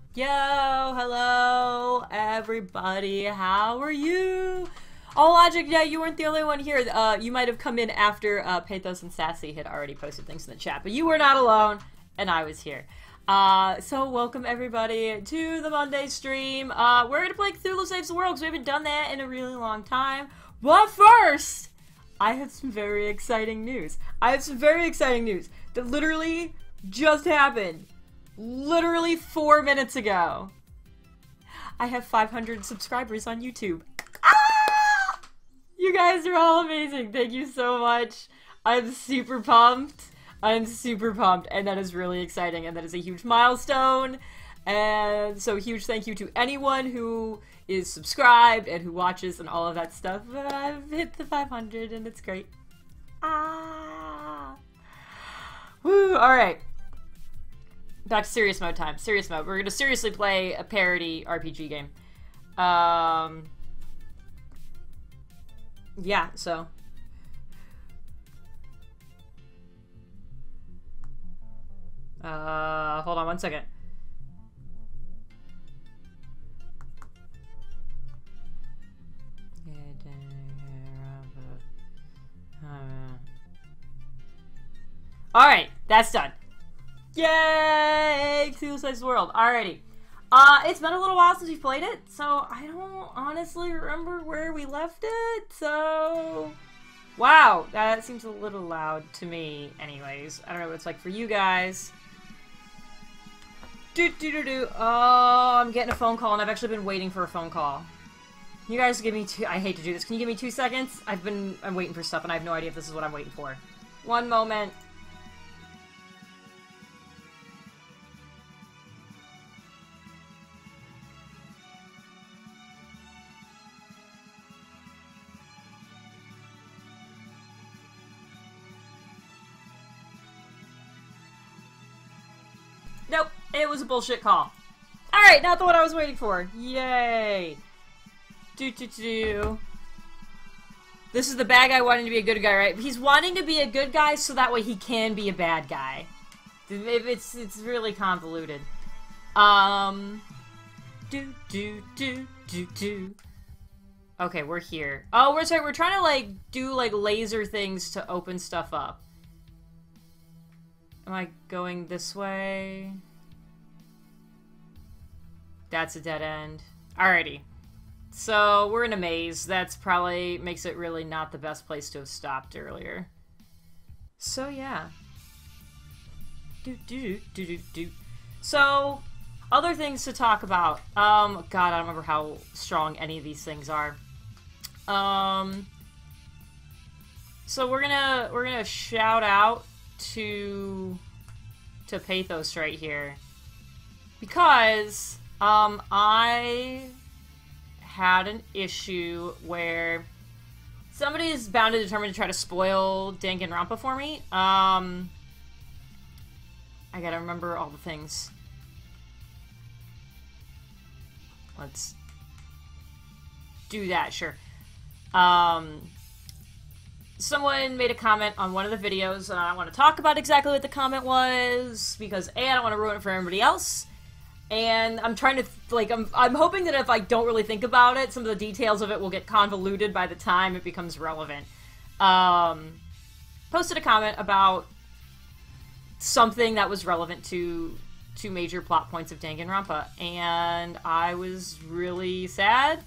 Yo, hello, everybody. How are you? Oh, Logic, yeah, you weren't the only one here. You might have come in after Pathos and Sassy had already posted things in the chat, but you were not alone, and I was here. So welcome everybody to the Monday stream. We're gonna play Cthulhu Saves the World because we haven't done that in a really long time. But first, I have some very exciting news. That literally just happened. Literally 4 minutes ago. I have 500 subscribers on YouTube. Ah! You guys are all amazing. Thank you so much. I'm super pumped. And that is really exciting, and that is a huge milestone. And so huge thank you to anyone who is subscribed and who watches and all of that stuff. I've hit the 500 and it's great. Ah! Woo! Alright. Back to serious mode time. Serious mode. We're gonna seriously play a parody RPG game. Yeah, so. Hold on one second. Alright, that's done. Yay! Cthulhu Saves the World. Alrighty. It's been a little while since we played it, so I don't honestly remember where we left it, so... Wow, that seems a little loud to me, anyways. I don't know what it's like for you guys. Oh, I'm getting a phone call, and I've actually been waiting for a phone call. Can you guys give me I hate to do this. Can you give me 2 seconds? I'm waiting for stuff, and I have no idea if this is what I'm waiting for. One moment. Nope, it was a bullshit call. Alright, not the one I was waiting for. Yay. This is the bad guy wanting to be a good guy, right? He's wanting to be a good guy so that way he can be a bad guy. It's really convoluted. Okay, we're here. Oh, we're sorry, we're trying to, like, do, like, laser things to open stuff up. Am I going this way? That's a dead end. Alrighty. So, we're in a maze. That's probably makes it really not the best place to have stopped earlier. So, yeah. So, other things to talk about. God, I don't remember how strong any of these things are. So we're gonna shout out to Pathos right here, because I had an issue where somebody is bound and determined to try to spoil Danganronpa for me. I gotta remember all the things. Let's do that, sure. Someone made a comment on one of the videos, and I don't want to talk about exactly what the comment was, because A, I don't want to ruin it for everybody else, and I'm trying to, like, I'm hoping that if I don't really think about it, some of the details of it will get convoluted by the time it becomes relevant. Posted a comment about something that was relevant to major plot points of Danganronpa, and I was really sad.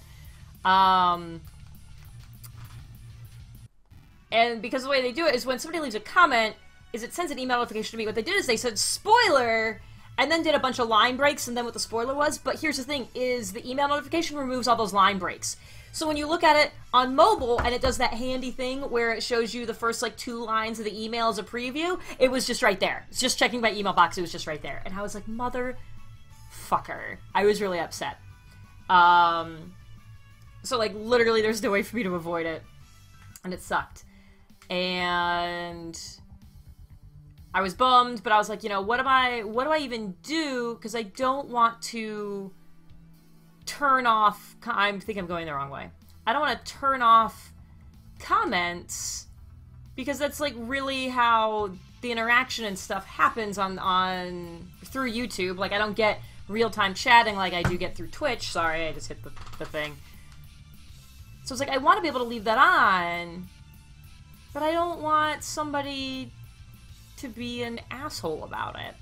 And because the way they do it is when somebody leaves a comment, is it sends an email notification to me. What they did is they said, spoiler, and then did a bunch of line breaks, and then what the spoiler was. But here's the thing, is the email notification removes all those line breaks. So when you look at it on mobile, and it does that handy thing where it shows you the first, like, 2 lines of the email as a preview, it was just right there. It's just checking my email box, it was just right there. And I was like, motherfucker. I was really upset. So, like, literally there's no way for me to avoid it. And it sucked. And I was bummed, but I was like, you know, what do I even do? Because I don't want to turn off, I think I'm going the wrong way. I don't want to turn off comments, because that's, like, really how the interaction and stuff happens on through YouTube. Like, I don't get real-time chatting like I do get through Twitch. Sorry, I just hit the thing. So it's like, I want to be able to leave that on, but I don't want somebody to be an asshole about it.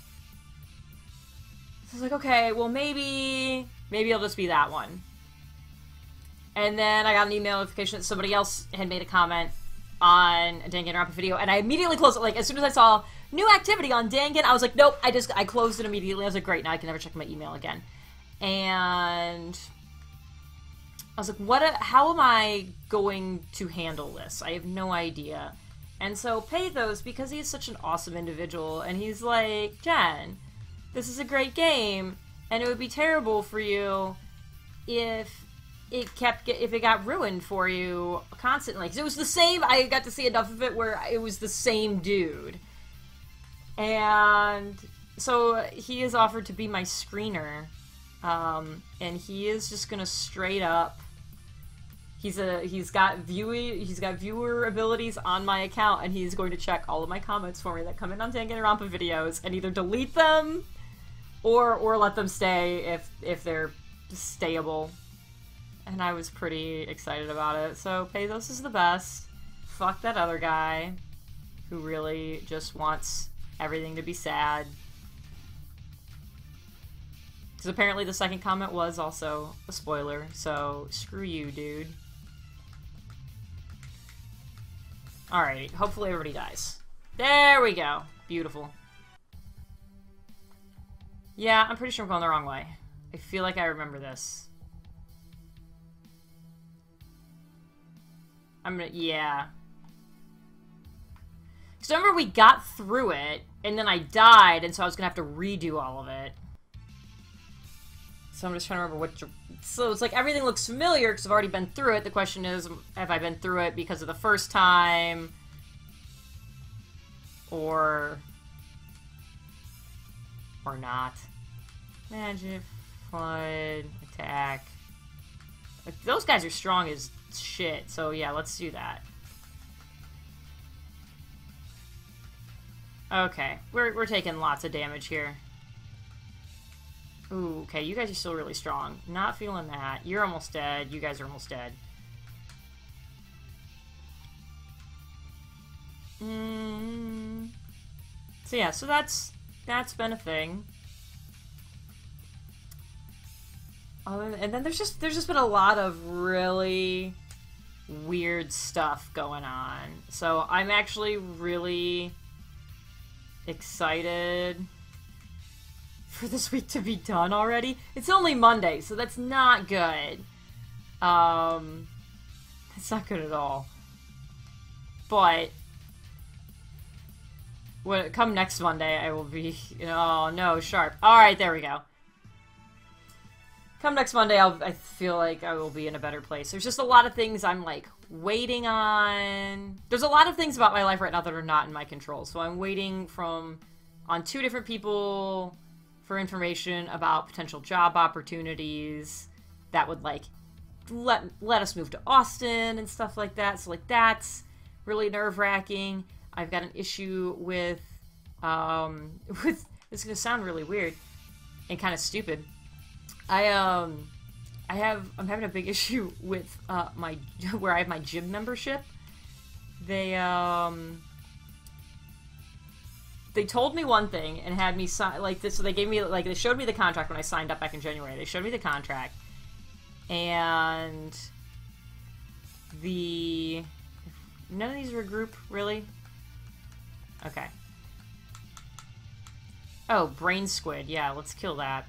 So it's like, okay, well maybe it'll just be that one. And then I got an email notification that somebody else had made a comment on a Dangan Rampa video, and I immediately closed it. Like, as soon as I saw new activity on Dangan, I was like, nope, I closed it immediately. I was like, great, now I can never check my email again. And I was like, how am I going to handle this? I have no idea. And so Pathos, because he's such an awesome individual, and he's like, Jen, this is a great game, and it would be terrible for you if it got ruined for you constantly. 'Cause it was the same, I got to see enough of it where it was the same dude. And so he has offered to be my screener. And he is just gonna straight up, he's got viewer abilities on my account, and he's going to check all of my comments for me that come in on Danganronpa videos and either delete them or let them stay if they're stayable. And I was pretty excited about it. So Pathos is the best. Fuck that other guy who really just wants everything to be sad. Because apparently the second comment was also a spoiler, so screw you, dude. Alright, hopefully everybody dies. There we go. Beautiful. Yeah, I'm pretty sure I'm going the wrong way. I feel like I remember this. Yeah. Because remember we got through it, and then I died, and so I was gonna have to redo all of it. So I'm just trying to remember so it's like everything looks familiar because I've already been through it. The question is, have I been through it because of the first time? Or not. Magic, flood, attack. Like, those guys are strong as shit, so yeah, let's do that. Okay, we're taking lots of damage here. Ooh, okay, you guys are still really strong. Not feeling that. You're almost dead. You guys are almost dead. So yeah, so that's been a thing. And then there's just been a lot of really weird stuff going on. So I'm actually really excited for this week to be done already. It's only Monday, so that's not good. It's not good at all. But come next Monday, I will be... Oh, no, sharp. Alright, there we go. Come next Monday, I feel like I will be in a better place. There's just a lot of things I'm, like, waiting on. There's a lot of things about my life right now that are not in my control. So I'm waiting on 2 different people for information about potential job opportunities that would, like, let us move to Austin and stuff like that. So, like, that's really nerve-wracking. I've got an issue with this is gonna sound really weird and kind of stupid. I'm having a big issue with where I have my gym membership. They told me one thing and had me sign like this. So they gave me they showed me the contract when I signed up back in January. They showed me the contract, and none of these were a group, really. Okay. Oh, brain squid. Yeah, let's kill that.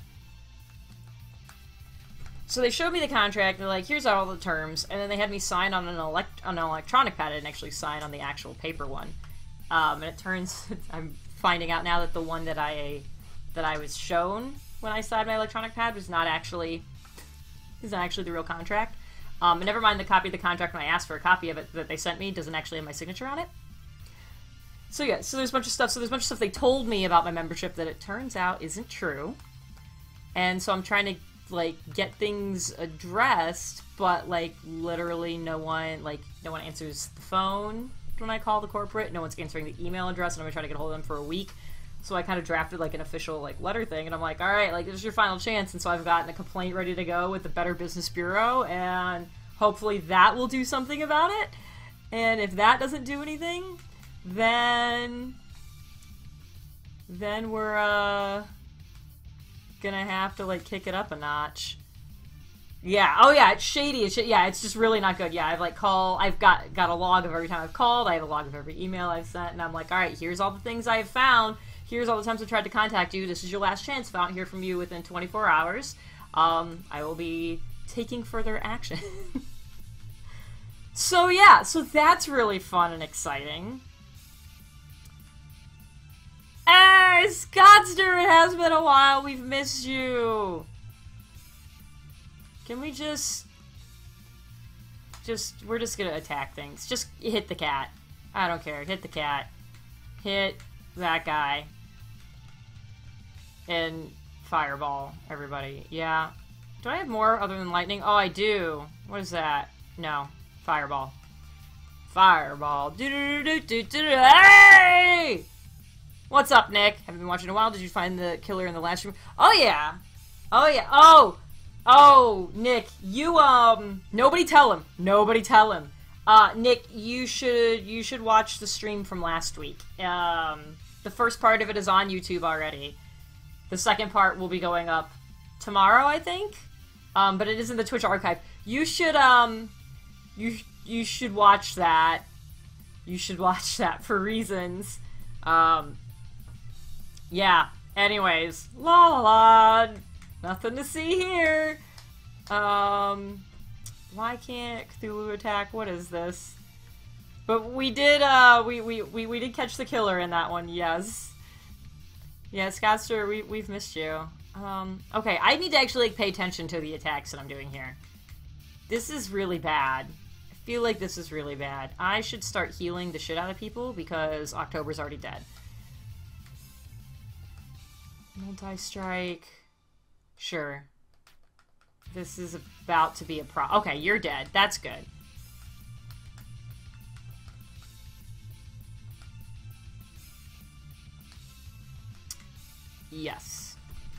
So they showed me the contract, they're like, here's all the terms, and then they had me sign on an electronic pad and actually sign on the actual paper one. And it turns, I'm finding out now that the one that I was shown when I signed my electronic pad was not actually the real contract. And never mind the copy of the contract when I asked for a copy of it that they sent me doesn't actually have my signature on it. So yeah, so there's a bunch of stuff. So there's a bunch of stuff they told me about my membership that it turns out isn't true. And so I'm trying to, like, get things addressed, but, like, literally no one answers the phone when I call the corporate. No one's answering the email address, and I'm gonna try to get a hold of them for a week. So I kind of drafted like an official like letter thing, and I'm like, all right, like this is your final chance. And so I've gotten a complaint ready to go with the Better Business Bureau, and hopefully that will do something about it. And if that doesn't do anything, then we're gonna have to like kick it up a notch. Yeah. Oh yeah, it's shady. Yeah, it's just really not good. Yeah, I've got a log of every time I've called. I have a log of every email I've sent, and I'm like, all right, here's all the things I've found. Here's all the times I've tried to contact you. This is your last chance. If I don't hear from you within 24 hours, I will be taking further action. So yeah, so that's really fun and exciting. Hey, Scottster, it has been a while. We've missed you. Can we we're just gonna attack things. Just hit the cat. I don't care. Hit the cat. Hit that guy. And fireball, everybody. Yeah. Do I have more other than lightning? Oh, I do. What is that? No. Fireball. Fireball. Hey! What's up, Nick? Haven't been watching in a while. Did you find the killer in the last room? Oh, yeah. Oh, yeah. Oh, Nick, you, nobody tell him. Nobody tell him. Nick, you should watch the stream from last week. The first part of it is on YouTube already. The second part will be going up tomorrow, I think. But it is in the Twitch archive. You should, you should watch that. You should watch that for reasons. Yeah. Anyways, la la la. Nothing to see here. Why can't Cthulhu attack? What is this? But we did, we did catch the killer in that one, yes. Yeah, Scottster, we've missed you. Okay, I need to actually like, pay attention to the attacks that I'm doing here. This is really bad. I feel like this is really bad. I should start healing the shit out of people because October's already dead. Multi-strike. Sure. This is about to be a okay, you're dead. That's good. Yes.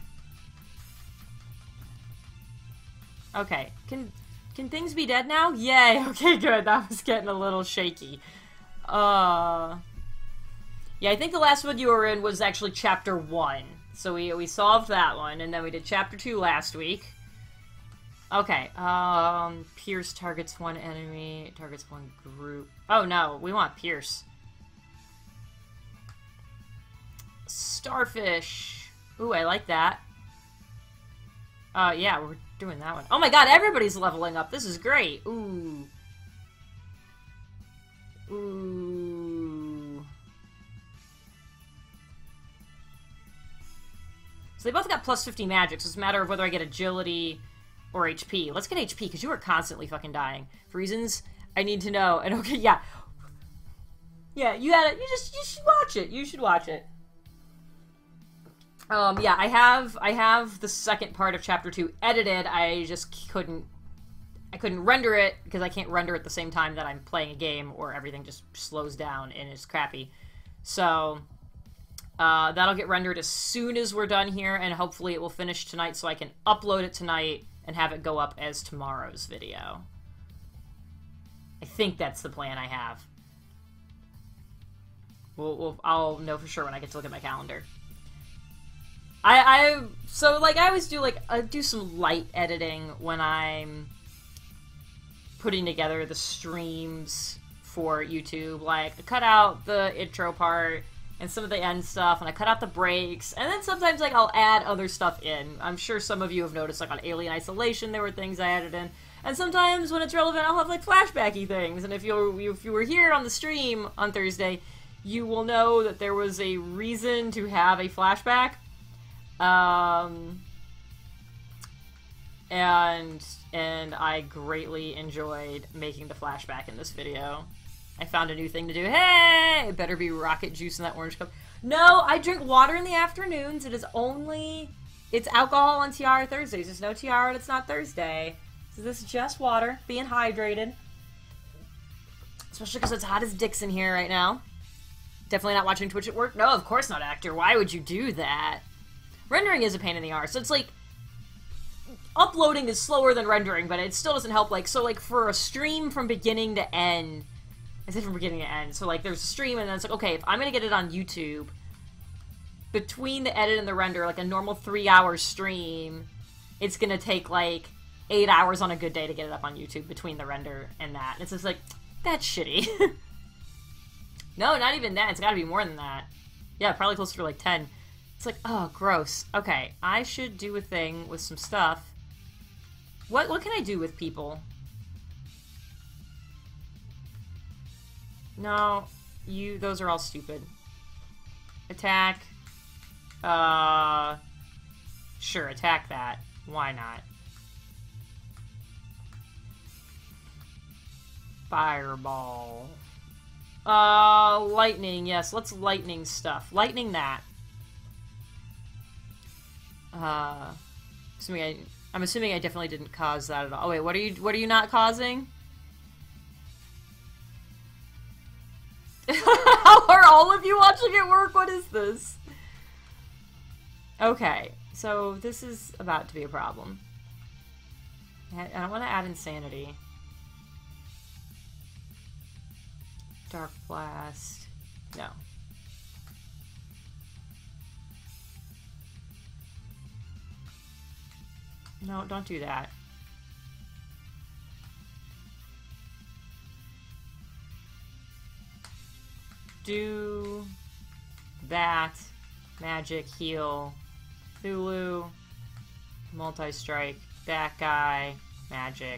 Okay. Can things be dead now? Yay! Okay, good. That was getting a little shaky. Yeah, I think the last one you were in was actually Chapter 1. So we solved that one, and then we did Chapter 2 last week. Okay, Pierce targets one enemy, targets one group. Oh no, we want Pierce. Starfish. Ooh, I like that. Yeah, we're doing that one. Oh my god, everybody's leveling up. This is great. Ooh. Ooh. So they both got plus 50 magic, so it's a matter of whether I get agility or HP. Let's get HP, because you are constantly fucking dying. For reasons I need to know. And okay, yeah. Yeah, you should watch it. You should watch it. Yeah, I have the second part of Chapter 2 edited. I just couldn't render it, because I can't render at the same time that I'm playing a game, or everything just slows down and is crappy. So, that'll get rendered as soon as we're done here, and hopefully it will finish tonight so I can upload it tonight and have it go up as tomorrow's video. I think that's the plan I have. I'll know for sure when I get to look at my calendar. So, like, I always do, like, I do some light editing when I'm putting together the streams for YouTube. Like, I cut out the intro part and some of the end stuff, and I cut out the breaks, and then sometimes, like, I'll add other stuff in. I'm sure some of you have noticed, like, on Alien Isolation, there were things I added in. And sometimes, when it's relevant, I'll have, like, flashbacky things. And if you were here on the stream on Thursday, you will know that there was a reason to have a flashback. And I greatly enjoyed making the flashback in this video. I found a new thing to do. Hey! It better be rocket juice in that orange cup. No, I drink water in the afternoons. It's alcohol on Tiara Thursdays. There's no Tiara and it's not Thursday. So this is just water, being hydrated. Especially because it's hot as dicks in here right now. Definitely not watching Twitch at work? No, of course not, actor. Why would you do that? Rendering is a pain in the arse. So it's like, uploading is slower than rendering, but it still doesn't help. Like, so like for a stream from beginning to end, I said from beginning to end, so like there's a stream and then it's like, okay, if I'm gonna get it on YouTube, between the edit and the render, like a normal 3-hour stream, it's gonna take like 8 hours on a good day to get it up on YouTube between the render and that. And it's just like, that's shitty. No, not even that. It's gotta be more than that. Yeah, probably closer to like 10. It's like, oh, gross. Okay, I should do a thing with some stuff. What can I do with people? No, those are all stupid. Attack. Sure, attack that. Why not? Fireball. Lightning, yes, let's lightning stuff. Lightning that. I'm assuming I definitely didn't cause that at all. Oh wait, what are you not causing? How are all of you watching it work? What is this? Okay, so this is about to be a problem. I don't want to add insanity. Dark Blast. No. No, don't do that. Do that. Magic, heal, Cthulhu, multi-strike, that guy, magic.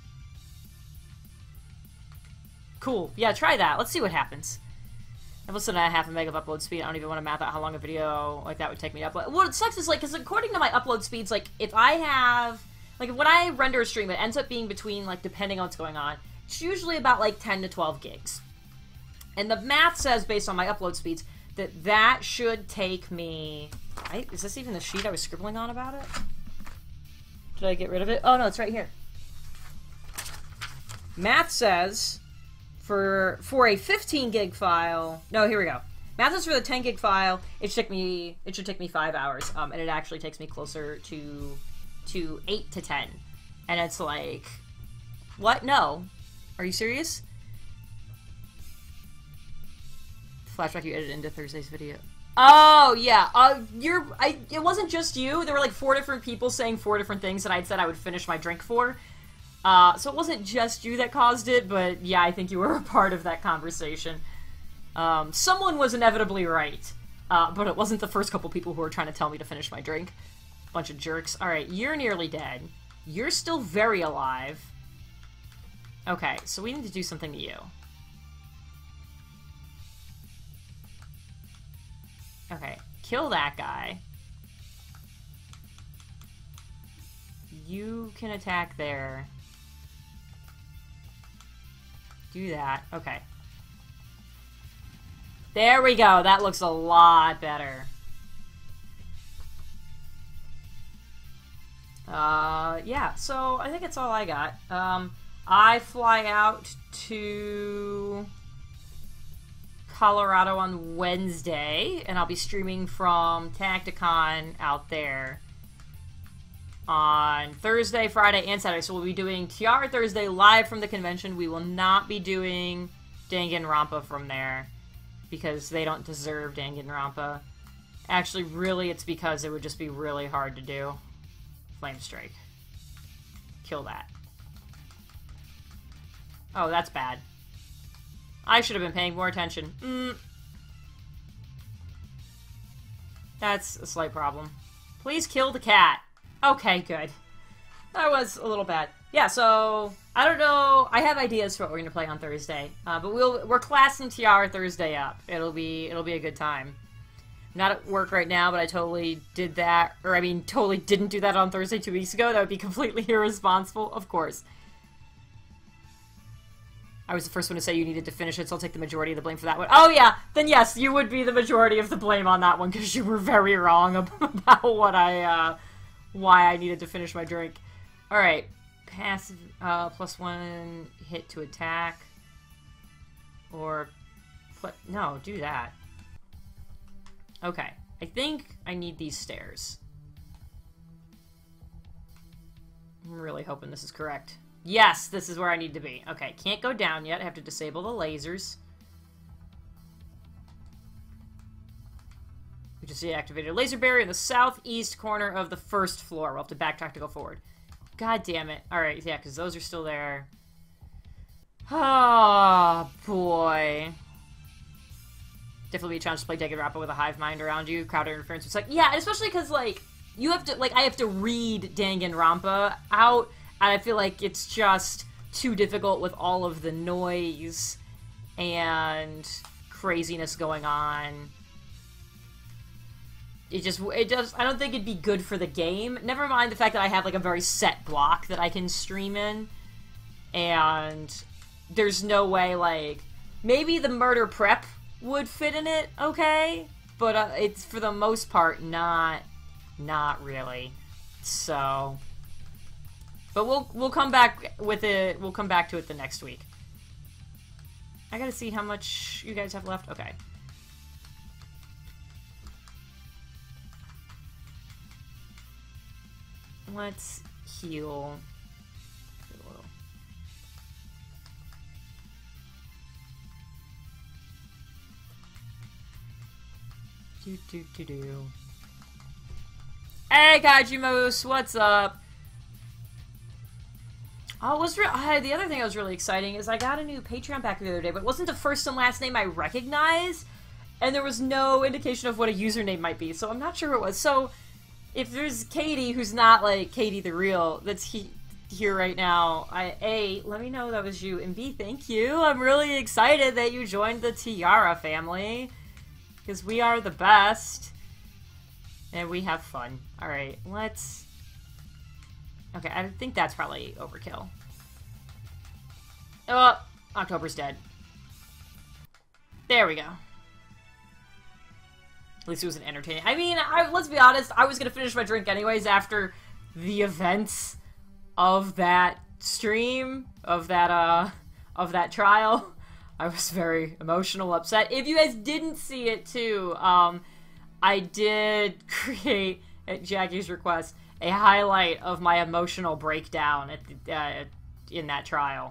Cool. Yeah, try that. Let's see what happens. I've listened to half a meg of upload speed. I don't even want to map out how long a video like that would take me to upload. What sucks is, like, because according to my upload speeds, like, if I have... Like, when I render a stream, it ends up being between, like, depending on what's going on, it's usually about, like, 10 to 12 gigs. And the math says, based on my upload speeds, that should take me... Is this even the sheet I was scribbling on about it? Did I get rid of it? Oh, no, it's right here. Math says... For a 15 gig file, no, here we go. Math is for the 10 gig file. It should take me 5 hours, and it actually takes me closer to 8 to 10. And it's like, what? No, are you serious? Flashback you edited into Thursday's video. Oh yeah, it wasn't just you. There were like 4 different people saying 4 different things that I'd said I would finish my drink for. So it wasn't just you that caused it, but yeah, I think you were a part of that conversation. Someone was inevitably right, but it wasn't the first couple people who were trying to tell me to finish my drink. Bunch of jerks. Alright, you're nearly dead. You're still very alive. Okay, so we need to do something to you. Okay, kill that guy. You can attack there. Do that. Okay. There we go. That looks a lot better. Yeah, so I think that's all I got. I fly out to Colorado on Wednesday, and I'll be streaming from Tacticon out there on Thursday, Friday, and Saturday. So we'll be doing TR Thursday live from the convention. We will not be doing Danganronpa from there because they don't deserve Danganronpa. Actually, really, it's because it would just be really hard to do. Flame Strike. Kill that. Oh, that's bad. I should have been paying more attention. That's a slight problem. Please kill the cat. Okay, good. That was a little bad. Yeah, so I don't know. I have ideas for what we're gonna play on Thursday, but we're classing TR Thursday up. It'll be a good time. I'm not at work right now, but I totally did that, or I mean, totally didn't do that on Thursday 2 weeks ago. That would be completely irresponsible, of course. I was the first one to say you needed to finish it, so I'll take the majority of the blame for that one. Oh yeah, then yes, you would be the majority of the blame on that one, because you were very wrong about what why I needed to finish my drink. Alright, passive, +1 hit to attack, or What? No, do that. Okay. I think I need these stairs. I'm really hoping this is correct. Yes, this is where I need to be. Okay, can't go down yet. I have to disable the lasers. We just deactivated a laser barrier in the southeast corner of the first floor. We'll have to backtrack to go forward. God damn it. Alright, yeah, because those are still there. Oh, boy. Definitely be a challenge to play Danganronpa with a hive mind around you. Crowd interference. It's like, yeah, especially because, like, you have to, like, I have to read Danganronpa out, and I feel like it's just too difficult with all of the noise and craziness going on. It just, I don't think it'd be good for the game. Never mind the fact that I have, like, a very set block that I can stream in, and there's no way, like, maybe the murder prep would fit in it, okay? But it's, for the most part, not really. So, but we'll come back with it. We'll come back to it the next week. I gotta see how much you guys have left. Okay. Let's heal. Hey, Kaiju Moose, what's up? Oh, the other thing that was really exciting is I got a new Patreon back the other day, but it wasn't the first and last name I recognized, and there was no indication of what a username might be, so I'm not sure what it was. So, if there's Katie, who's not, like, Katie the Real, that's here right now, A, let me know that was you, and B, thank you. I'm really excited that you joined the Tiara family, because we are the best. And we have fun. Alright, let's... Okay, I think that's probably overkill. Oh, October's dead. There we go. At least it was an entertaining... I mean, let's be honest, I was gonna finish my drink anyways after the events of that stream, of that trial. I was very emotional, upset. If you guys didn't see it too, I did create, at Jackie's request, a highlight of my emotional breakdown at in that trial.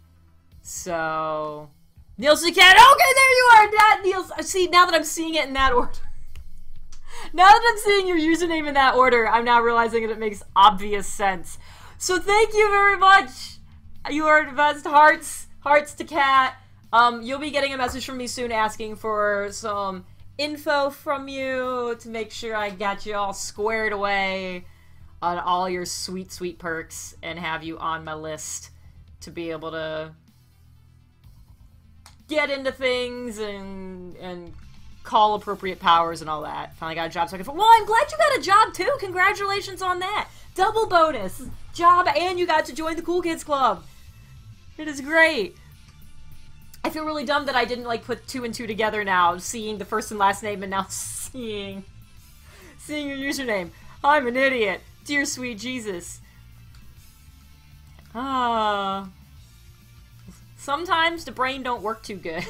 So, Nielsen Cat. Okay, there you are, that Nielsen. See, now that I'm seeing it in that order, now that I'm seeing your username in that order, I'm now realizing that it makes obvious sense. So thank you very much. You are the best. Hearts to Cat. You'll be getting a message from me soon asking for some info from you to make sure I got you all squared away on all your sweet, sweet perks and have you on my list to be able to get into things and call appropriate powers and all that. Finally got a job, so I can... Well, I'm glad you got a job too! Congratulations on that! Double bonus! Job, and you got to join the Cool Kids Club! It is great! I feel really dumb that I didn't, like, put 2 and 2 together now, seeing the first and last name and now seeing your username. I'm an idiot. Dear sweet Jesus. Sometimes the brain don't work too good.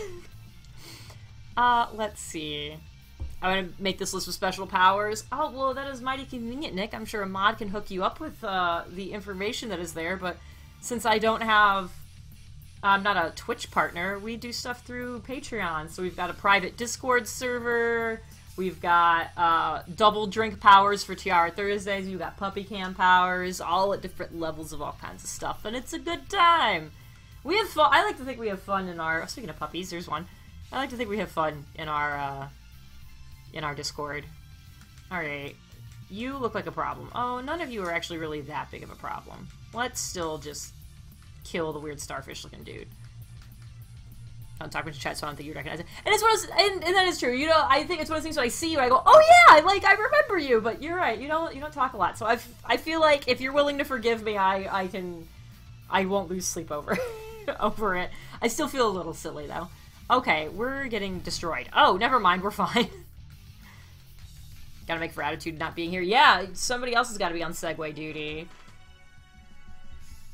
Let's see. I'm gonna make this list with special powers. Oh, well, that is mighty convenient, Nick. I'm sure a mod can hook you up with, the information that is there, but since I don't have... I'm not a Twitch partner, we do stuff through Patreon. So we've got a private Discord server, we've got double drink powers for Tiara Thursdays, we've got puppy cam powers, all at different levels of all kinds of stuff, and it's a good time. We have fun. I like to think we have fun in our... Speaking of puppies, there's one. I like to think we have fun in our Discord. Alright, you look like a problem. Oh, none of you are actually really that big of a problem. Let's still just... kill the weird starfish-looking dude. I don't talk much chat, so I don't think you recognize it. And it's one of those, and that is true. You know, I think it's one of those things when I see you, I go, oh yeah, like I remember you. But you're right, you don't talk a lot. So I feel like if you're willing to forgive me, I won't lose sleep over over it. I still feel a little silly though. Okay, we're getting destroyed. Oh, never mind, we're fine. Gotta make for attitude not being here. Yeah, somebody else has got to be on Segway duty.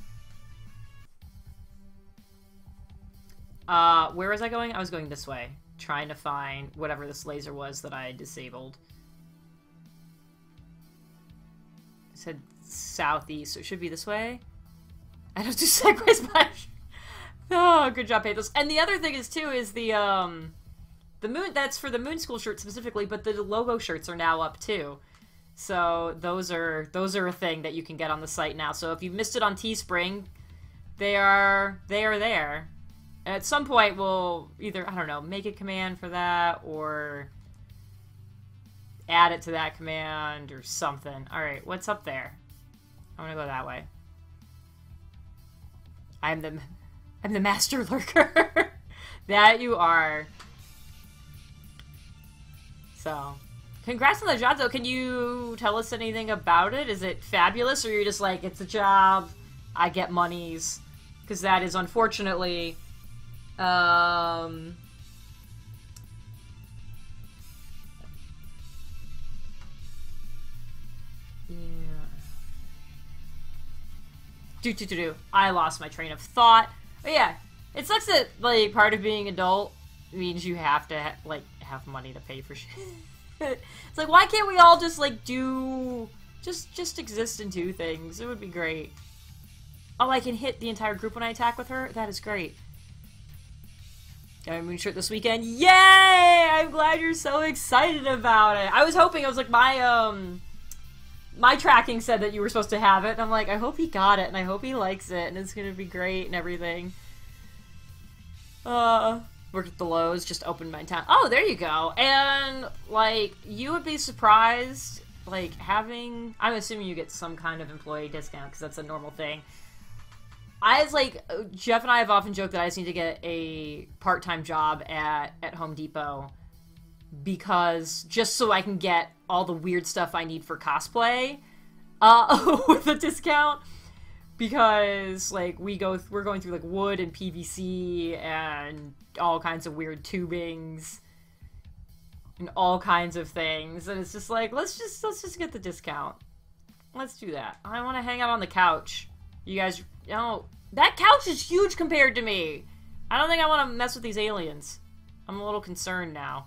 Where was I going? I was going this way. trying to find whatever this laser was that I disabled. It said southeast, so it should be this way. I don't do segues much. Oh, good job, Pathos. And the other thing is, too, is the moon, that's for the Moon School shirt specifically, but the logo shirts are now up, too. So those are a thing that you can get on the site now. So if you missed it on Teespring, they are there. And at some point, we'll either, I don't know, make a command for that, or add it to that command, or something. Alright, what's up there? I'm gonna go that way. I'm the master lurker. That you are. So, congrats on the job, though. Can you tell us anything about it? Is it fabulous, or you're just like, it's a job, I get monies? Because that is, unfortunately, yeah. I lost my train of thought. But yeah, it sucks that, like, part of being adult means you have to, like, have money to pay for shit. It's like, why can't we all just, like, just exist and do things? It would be great. Oh, I can hit the entire group when I attack with her? That is great. Got a moon shirt this weekend. Yay! I'm glad you're so excited about it. I was hoping, I was like, my tracking said that you were supposed to have it, and I'm like, I hope he got it, and I hope he likes it, and it's gonna be great and everything. Worked at the Lowe's, just opened my town. Oh, there you go. And, like, you would be surprised, like, having... I'm assuming you get some kind of employee discount, because that's a normal thing. Jeff and I have often joked that I just need to get a part-time job at Home Depot, because just so I can get all the weird stuff I need for cosplay with a discount, because like we're going through like wood and PVC and all kinds of weird tubings and all kinds of things, and it's just like let's just get the discount. Let's do that. I want to hang out on the couch. You guys, that couch is huge compared to me. I don't think I want to mess with these aliens. I'm a little concerned now.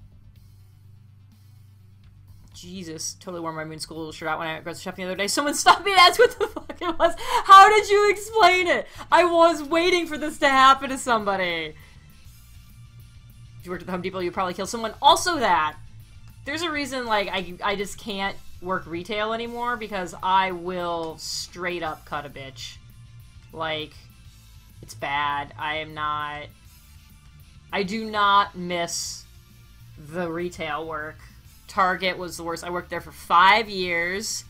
Jesus, totally wore my Moon School shirt out when I went grocery shopping the other day. Someone stopped me and asked what the fuck it was. How did you explain it? I was waiting for this to happen to somebody. If you worked at the Home Depot, you'd probably kill someone. Also that. There's a reason, like, I just can't work retail anymore, because I will straight up cut a bitch. Like, it's bad. I do not miss the retail work. Target was the worst. I worked there for 5 years.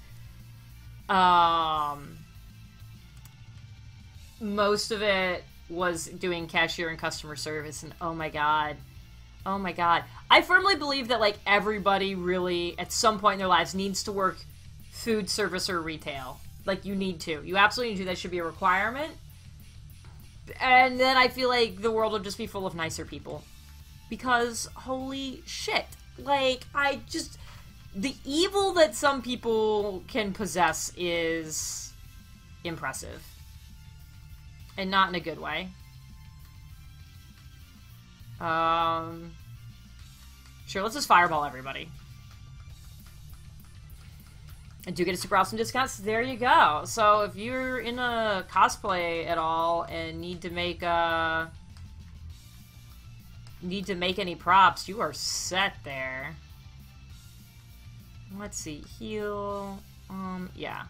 Most of it was doing cashier and customer service, and oh my god. Oh my god. I firmly believe that, like, everybody really, at some point in their lives, needs to work food service or retail. Like, you need to. You absolutely need to. That should be a requirement. And then I feel like the world will just be full of nicer people. Because, holy shit. Like, the evil that some people can possess is impressive. And not in a good way. Sure, let's just fireball everybody. I do get a super awesome discounts. There you go. So if you're in a cosplay at all and need to make any props, you are set there. Let's see, heal. Yeah.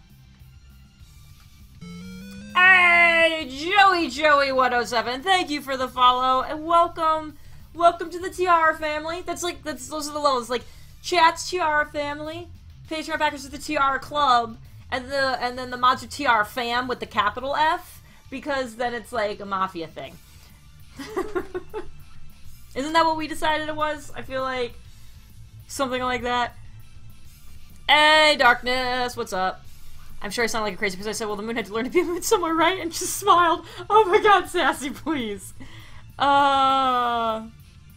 Hey, Joey107, thank you for the follow and welcome to the Tiara family. Those are the levels. Like, chat's Tiara family, Patreon backers of the Tiara Club, and then the mods are Tiara fam with the capital F, because then it's like a mafia thing. Isn't that what we decided it was? I feel like something like that. Hey, Darkness, what's up? I'm sure I sound like a crazy person. I said, well, the moon had to learn to be a moon somewhere, right? And just smiled. Oh my god, Sassy, please. God.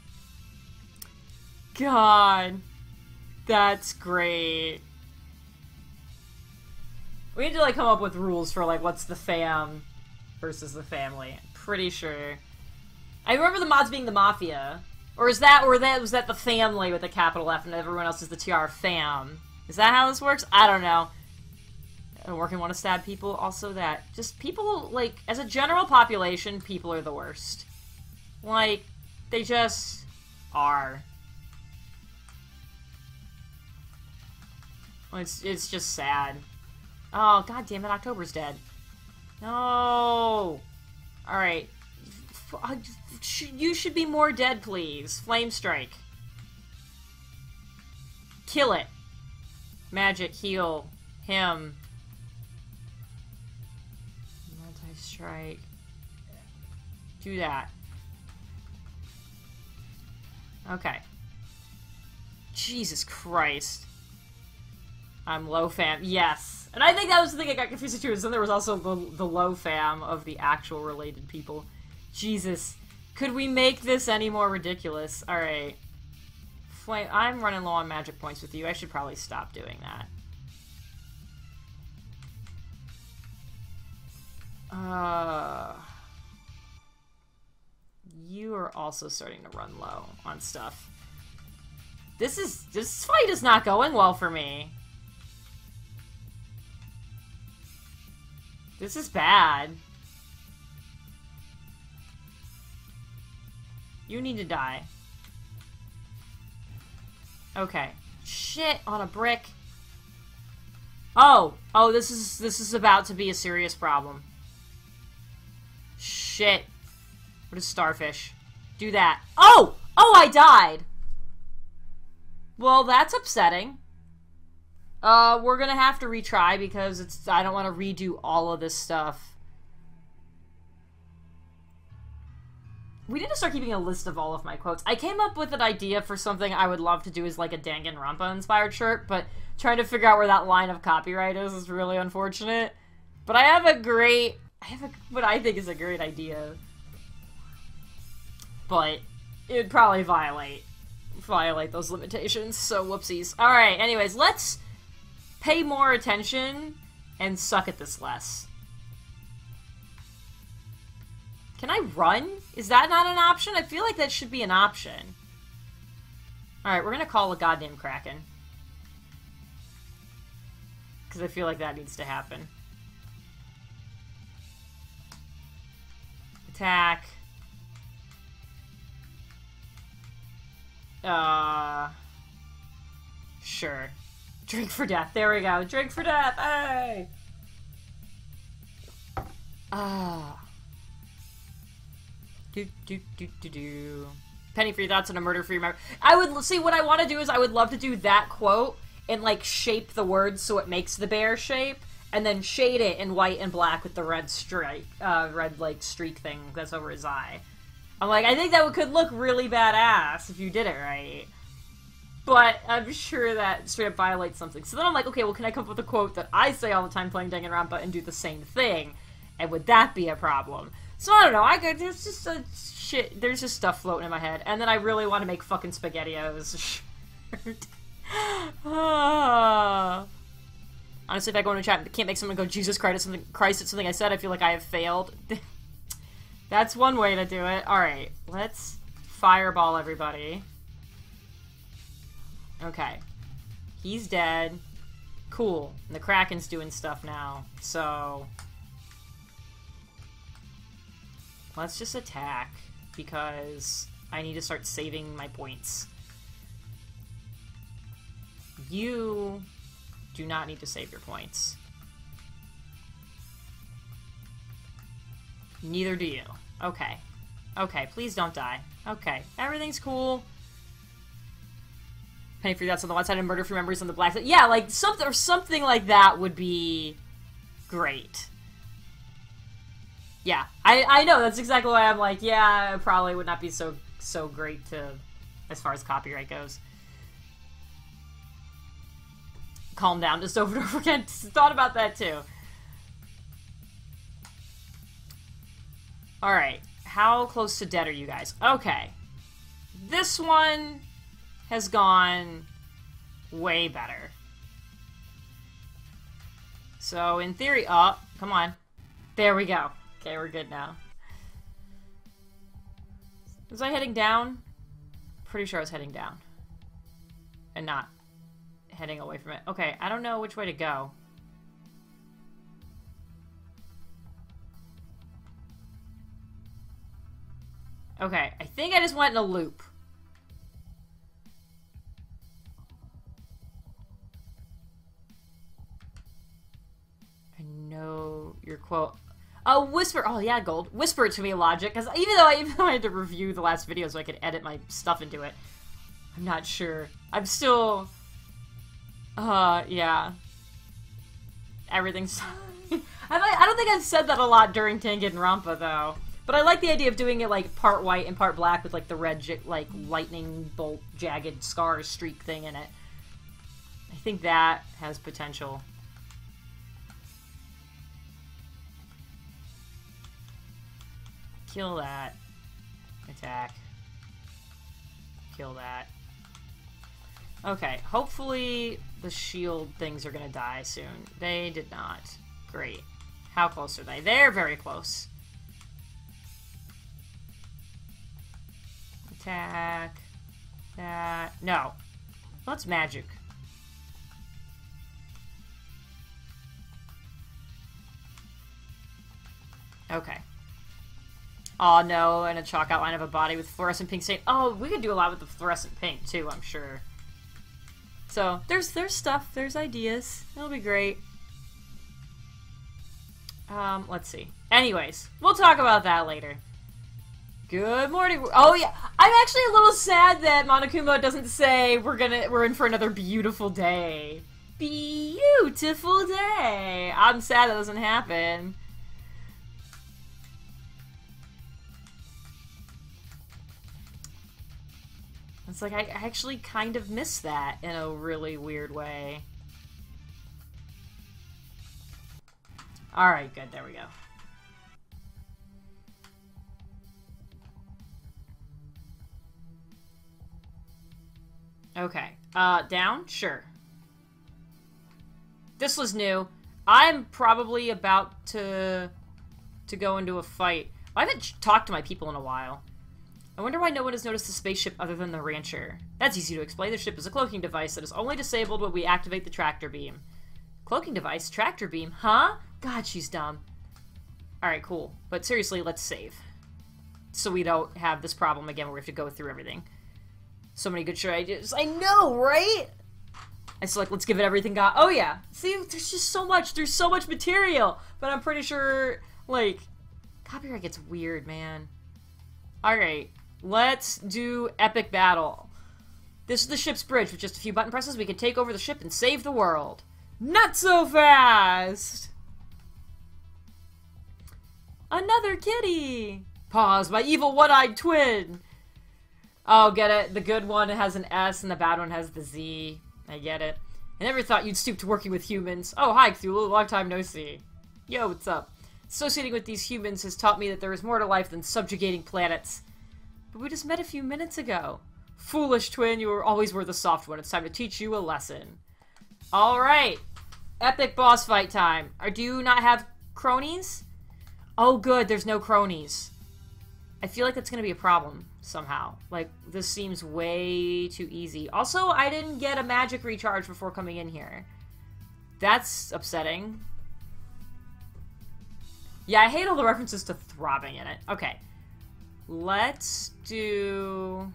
That's great. We need to, like, come up with rules for, like, what's the fam versus the family. I'm pretty sure. I remember the mods being the mafia. Or is that, was that the family with a capital F and everyone else is the TR fam? Is that how this works? I don't know. I work and want to stab people. Also that. Just people, like, as a general population, people are the worst. Like, they just are. It's just sad. Oh, god damn it, October's dead. No! Alright. You should be more dead, please. Flame strike. Kill it. Magic, heal. Him. Multi-strike. Do that. Okay. Jesus Christ. I'm low fam. Yes. And I think that was the thing I got confused too, is then there was also the low fam of the actual related people. Jesus. Could we make this any more ridiculous? Alright. Flame. I'm running low on magic points with you. I should probably stop doing that. You are also starting to run low on stuff. This fight is not going well for me. This is bad. You need to die. Okay. Shit on a brick. Oh, this is about to be a serious problem. Shit. What is starfish? Do that. Oh! Oh, I died! Well, that's upsetting. We're gonna have to retry because I don't want to redo all of this stuff. We need to start keeping a list of all of my quotes. I came up with an idea for something I would love to do as like a Danganronpa inspired shirt, but trying to figure out where that line of copyright is really unfortunate. But I have what I think is a great idea. But it would probably violate those limitations, so whoopsies. Alright, anyways, let's pay more attention and suck at this less. Can I run? Is that not an option? I feel like that should be an option. Alright, we're gonna call a goddamn Kraken. Because I feel like that needs to happen. Attack. Sure. Drink for death. There we go. Drink for death. Hey! Do. Penny for your thoughts on a murder for your memory. I would see what I want to do is I would love to do that quote and like shape the words so it makes the bear shape, and then shade it in white and black with the red stripe, red like streak thing that's over his eye. I'm like, I think that could look really badass if you did it right. But I'm sure that straight up violates something. So then I'm like, okay, well, can I come up with a quote that I say all the time playing Danganronpa and do the same thing? And would that be a problem? So I don't know. There's just there's just stuff floating in my head. And then I really want to make fucking SpaghettiOs. Honestly, if I go into chat and can't make someone go, Jesus Christ at something I said, I feel like I have failed. That's one way to do it. Alright, let's fireball everybody. Okay. He's dead. Cool. And the Kraken's doing stuff now. So let's just attack, because I need to start saving my points. You do not need to save your points. Neither do you. Okay. Okay, please don't die. Okay, everything's cool. Penny for that's on the one side and murder for memories on the black side. Yeah, like something like that would be great. Yeah, I know, that's exactly why I'm like, yeah, it probably would not be so great to, as far as copyright goes. Calm down, just over and over again. Thought about that too. Alright, how close to dead are you guys? Okay. This one has gone way better. So, in theory, oh, come on. There we go. Okay, we're good now. Was I heading down? pretty sure I was heading down. And not heading away from it. Okay, I don't know which way to go. Okay, I think I just went in a loop. I know your quote. Oh, whisper. Oh, yeah, gold. Whisper it to me, Logic. Because even though I had to review the last video so I could edit my stuff into it, I'm not sure. I'm still... yeah. Everything's... I don't think I've said that a lot during Danganronpa, though. But I like the idea of doing it, like, part white and part black with, like, the red, like, lightning bolt, jagged scars streak thing in it. I think that has potential. Kill that. Attack. Kill that. Okay, hopefully the shield things are gonna die soon. They did not. Great. How close are they? They're very close. Attack. That. No. That's magic. Okay. Oh no, and a chalk outline of a body with fluorescent pink stain. Oh, we could do a lot with the fluorescent pink too, I'm sure. So, there's stuff, there's ideas. It'll be great. Let's see. Anyways, we'll talk about that later. Good morning. Oh yeah, I'm actually a little sad that Monokuma doesn't say we're in for another beautiful day. Beautiful day. I'm sad that doesn't happen. It's like, I actually kind of miss that in a really weird way. Alright, good, there we go. Okay, down? Sure. This was new. I'm probably about to go into a fight. I haven't talked to my people in a while. I wonder why no one has noticed the spaceship other than the rancher. That's easy to explain. The ship is a cloaking device that is only disabled when we activate the tractor beam. Cloaking device? Tractor beam? Huh? God, she's dumb. Alright, cool. But seriously, let's save. So we don't have this problem again where we have to go through everything. So many good shit ideas. I know, right? It's like, let's give it everything got. Oh yeah. See, there's just so much. There's so much material. But I'm pretty sure, like, copyright gets weird, man. Alright. Let's do epic battle. This is the ship's bridge. With just a few button presses, we can take over the ship and save the world. Not so fast! Another kitty! Pause, my evil one-eyed twin! Oh, get it? The good one has an S and the bad one has the Z. I get it. I never thought you'd stoop to working with humans. Oh, hi, Cthulhu. Long time no see. Yo, what's up? Associating with these humans has taught me that there is more to life than subjugating planets. But we just met a few minutes ago. Foolish twin, you always were the soft one. It's time to teach you a lesson. Alright. Epic boss fight time. Do you not have cronies? Oh good, there's no cronies. I feel like that's gonna be a problem somehow. Like, this seems way too easy. Also, I didn't get a magic recharge before coming in here. That's upsetting. Yeah, I hate all the references to throbbing in it. Okay. Let's do...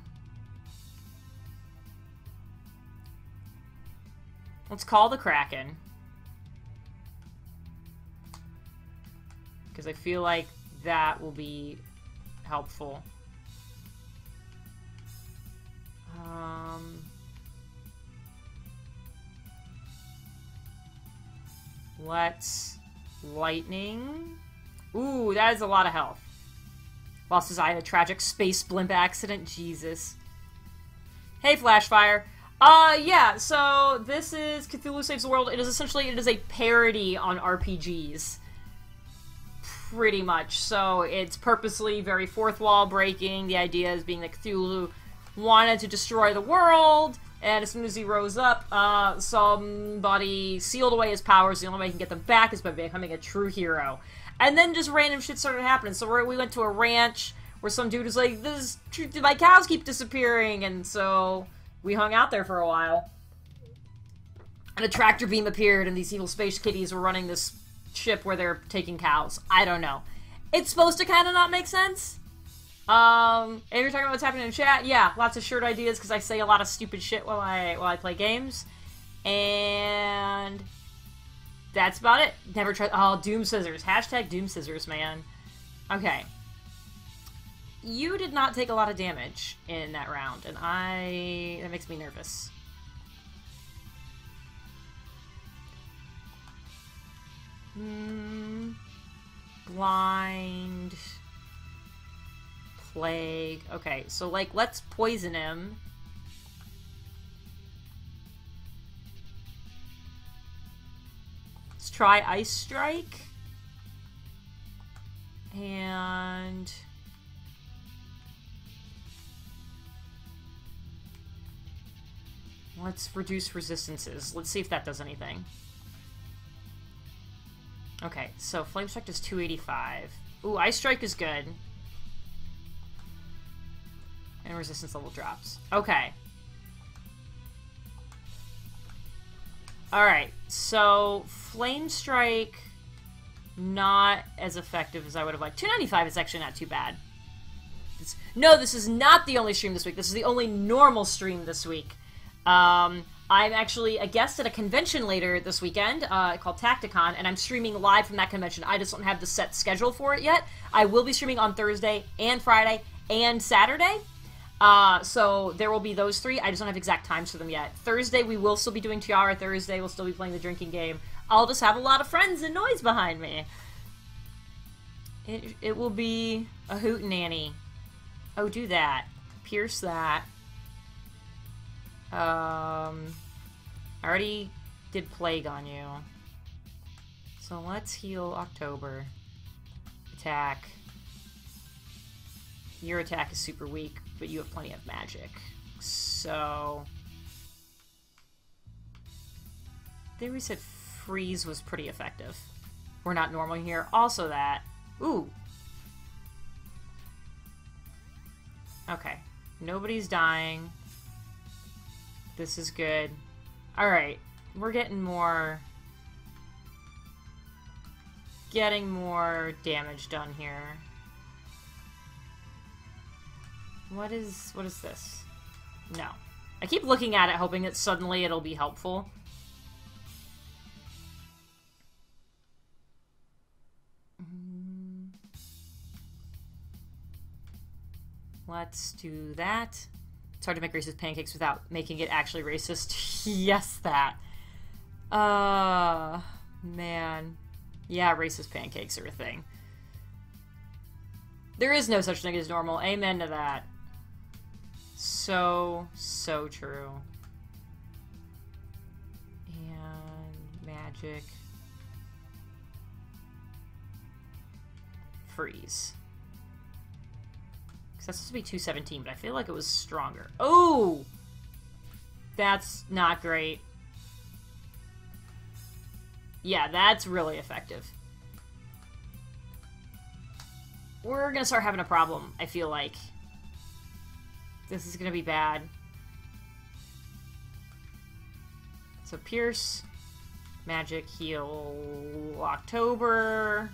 Let's call the Kraken. Because I feel like that will be helpful. Let's... Lightning. Ooh, that is a lot of health. Lost his eye in a tragic space blimp accident. Jesus. Hey, Flashfire. Yeah, so this is Cthulhu Saves the World. It is a parody on RPGs. Pretty much. So it's purposely very fourth wall breaking. The idea is being that Cthulhu wanted to destroy the world, and as soon as he rose up, somebody sealed away his powers. The only way he can get them back is by becoming a true hero. And then just random shit started happening. So we went to a ranch where some dude was like, my cows keep disappearing, and so we hung out there for a while. And a tractor beam appeared, and these evil space kitties were running this ship where they're taking cows. I don't know. It's supposed to kind of not make sense. And you're talking about what's happening in chat? Yeah, lots of shirt ideas, because I say a lot of stupid shit while I play games. And that's about it. Never tried. Oh, Doom Scissors. Hashtag Doom Scissors, man. Okay. You did not take a lot of damage in that round, and that makes me nervous. Blind. Plague. Okay, so, like, let's poison him. Let's try Ice Strike. And... let's reduce resistances. Let's see if that does anything. Okay, so Flame Strike does 285. Ooh, Ice Strike is good. And resistance level drops. Okay. Alright, so Flame Strike, not as effective as I would have liked. 295 is actually not too bad. No, this is not the only stream this week. This is the only normal stream this week. I'm actually a guest at a convention later this weekend called Tacticon, and I'm streaming live from that convention. I just don't have the set schedule for it yet. I will be streaming on Thursday and Friday and Saturday. So there will be those three. I just don't have exact times for them yet. Thursday, we will still be doing Tiara Thursday. We'll still be playing the drinking game. I'll just have a lot of friends and noise behind me. It will be a hootenanny. Oh, do that. Pierce that. I already did Plague on you. So let's heal October. Attack. Your attack is super weak, but you have plenty of magic. So... I think we said Freeze was pretty effective. We're not normal here. Also that. Ooh. Okay. Nobody's dying. This is good. Alright. We're getting more... damage done here. What is this? No. I keep looking at it, hoping that suddenly it'll be helpful. Let's do that. It's hard to make racist pancakes without making it actually racist. Yes, that. Man. Yeah, racist pancakes are a thing. There is no such thing as normal. Amen to that. So true. And magic. Freeze. Because that's supposed to be 217, but I feel like it was stronger. Oh! That's not great. Yeah, that's really effective. We're gonna start having a problem, I feel like. This is gonna be bad. So Pierce, Magic, Heal, October.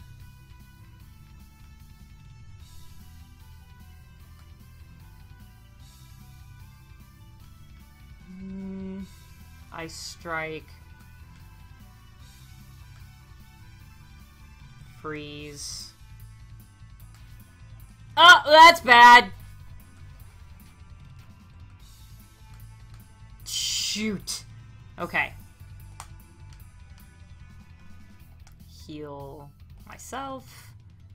Ice Strike. Freeze. Oh, that's bad! Shoot. Okay. Heal myself.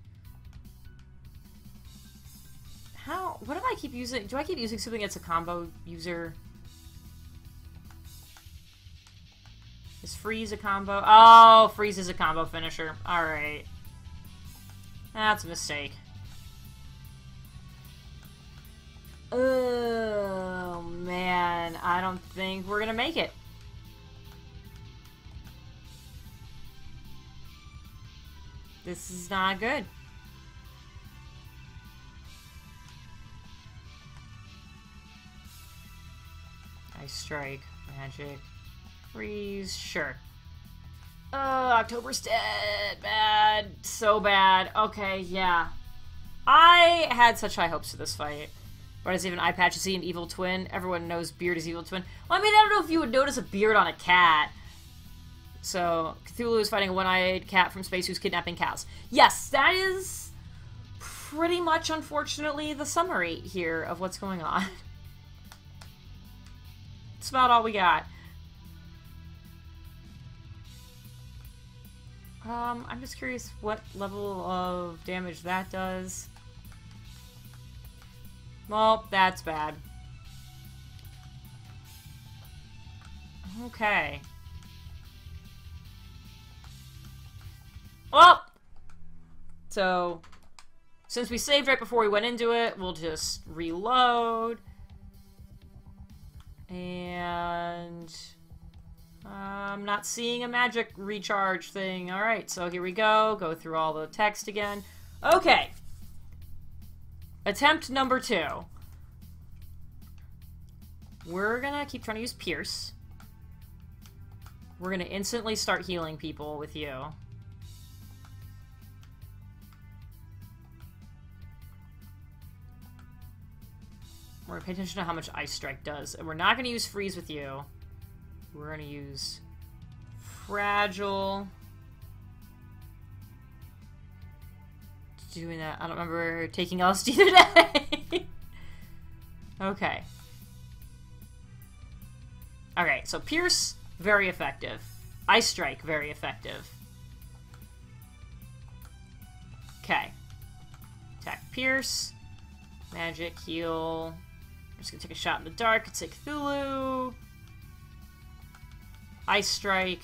What do I keep using? Do I keep using something that's a combo user? Is Freeze a combo? Oh, Freeze is a combo finisher. Alright. That's a mistake. Oh, man. I don't think we're gonna make it. This is not good. Ice Strike, Magic, Freeze, sure. October's dead. Bad. So bad. Okay, yeah. I had such high hopes for this fight. Why does even Eye Patch see an evil twin? Everyone knows Beard is evil twin. Well, I mean, I don't know if you would notice a beard on a cat. So, Cthulhu is fighting a one-eyed cat from space who's kidnapping cows. Yes, that is pretty much, unfortunately, the summary here of what's going on. That's about all we got. I'm just curious what level of damage that does. Well, that's bad. Okay. Well, so since we saved right before we went into it, we'll just reload. And I'm not seeing a magic recharge thing. Alright, so here we go. Go through all the text again. Okay. Attempt number 2. We're gonna keep trying to use Pierce. We're gonna instantly start healing people with you. We're gonna pay attention to how much Ice Strike does. And we're not gonna use Freeze with you. We're gonna use Fragile. Doing that. I don't remember taking LSD today. Okay. Okay, so Pierce, very effective. Ice Strike, very effective. Okay. Attack Pierce. Magic, heal. I'm just gonna take a shot in the dark. It's a Cthulhu. Ice Strike.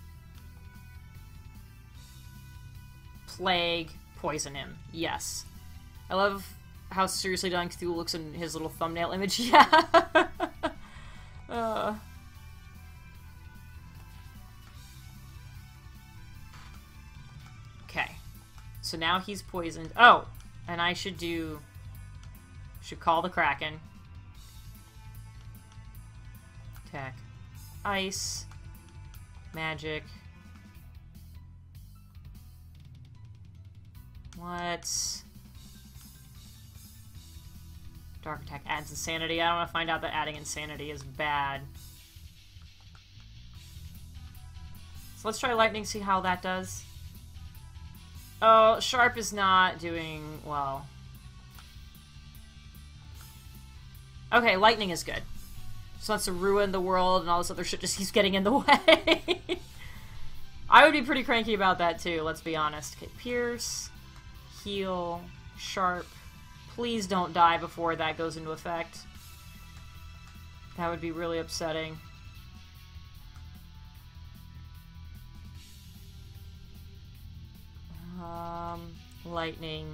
Plague. Poison him. Yes. I love how seriously done Cthulhu looks in his little thumbnail image. Yeah. Okay. So now he's poisoned. Oh! And I should call the Kraken. Attack. Ice. Magic. Let's... Dark Attack adds Insanity. I don't want to find out that adding Insanity is bad. So let's try Lightning, see how that does. Oh, Sharp is not doing well. Okay, Lightning is good. Just wants to ruin the world and all this other shit just keeps getting in the way. I would be pretty cranky about that too, let's be honest. Okay, Pierce, Heal, Sharp. Please don't die before that goes into effect. That would be really upsetting. Lightning.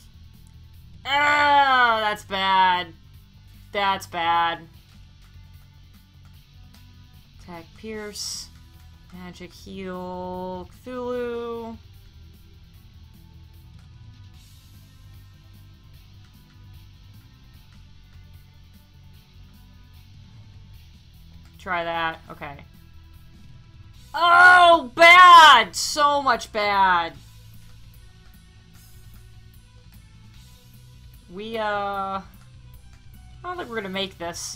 Ah, that's bad. That's bad. Attack Pierce. Magic Heal. Cthulhu. Try that. Okay. Oh, bad! So much bad. I don't think we're gonna make this.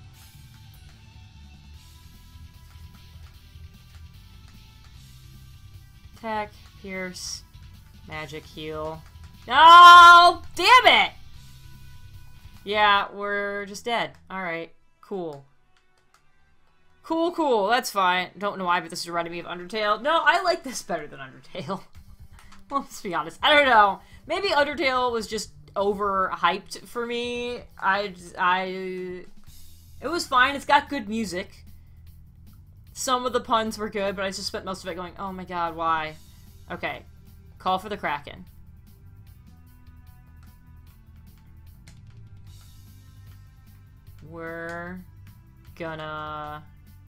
Attack, Pierce, Magic Heal. No! Damn it! Yeah, we're just dead. Alright, cool. Cool, cool, that's fine. Don't know why, but this is reminding me of Undertale. No, I like this better than Undertale. Well, let's be honest. I don't know. Maybe Undertale was just overhyped for me. It was fine. It's got good music. Some of the puns were good, but I just spent most of it going, oh my god, why? Okay. Call for the Kraken. We're gonna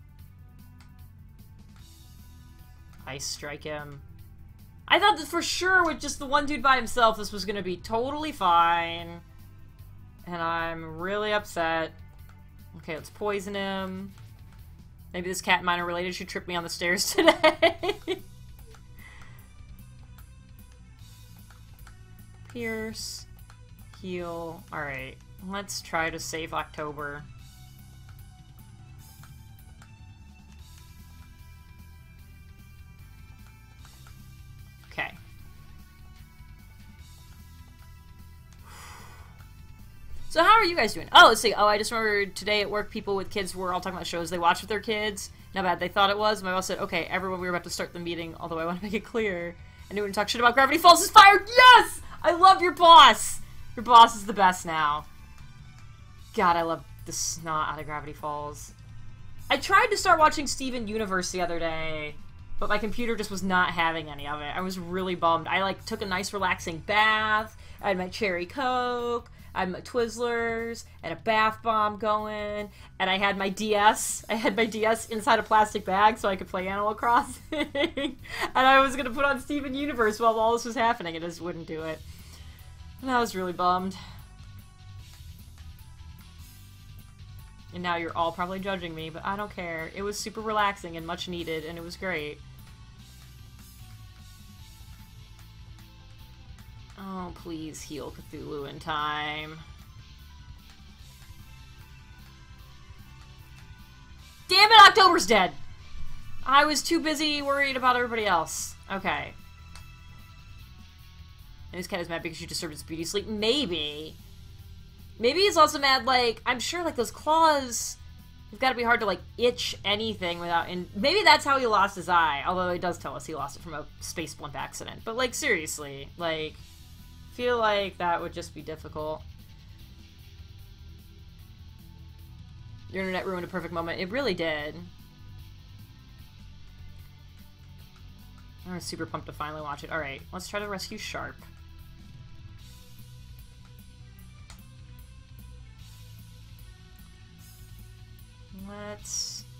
Ice Strike him. I thought that for sure with just the one dude by himself this was gonna be totally fine. And I'm really upset. Okay, let's poison him. Maybe this cat and mine are related. She tripped me on the stairs today. Pierce. Heal. Alright. Let's try to save October. Okay. So how are you guys doing? Oh, let's see. Oh, I just remembered today at work, people with kids were all talking about shows they watch with their kids. Not bad. They thought it was. My boss said, okay, everyone, we were about to start the meeting, although I want to make it clear. Anyone who talks shit about Gravity Falls is fired. Yes! I love your boss. Your boss is the best now. God, I love the snot out of Gravity Falls. I tried to start watching Steven Universe the other day, but my computer just was not having any of it. I was really bummed. I, like, took a nice relaxing bath. I had my cherry Coke. I had my Twizzlers, and a bath bomb going, and I had my DS. I had my DS inside a plastic bag so I could play Animal Crossing. And I was going to put on Steven Universe while all this was happening. It just wouldn't do it. And I was really bummed. And now you're all probably judging me, but I don't care. It was super relaxing and much needed, and it was great. Oh, please heal Cthulhu in time. Damn it, October's dead! I was too busy worried about everybody else. Okay. And his cat is mad because she disturbed his beauty sleep. Maybe. Maybe he's also mad, like, I'm sure, like, those claws... It's gotta be hard to, like, itch anything without... And maybe that's how he lost his eye. Although it does tell us he lost it from a space blimp accident. But, like, seriously. Like... Feel like that would just be difficult. Your internet ruined a perfect moment. It really did. I was super pumped to finally watch it. Alright, let's try to rescue Sharp. Let's...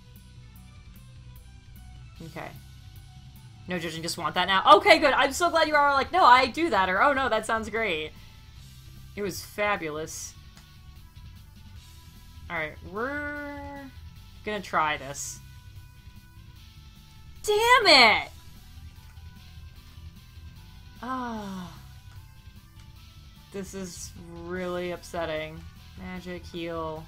Okay. No judging, just want that now. Okay, good. I'm so glad you are like, no, I do that, or oh no, that sounds great. It was fabulous. Alright, we're gonna try this. Damn it! Ah. This is really upsetting. Magic, heal.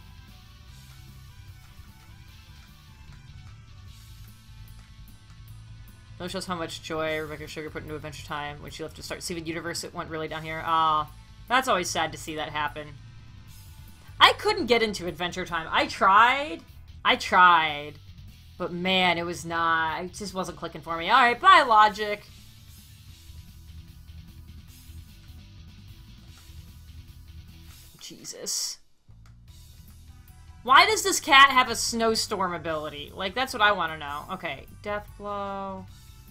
That shows how much joy Rebecca Sugar put into Adventure Time when she left to start Steven Universe. It went really down here. Ah, that's always sad to see that happen. I couldn't get into Adventure Time. I tried. But man, it was not... It just wasn't clicking for me. Alright, bye, Logic. Jesus. Why does this cat have a snowstorm ability? Like, that's what I want to know. Okay, Death Blow...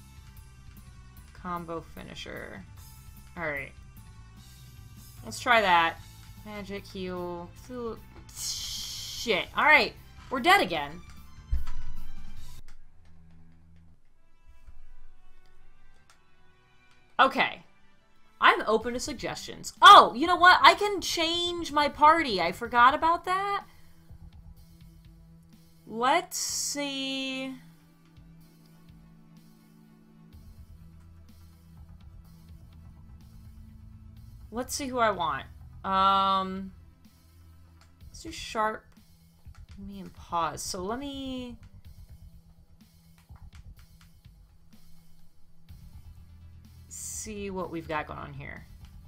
Combo finisher. Alright. Let's try that. Magic, heal. Shit. Alright. We're dead again. Okay. I'm open to suggestions. Oh, you know what? I can change my party. I forgot about that. Let's see... Let's see who I want. Let's do Sharp, me, and Pause. So let me... see what we've got going on here.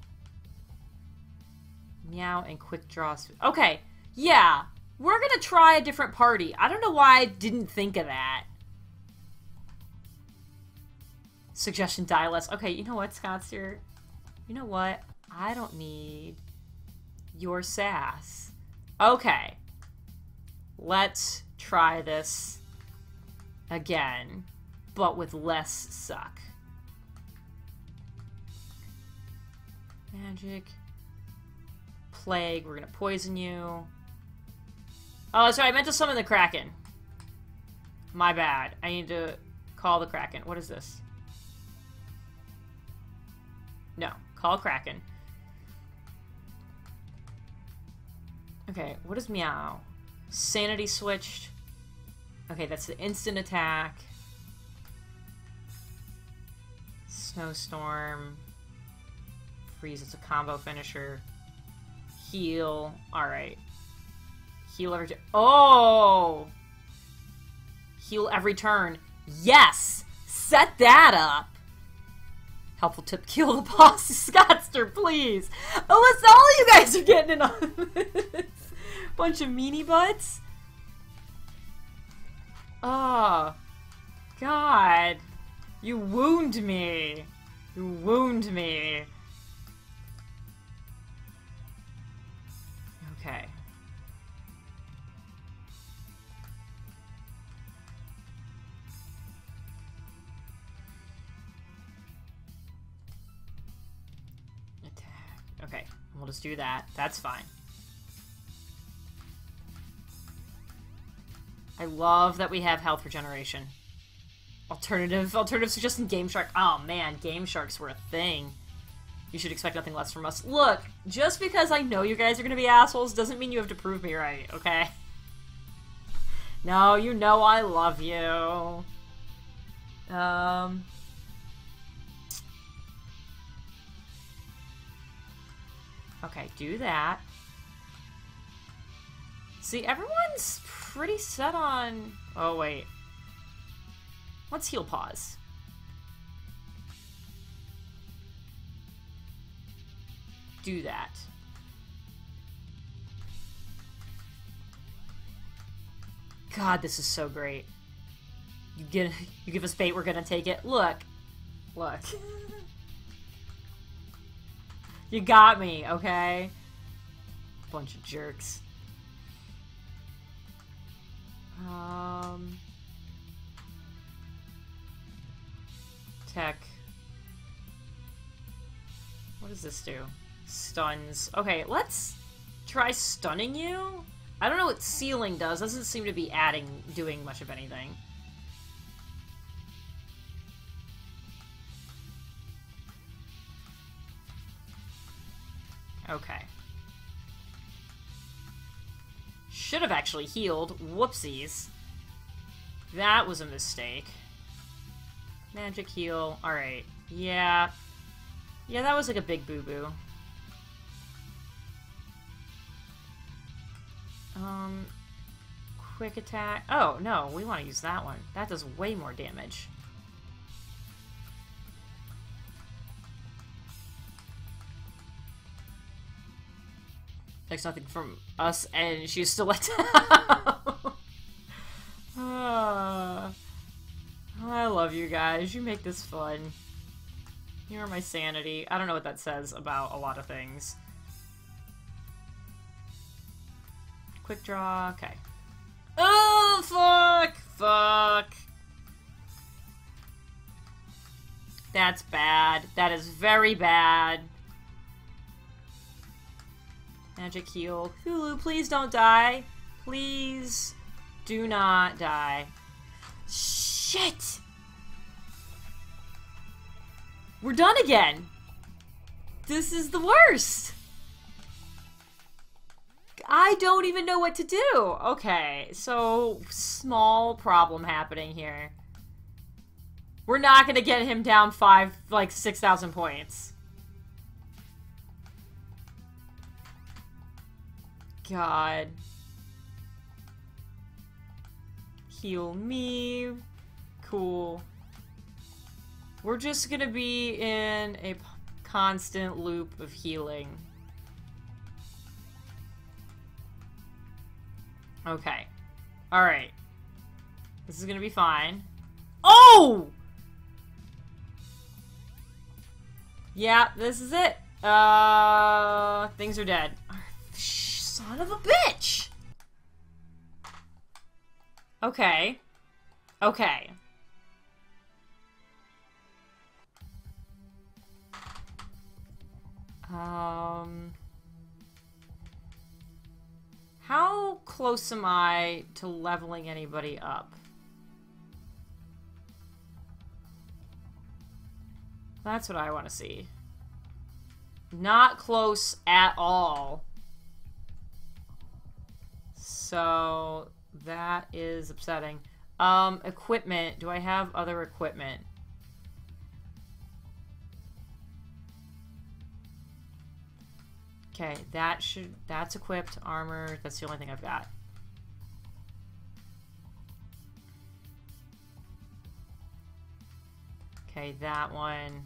Meow and Quick Draw. Okay, yeah. We're gonna try a different party. I don't know why I didn't think of that. Suggestion, die less. Okay, you know what, Scott's here? You know what? I don't need your sass. Okay. Let's try this again, but with less suck. Magic. Plague. We're gonna poison you. Oh, sorry, I meant to summon the Kraken. My bad. I need to call the Kraken. What is this? No. Call Kraken. Okay, what is Meow? Sanity switched. Okay, that's the instant attack. Snowstorm. Freeze, it's a combo finisher. Heal. Alright. Heal every turn. Oh! Heal every turn. Yes! Set that up! Helpful tip, kill the boss. Scottster, please! Oh, that's all you guys are getting in on this. Bunch of meanie butts. Oh. God. You wound me. You wound me. Okay. Attack. Okay, we'll just do that. That's fine. I love that we have health regeneration. Alternative suggestion Game Shark. Oh man, Game Sharks were a thing. You should expect nothing less from us. Look, just because I know you guys are gonna be assholes doesn't mean you have to prove me right, okay? No, you know I love you. Okay, do that. See, everyone's pretty set on... Oh, wait. Let's heal pause. Do that. God, this is so great. You give us bait, we're gonna take it. Look. Look. You got me, okay? Bunch of jerks. Tech. What does this do? Stuns. Okay, let's try stunning you. I don't know what sealing does. Doesn't seem to be doing much of anything. Okay. Should have actually healed. Whoopsies. That was a mistake. Magic heal. Alright. Yeah. Yeah, that was like a big boo-boo. Quick attack. Oh, no, we want to use that one. That does way more damage. Takes nothing from us, and she's still let down. I love you guys. You make this fun. You're my sanity. I don't know what that says about a lot of things. Quick draw. Okay. Oh, fuck! Fuck. That's bad. That is very bad. Magic heal. Cthulhu, please don't die. Please do not die. Shit! We're done again! This is the worst! I don't even know what to do! Okay, so small problem happening here. We're not gonna get him down 6,000 points. God. Heal me. Cool. We're just gonna be in a constant loop of healing. Okay. Alright. This is gonna be fine. Oh! Yeah, this is it. Things are dead. Son of a bitch! Okay. Okay. How close am I to leveling anybody up? That's what I want to see. Not close at all. So that is upsetting. Equipment. Do I have other equipment? Okay, that's equipped. Armor. That's the only thing I've got. Okay, that one.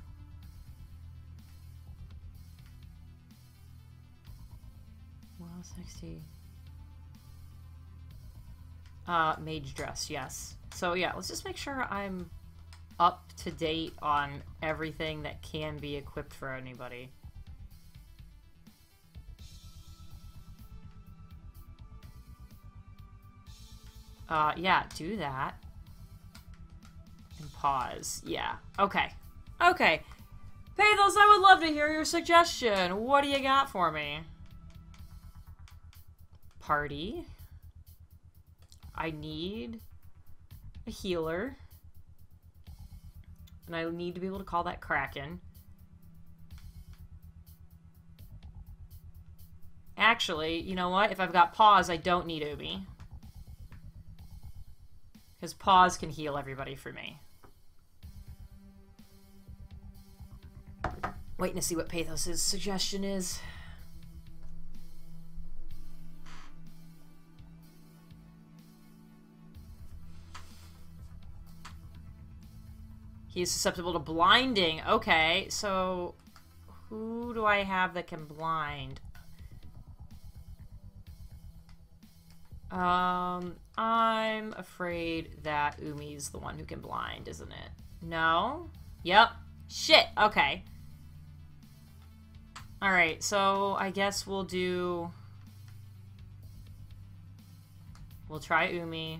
Well, 60. Mage dress, yes. So yeah, let's just make sure I'm up to date on everything that can be equipped for anybody. Yeah, do that. And pause. Yeah. Okay. Okay. Pathos, I would love to hear your suggestion. What do you got for me? Party. I need a healer. And I need to be able to call that Kraken. Actually, you know what? If I've got pause, I don't need Umi. Because pause can heal everybody for me. Waiting to see what Pathos' suggestion is. He is susceptible to blinding. Okay, so who do I have that can blind? I'm afraid that Umi's the one who can blind, isn't it? No? Yep. Shit. Okay. Alright, so I guess we'll try Umi.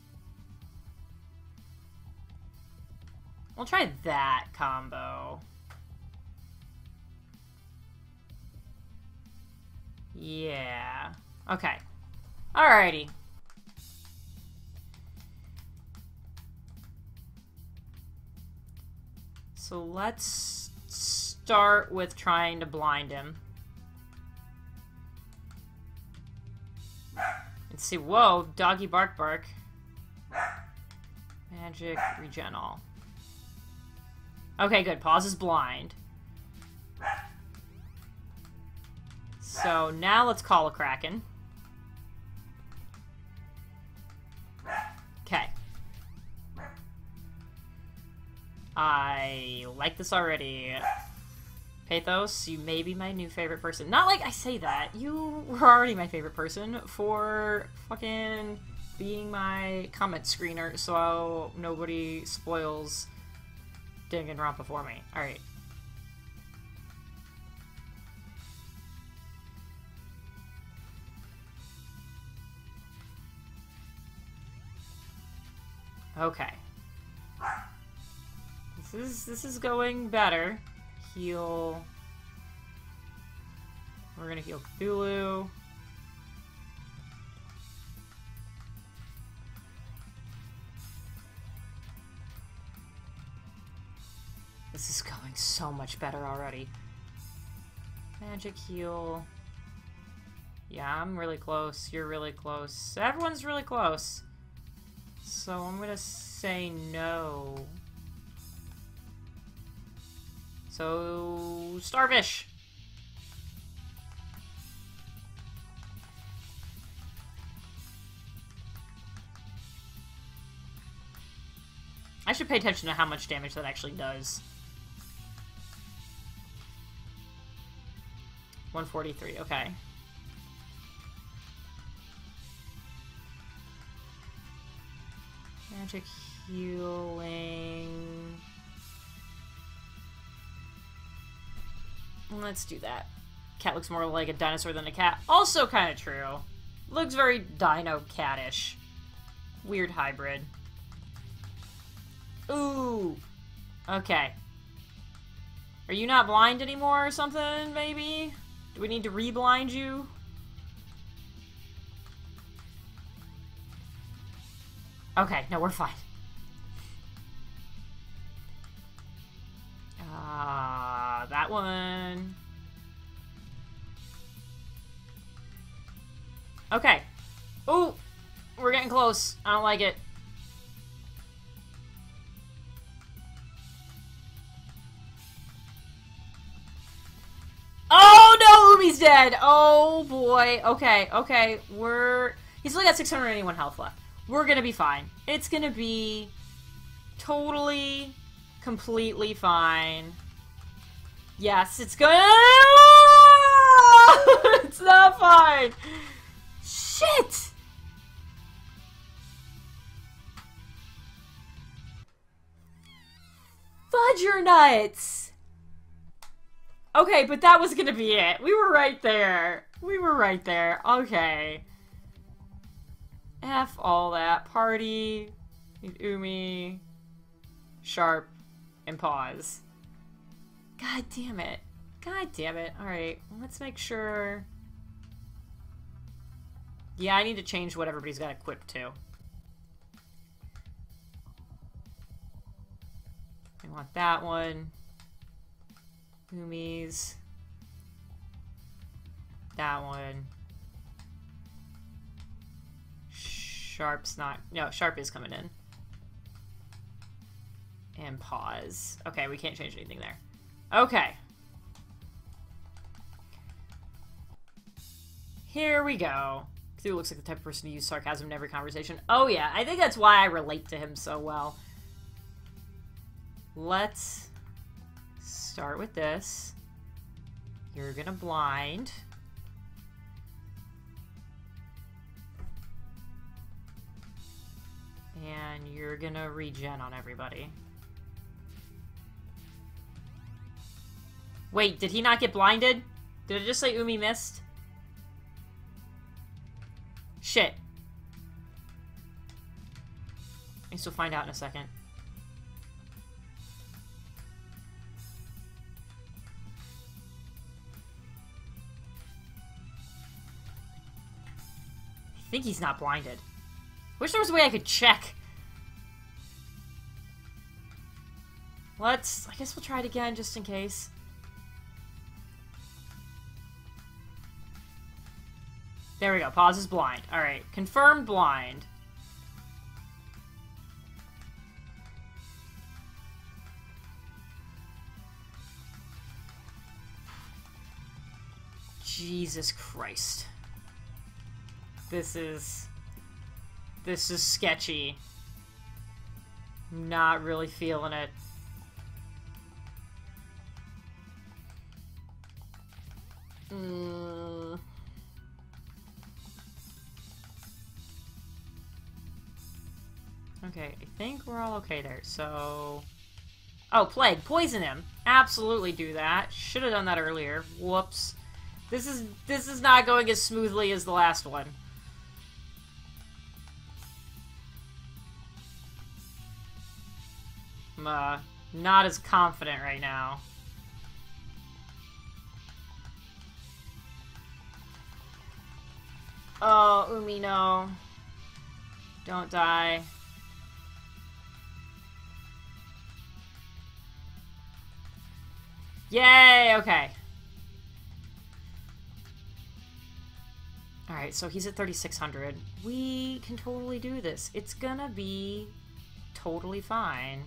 We'll try that combo. Yeah. Okay. Alrighty. So let's start with trying to blind him. Let's see. Whoa, doggy bark bark. Magic regen all. Okay, good. Pause is blind. So now let's call a Kraken. Okay. I like this already. Pathos, you may be my new favorite person. Not like I say that. You were already my favorite person for fucking being my comment screener, so nobody spoils Danganronpa for me. Alright. Okay. This is going better. Heal. We're gonna heal Cthulhu. This is going so much better already. Magic heal. Yeah, I'm really close. You're really close. Everyone's really close. So I'm gonna say no. So, Starfish! I should pay attention to how much damage that actually does. 143, okay. Magic healing. Let's do that. Cat looks more like a dinosaur than a cat. Also kind of true. Looks very dino-cat-ish. Weird hybrid. Ooh. Okay. Are you not blind anymore or something, maybe? Do we need to re-blind you? Okay, no, we're fine. That one. Okay. close. I don't like it. Oh no, Umi's dead! Oh boy. Okay, okay. He's only got 681 health left. We're gonna be fine. It's gonna be totally, completely fine. Yes, it's good. It's not fine. Shit! Fudge your nuts! Okay, but that was gonna be it. We were right there. We were right there. Okay. F all that. Party, Umi, Sharp, and pause. God damn it. God damn it. Alright, let's make sure... Yeah, I need to change what everybody's got equipped to. I want that one. Umi's. That one. Sharp's not... No, Sharp is coming in. And pause. Okay, we can't change anything there. Okay. Here we go. Cthulhu looks like the type of person to use sarcasm in every conversation. Oh yeah, I think that's why I relate to him so well. Let's start with this. You're gonna blind. And you're gonna regen on everybody. Wait, did he not get blinded? Did it just say Umi missed? Shit. I guess we'll find out in a second. I think he's not blinded. Wish there was a way I could check. I guess we'll try it again just in case. There we go. Pause is blind. Alright. Confirmed blind. Jesus Christ. This is sketchy. Not really feeling it. Okay, I think we're all okay there, so... Oh, Plague. Poison him. Absolutely do that. Should have done that earlier. Whoops. This is not going as smoothly as the last one. I'm, not as confident right now. Oh, Umi, no. Don't die. Yay! Okay. Alright, so he's at 3,600. We can totally do this. It's gonna be totally fine.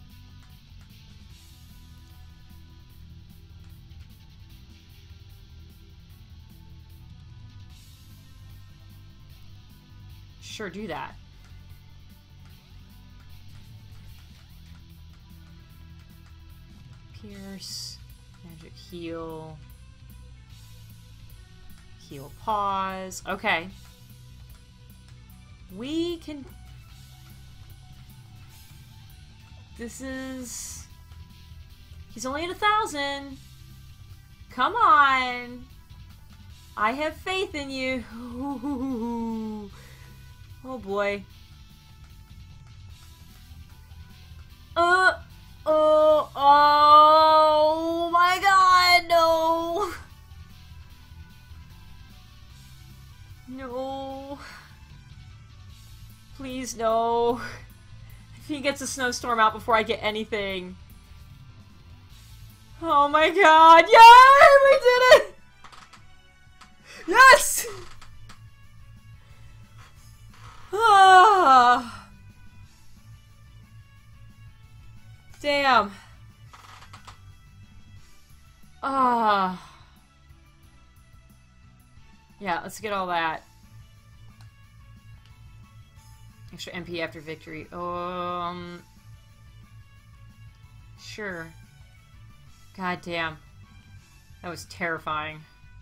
Sure, do that. Pierce. Magic heal. Heal pause. Okay. We can... This is... He's only at 1,000. Come on. I have faith in you. Oh boy. Oh my god, no. No. Please, no. If he gets a snowstorm out before I get anything. Oh my god, yay! We did it! Yes! Ah. Damn. Ah. Yeah, let's get all that. Extra MP after victory. Sure. God damn. That was terrifying.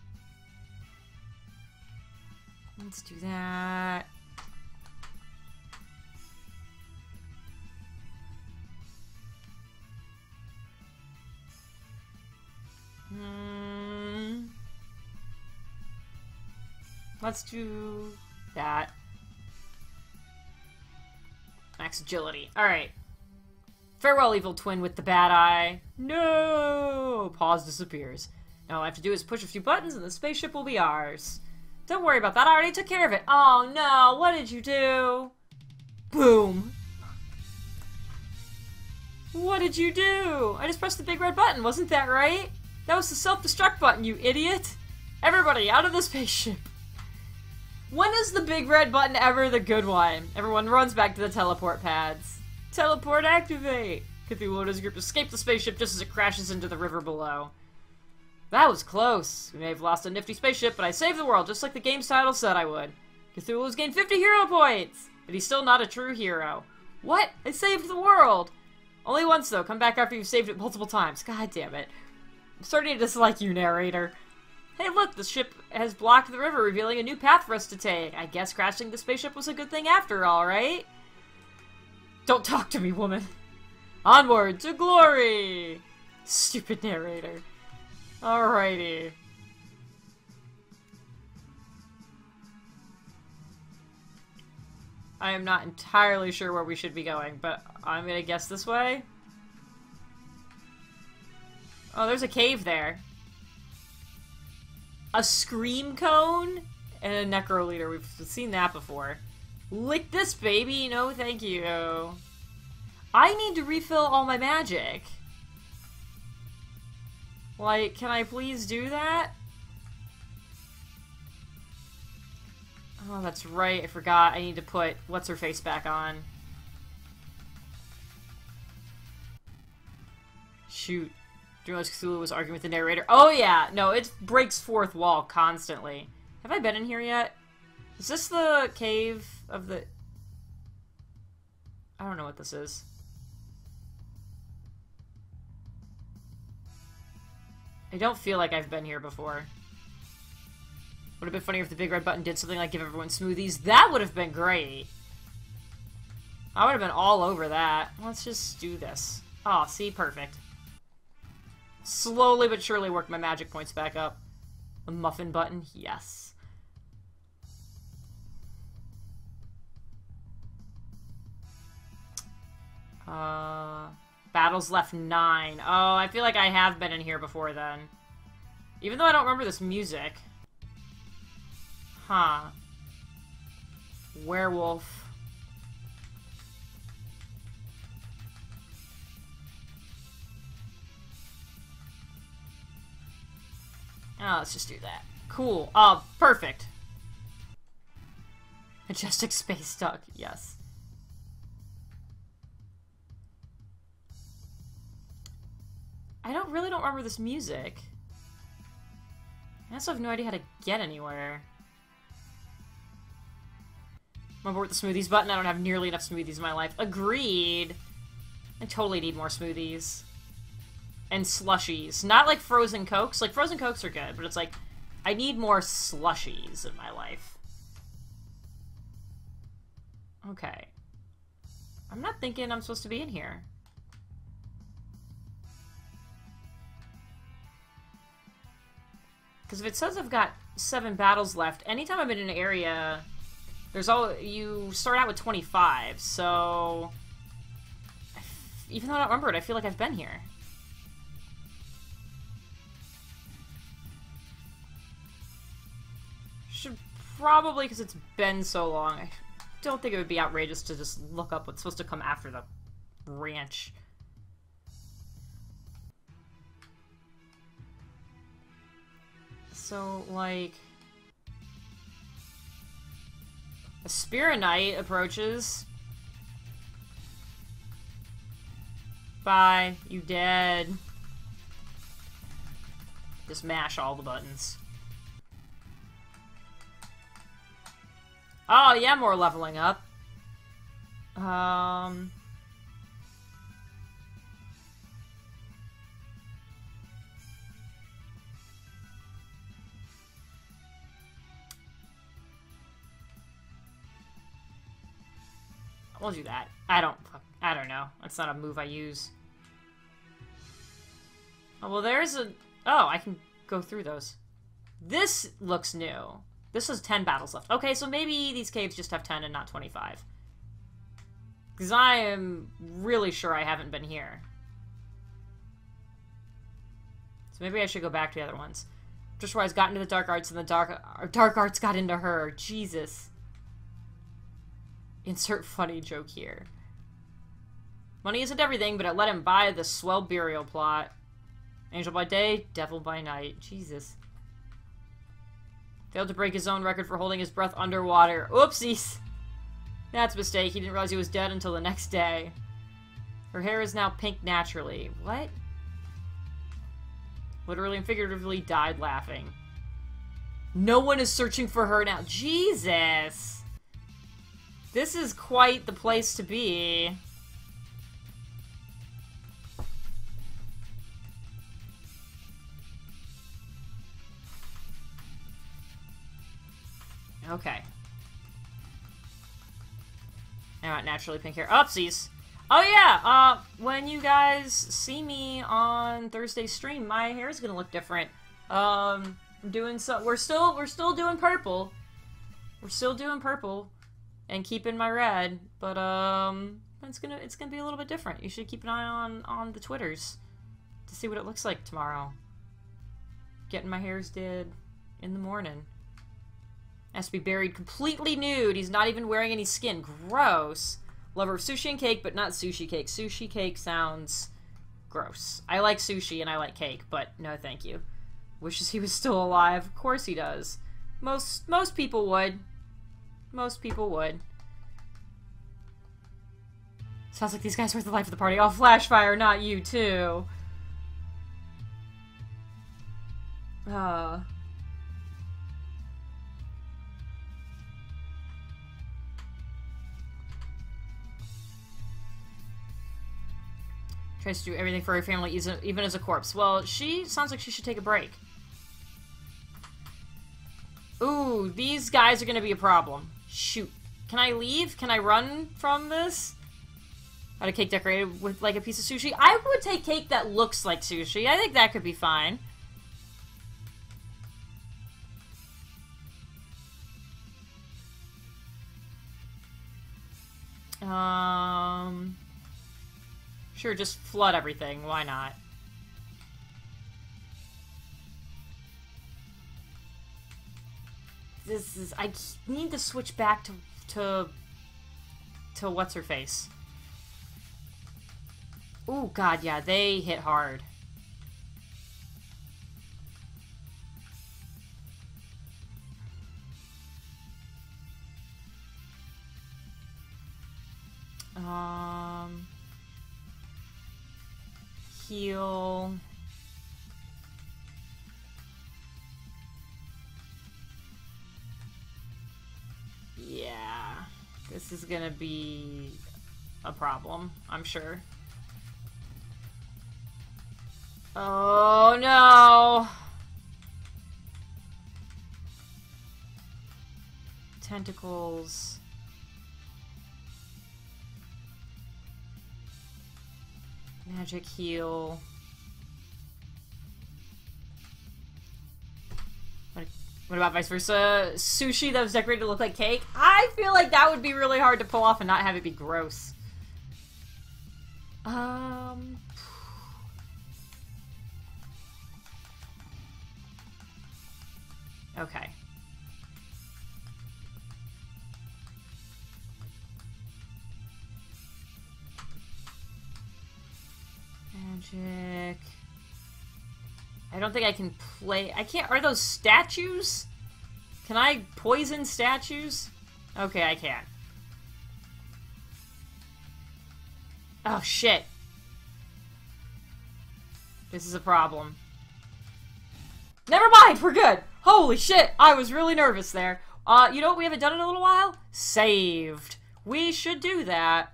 Let's do that. Let's do that. Max agility. Alright. Farewell, evil twin with the bad eye. No! Pause disappears. Now all I have to do is push a few buttons and the spaceship will be ours. Don't worry about that, I already took care of it. Oh no, what did you do? Boom. What did you do? I just pressed the big red button, wasn't that right? That was the self-destruct button, you idiot. Everybody, out of the spaceship. When is the big red button ever the good one? Everyone runs back to the teleport pads. Teleport activate! Cthulhu and his group escape the spaceship just as it crashes into the river below. That was close. We may have lost a nifty spaceship, but I saved the world just like the game's title said I would. Cthulhu's gained 50 hero points! But he's still not a true hero. What? I saved the world! Only once though, come back after you've saved it multiple times. God damn it. I'm starting to dislike you, narrator. Hey look, the ship has blocked the river, revealing a new path for us to take. I guess crashing the spaceship was a good thing after all, right? Don't talk to me, woman. Onward to glory! Stupid narrator. Alrighty. I am not entirely sure where we should be going, but I'm gonna guess this way. Oh, there's a cave there. A scream cone and a necro leader. We've seen that before. Lick this, baby. No, thank you. I need to refill all my magic. Like, can I please do that? Oh, that's right. I forgot. I need to put what's-her-face back on. Shoot. Do you realize Cthulhu was arguing with the narrator? Oh, yeah! No, it breaks fourth wall constantly. Have I been in here yet? Is this the cave of the... I don't know what this is. I don't feel like I've been here before. Would have been funnier if the big red button did something like give everyone smoothies. That would have been great! I would have been all over that. Let's just do this. Oh, see? Perfect. Slowly but surely work my magic points back up. The muffin button? Yes. Battles left 9. Oh, I feel like I have been in here before then. Even though I don't remember this music. Huh. Werewolf. Oh, let's just do that. Cool. Oh, perfect. Majestic Space Duck. Yes. I really don't remember this music. I also have no idea how to get anywhere. I'm bored with the smoothies button. I don't have nearly enough smoothies in my life. Agreed. I totally need more smoothies. And slushies. Not like frozen cokes. Like, frozen cokes are good, but it's like, I need more slushies in my life. Okay. I'm not thinking I'm supposed to be in here. Because if it says I've got 7 battles left, anytime I'm in an area, you start out with 25, so... Even though I don't remember it, I feel like I've been here. Should probably, because it's been so long, I don't think it would be outrageous to just look up what's supposed to come after the ranch. So, like... Spirit Knight approaches. Bye. You dead. Just mash all the buttons. Oh, yeah, more leveling up. We'll do that. I don't know. That's not a move I use. Oh, well, there's a... Oh, I can go through those. This looks new. This has 10 battles left. Okay, so maybe these caves just have 10 and not 25. Because I am really sure I haven't been here. So maybe I should go back to the other ones. Just where I got into the dark arts and the dark arts got into her. Jesus. Insert funny joke here. Money isn't everything, but it let him buy the swell burial plot. Angel by day, devil by night. Jesus. Failed to break his own record for holding his breath underwater. Oopsies! That's a mistake. He didn't realize he was dead until the next day. Her hair is now pink naturally. What? Literally and figuratively died laughing. No one is searching for her now. Jesus! This is quite the place to be. Okay. I want naturally pink hair. Oopsies! Oh yeah, when you guys see me on Thursday's stream, my hair is gonna look different. I'm doing so. We're still doing purple. We're still doing purple. And keeping my red, but it's gonna be a little bit different. You should keep an eye on the Twitters to see what it looks like tomorrow. Getting my hairs did in the morning. Has to be buried completely nude. He's not even wearing any skin. Gross. Lover of sushi and cake, but not sushi cake. Sushi cake sounds gross. I like sushi and I like cake, but no thank you. Wishes he was still alive. Of course he does. Most people would. Most people would. Sounds like these guys were the life of the party. Oh, Flashfire, not you, too. Tries to do everything for her family, even as a corpse. Well, she sounds like she should take a break. Ooh, these guys are gonna be a problem. Shoot. Can I leave? Can I run from this? Had a cake decorated with, like, a piece of sushi. I would take cake that looks like sushi. I think that could be fine. Sure, just flood everything. Why not? This is... I need to switch back to what's her face. Ooh, God, yeah, they hit hard. Heal. Yeah, this is gonna be a problem, I'm sure. Oh no! Tentacles. Magic heal. What about vice versa? Sushi that was decorated to look like cake? I feel like that would be really hard to pull off and not have it be gross. Okay. Magic. I don't think I can play... I can't... Are those statues? Can I poison statues? Okay, I can. Oh, shit. This is a problem. Never mind, we're good. Holy shit, I was really nervous there. You know what we haven't done in a little while? Saved. We should do that.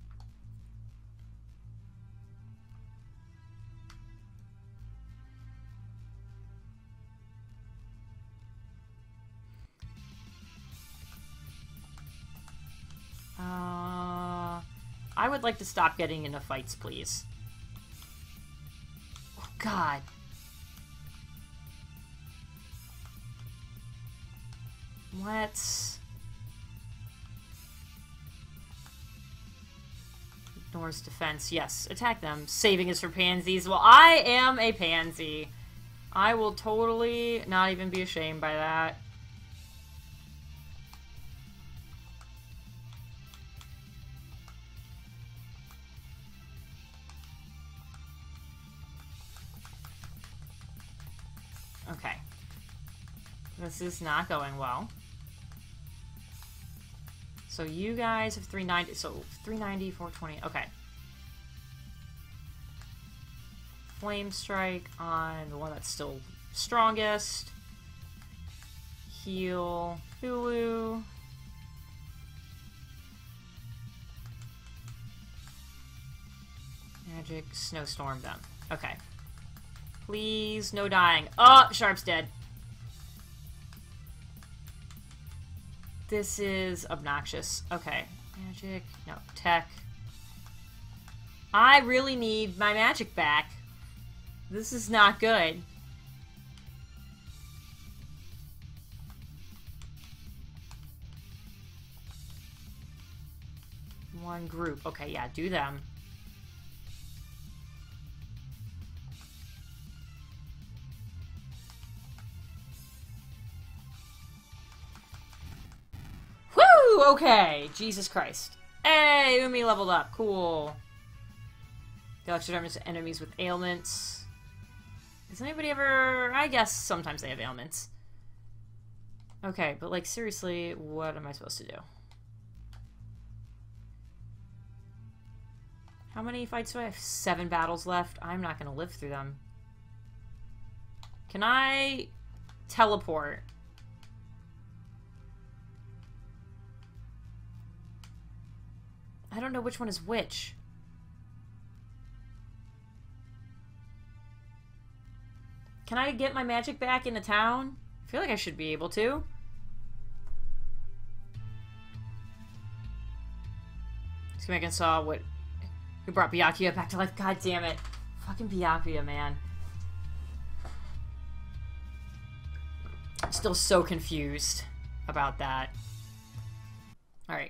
I would like to stop getting into fights, please. Oh, God. Let's... Ignores defense. Yes, attack them. Saving is for pansies. Well, I am a pansy. I will totally not even be ashamed by that. Okay. This is not going well. So you guys have 390, so 390, 420, okay. Flame Strike on the one that's still strongest. Heal Cthulhu. Magic Snowstorm them. Okay. Please, no dying. Oh, Sharp's dead. This is obnoxious. Okay. Magic. No. Tech. I really need my magic back. This is not good. One group. Okay, yeah, do them. Okay, Jesus Christ. Hey, Umi leveled up. Cool. Deal extra damage to enemies with ailments. Does anybody ever... I guess sometimes they have ailments. Okay, but like seriously, what am I supposed to do? How many fights do I have? 7 battles left. I'm not going to live through them. Can I teleport? I don't know which one is which. Can I get my magic back in the town? I feel like I should be able to. Let's see if I can saw what... Who brought Byakuya back to life? God damn it. Fucking Byakuya, man. I'm still so confused about that. Alright.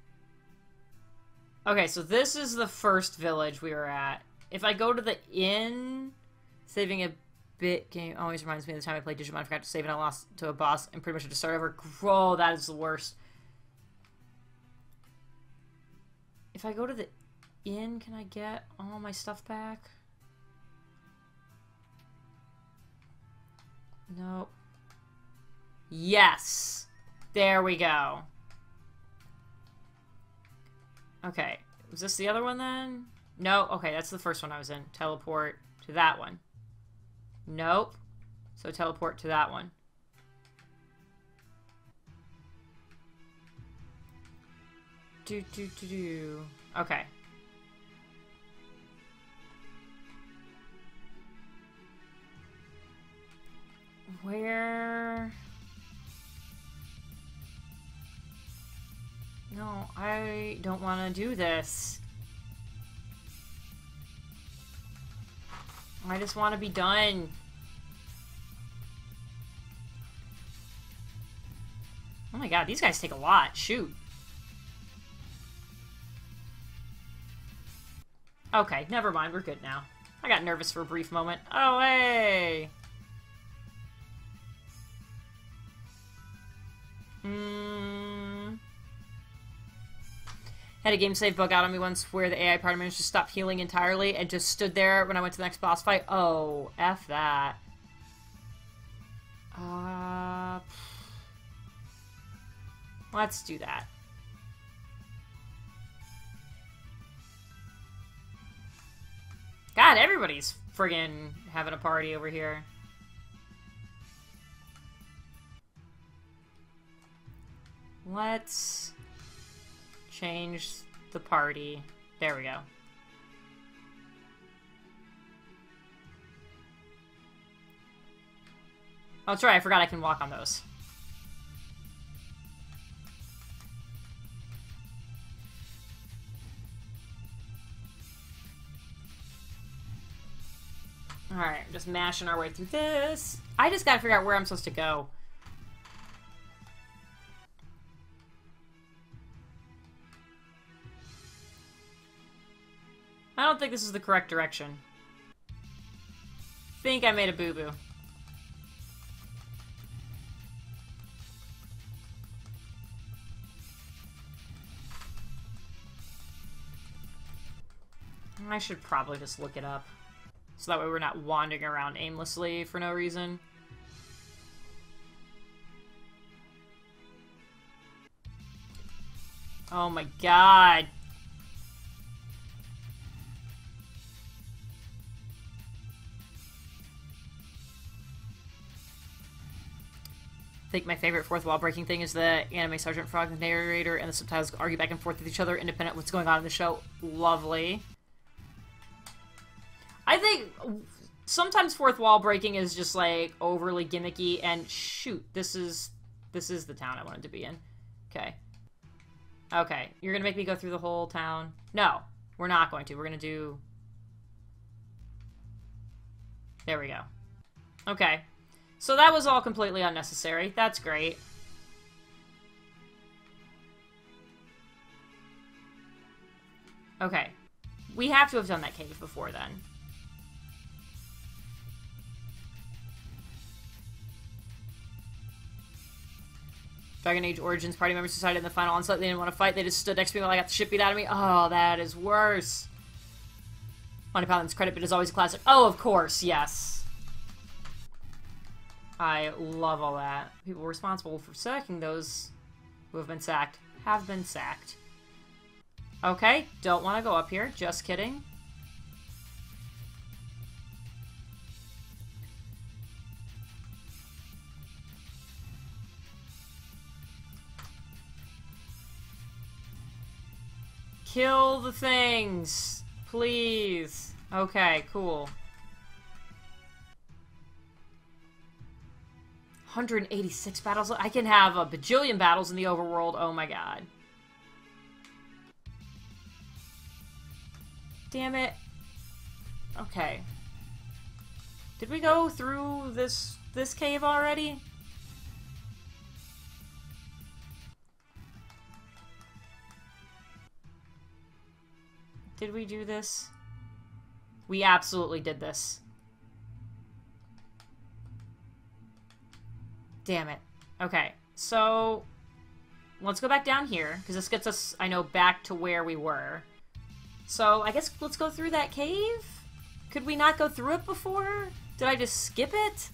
Okay, so this is the first village we were at. If I go to the inn, saving a bit game always reminds me of the time I played Digimon. I forgot to save and I lost to a boss and pretty much had to start over. Oh, that is the worst. If I go to the inn, can I get all my stuff back? Nope. Yes! There we go. Okay. Was this the other one then? No. Okay, that's the first one I was in. Teleport to that one. Nope. So teleport to that one. Okay. Where... No, I don't want to do this. I just want to be done. Oh my god, these guys take a lot. Shoot. Okay, never mind. We're good now. I got nervous for a brief moment. Oh, hey! Had a game save bug out on me once where the AI part managed to stop healing entirely and just stood there when I went to the next boss fight. Oh, F that. Let's do that. God, everybody's friggin' having a party over here. Let's change the party. There we go. Oh, that's right, I forgot I can walk on those. Alright, just mashing our way through this. I just gotta figure out where I'm supposed to go. I don't think this is the correct direction. Think I made a boo-boo. I should probably just look it up. So that way we're not wandering around aimlessly for no reason. Oh my god. I think my favorite fourth wall breaking thing is the anime Sergeant Frog, the narrator, and the subtitles argue back and forth with each other independent of what's going on in the show. Lovely. I think sometimes fourth wall breaking is just like overly gimmicky, and shoot, this is the town I wanted to be in. Okay. Okay, you're gonna make me go through the whole town? No, we're not going to. We're gonna do... There we go. Okay. So that was all completely unnecessary. That's great. Okay. We have to have done that cave before then. Dragon Age Origins party members decided in the final onslaught they didn't want to fight. They just stood next to me while I got the shit beat out of me. Oh, that is worse. Monty Python's credit bit is always a classic. Oh, of course, yes. I love all that. People responsible for sacking those who have been sacked have been sacked. Okay, don't want to go up here. Just kidding. Kill the things, please. Okay, cool. 186 battles. I can have a bajillion battles in the overworld. Oh my god. Damn it. Okay. Did we go through this cave already? Did we do this? We absolutely did this. Damn it. Okay, so let's go back down here, because this gets us, I know, back to where we were. So I guess let's go through that cave? Could we not go through it before? Did I just skip it?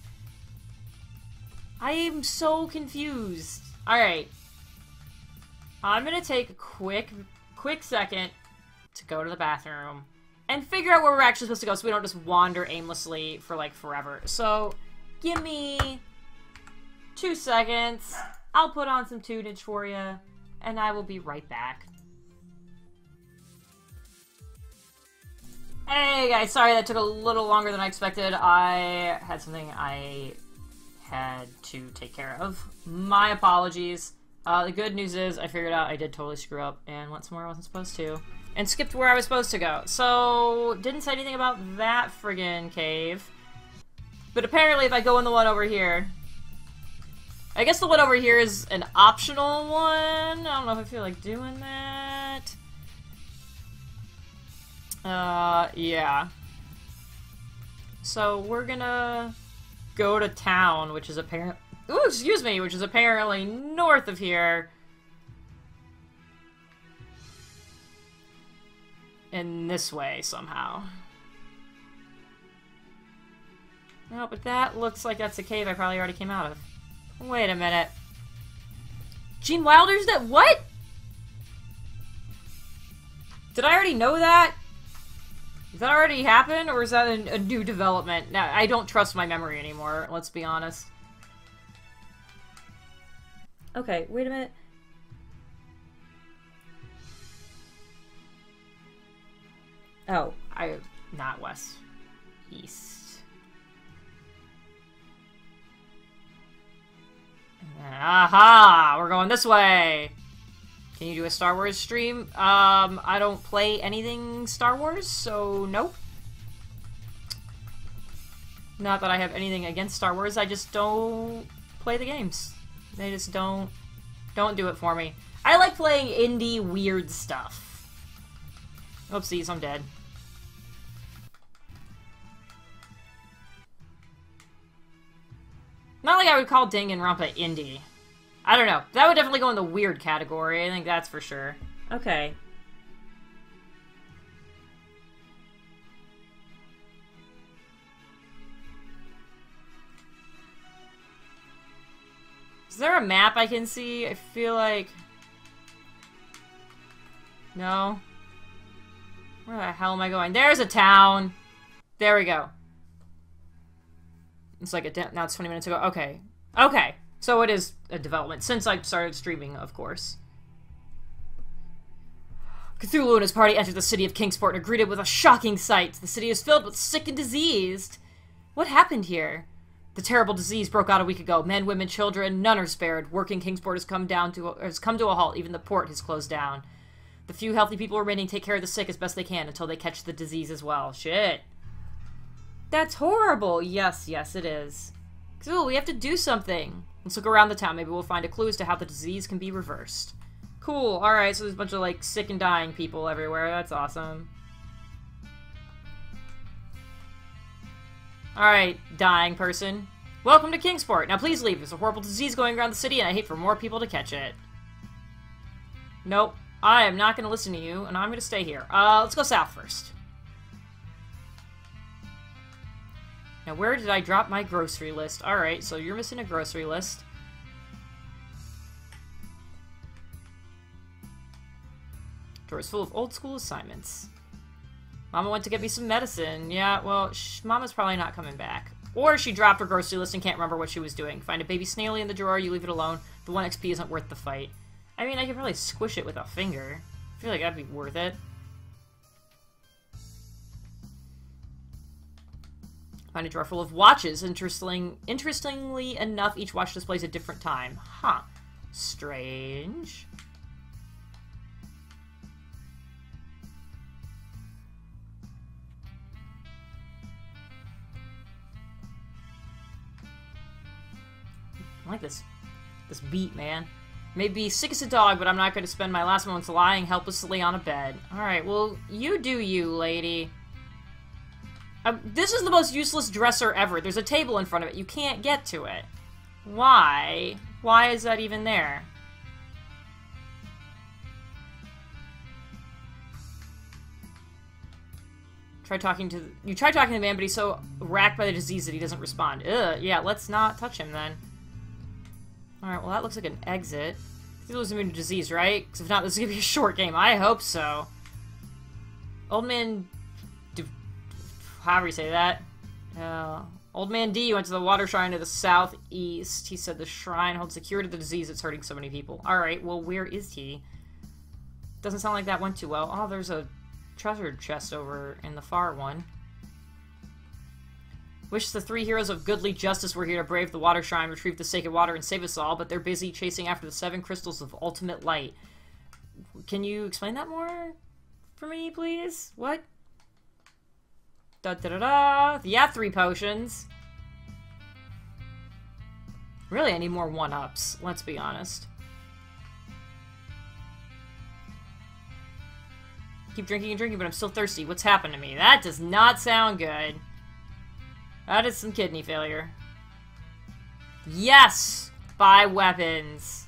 I am so confused. Alright. I'm gonna take a quick second to go to the bathroom and figure out where we're actually supposed to go so we don't just wander aimlessly for, like, forever. So, give me 2 seconds. I'll put on some tunage for you, and I will be right back. Hey guys, sorry that took a little longer than I expected. I had something I had to take care of. My apologies. The good news is I figured out I did totally screw up and went somewhere I wasn't supposed to. And skipped where I was supposed to go. So, didn't say anything about that friggin' cave. But apparently if I go in the one over here... I guess the one over here is an optional one. I don't know if I feel like doing that. Yeah. So, we're gonna go to town, which is apparent... Ooh, excuse me! Which is apparently north of here. In this way, somehow. No, but that looks like that's a cave I probably already came out of. Wait a minute. Gene Wilder's dead? What? Did I already know that? Did that already happen, or is that a new development? Now, I don't trust my memory anymore, let's be honest. Okay, wait a minute. Oh, not west. East. Aha! We're going this way! Can you do a Star Wars stream? I don't play anything Star Wars, so nope. Not that I have anything against Star Wars, I just don't play the games. They just don't do it for me. I like playing indie weird stuff. Oopsies, I'm dead. Not like I would call Danganronpa indie. I don't know. That would definitely go in the weird category. I think that's for sure. Okay. Is there a map I can see? I feel like... No. Where the hell am I going? There's a town! There we go. It's like now it's 20 minutes ago. Okay. Okay. So it is a development since I started streaming, of course. Cthulhu and his party entered the city of Kingsport and are greeted with a shocking sight. The city is filled with sick and diseased. What happened here? The terrible disease broke out a week ago. Men, women, children, none are spared. Work in Kingsport has come to a halt. Even the port has closed down. The few healthy people remaining take care of the sick as best they can until they catch the disease as well. Shit. That's horrible. Yes, yes, it is. Cthulhu, we have to do something. Let's look around the town. Maybe we'll find a clue as to how the disease can be reversed. Cool. Alright, so there's a bunch of, like, sick and dying people everywhere. That's awesome. Alright, dying person. Welcome to Kingsport. Now please leave. There's a horrible disease going around the city, and I hate for more people to catch it. Nope. I am not going to listen to you, and I'm going to stay here. Let's go south first. Now, where did I drop my grocery list? Alright, so you're missing a grocery list. Drawer's full of old school assignments. Mama went to get me some medicine. Yeah, well, Mama's probably not coming back. Or she dropped her grocery list and can't remember what she was doing. Find a baby snaily in the drawer, you leave it alone. The 1 XP isn't worth the fight. I mean, I could probably squish it with a finger. I feel like that'd be worth it. Find a drawer full of watches. Interestingly enough, each watch displays a different time. Huh. Strange. I like this beat, man. Maybe sick as a dog, but I'm not going to spend my last moments lying helplessly on a bed. Alright, well, you do you, lady. This is the most useless dresser ever. There's a table in front of it. You can't get to it. Why? Why is that even there? You try talking to the man, but he's so racked by the disease that he doesn't respond. Ugh, yeah, let's not touch him then. Alright, well that looks like an exit. Cthulhu's immune to disease, right? Because if not, this is gonna be a short game. I hope so. Old man... however you say that. Old man D went to the water shrine to the southeast. He said the shrine holds the cure to the disease that's hurting so many people. Alright, well where is he? Doesn't sound like that went too well. Oh, there's a treasure chest over in the far one. Wish the 3 heroes of goodly justice were here to brave the water shrine, retrieve the sacred water, and save us all, but they're busy chasing after the 7 crystals of ultimate light. Can you explain that more for me, please? What? Da-da-da-da! Yeah, 3 potions. Really, I need more 1-ups, let's be honest. Keep drinking and drinking, but I'm still thirsty. What's happened to me? That does not sound good. That is some kidney failure. Yes! Buy weapons.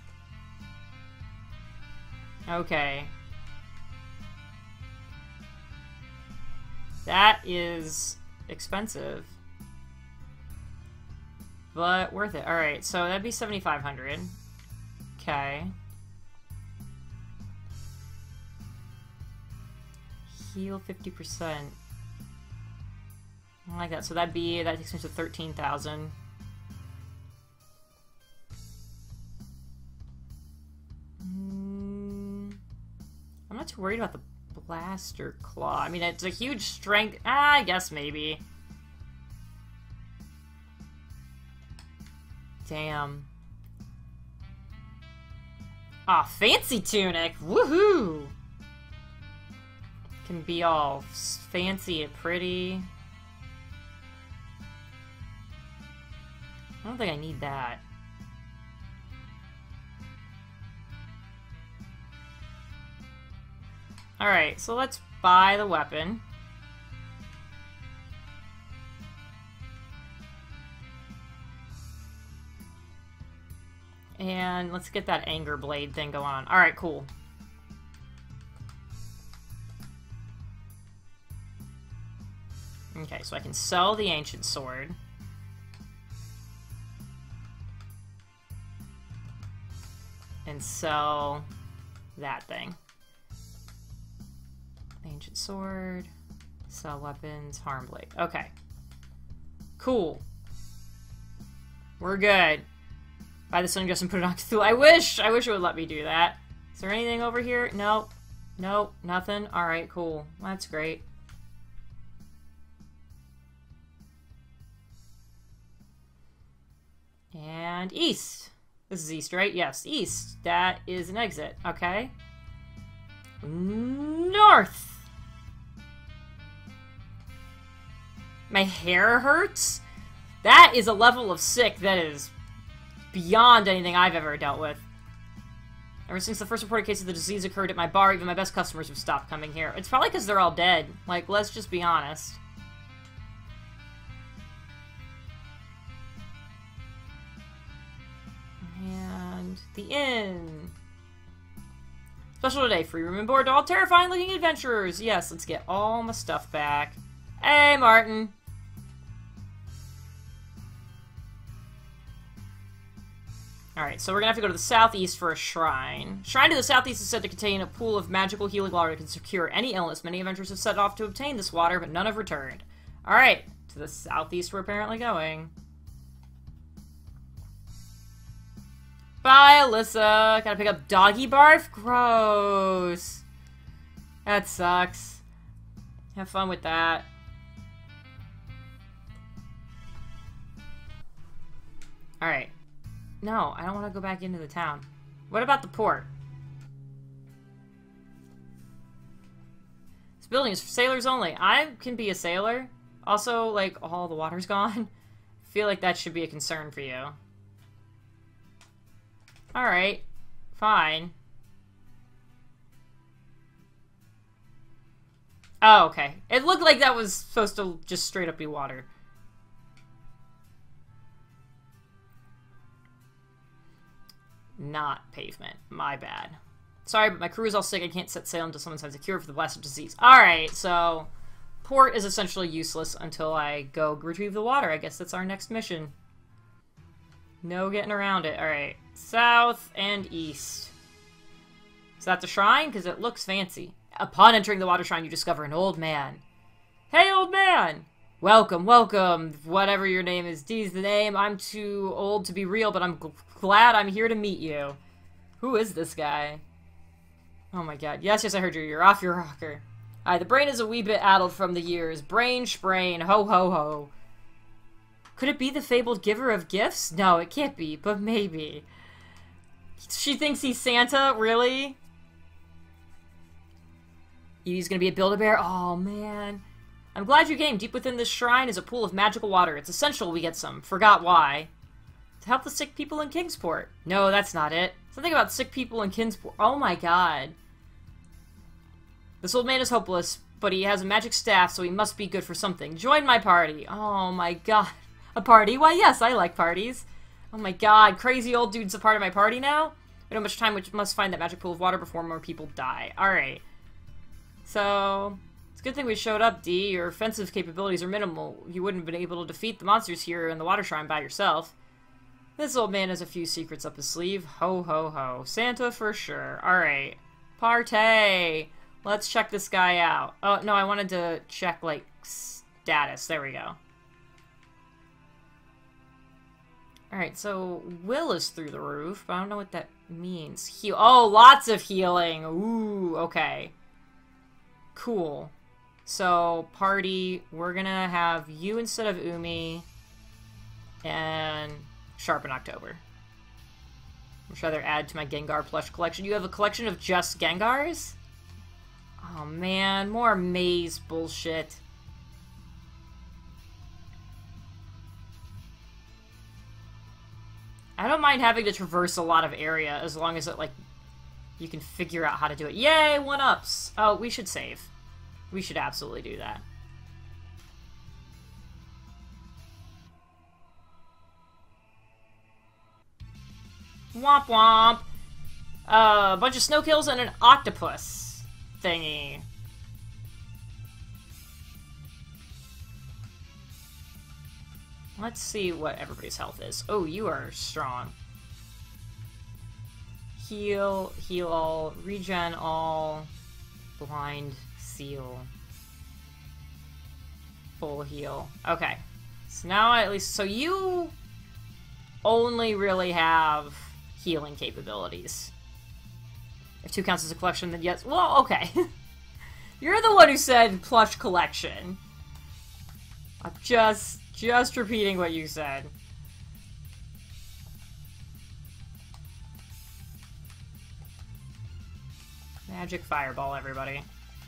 Okay. That is expensive. But worth it. Alright, so that'd be 7,500. Okay. Heal 50%. I like that. So that takes me to 13,000. I'm not too worried about the blaster claw. I mean, it's a huge strength. I guess maybe. Damn. Ah, fancy tunic! Woohoo! Can be all fancy and pretty. I don't think I need that. Alright, so let's buy the weapon. And let's get that anger blade thing going on. Alright, cool. Okay, so I can sell the ancient sword. And sell that thing. Ancient sword. Sell weapons. Harm blade. Okay. Cool. We're good. Buy the sundress and put it on Cthulhu. I wish it would let me do that. Is there anything over here? Nope. Nope. Nothing. Alright, cool. That's great. And east. This is east, right? Yes, east. That is an exit. Okay. North. My hair hurts? That is a level of sick that is beyond anything I've ever dealt with. Ever since the first reported case of the disease occurred at my bar, even my best customers have stopped coming here. It's probably because they're all dead. Like, let's just be honest. And the inn. Special today, free room and board to all terrifying looking adventurers. Yes, let's get all my stuff back. Hey, Martin. Alright, so we're gonna have to go to the southeast for a shrine. Shrine to the southeast is said to contain a pool of magical healing water that can cure any illness. Many adventurers have set off to obtain this water, but none have returned. Alright, to the southeast we're apparently going. Bye, Alyssa. Gotta pick up doggy barf? Gross. That sucks. Have fun with that. Alright. No, I don't want to go back into the town. What about the port? This building is for sailors only. I can be a sailor. Also, like, all the water's gone. I feel like that should be a concern for you. Alright. Fine. Oh, okay. It looked like that was supposed to just straight up be water. Not pavement. My bad. Sorry, but my crew is all sick. I can't set sail until someone finds a cure for the blasted disease. Alright, so port is essentially useless until I go retrieve the water. I guess that's our next mission. No getting around it. Alright. South and east. Is that the shrine? Because it looks fancy. Upon entering the water shrine, you discover an old man. Hey, old man! Welcome, welcome. Whatever your name is. D's the name. I'm too old to be real, but I'm glad I'm here to meet you. Who is this guy? Oh my god. Yes, yes, I heard you. You're off your rocker. Alright, the brain is a wee bit addled from the years. Brain sprain. Ho, ho, ho. Could it be the fabled giver of gifts? No, it can't be, but maybe. She thinks he's Santa? Really? He's gonna be a Build-A-Bear? Oh, man. I'm glad you came. Deep within this shrine is a pool of magical water. It's essential we get some. Forgot why. To help the sick people in Kingsport. No, that's not it. Something about sick people in Kingsport. Oh my god. This old man is hopeless, but he has a magic staff, so he must be good for something. Join my party. Oh my god. A party? Why, yes, I like parties. Oh my god. Crazy old dude's a part of my party now? We don't have much time. We must find that magic pool of water before more people die. Alright. So... good thing we showed up, D. Your offensive capabilities are minimal. You wouldn't have been able to defeat the monsters here in the water shrine by yourself. This old man has a few secrets up his sleeve. Ho, ho, ho. Santa for sure. Alright. Partay! Let's check this guy out. Oh, no, I wanted to check, like, status. There we go. Alright, so will is through the roof, but I don't know what that means. Heal. Oh, lots of healing. Ooh, okay. Cool. So, party, we're gonna have you instead of Umi, and Sharp in October. Which rather add to my Gengar plush collection. You have a collection of just Gengars? Oh man, more maze bullshit. I don't mind having to traverse a lot of area as long as it, like, you can figure out how to do it. Yay, 1-ups! Oh, we should save. We should absolutely do that. Womp womp! A bunch of snow kills and an octopus thingy. Let's see what everybody's health is. Oh, you are strong. Heal, heal all, regen all, blind, seal, full heal. Okay. So now at least, so you only really have healing capabilities. If 2 counts as a collection, then yes. Well, okay. You're the one who said plush collection. I'm just repeating what you said. Magic fireball, everybody.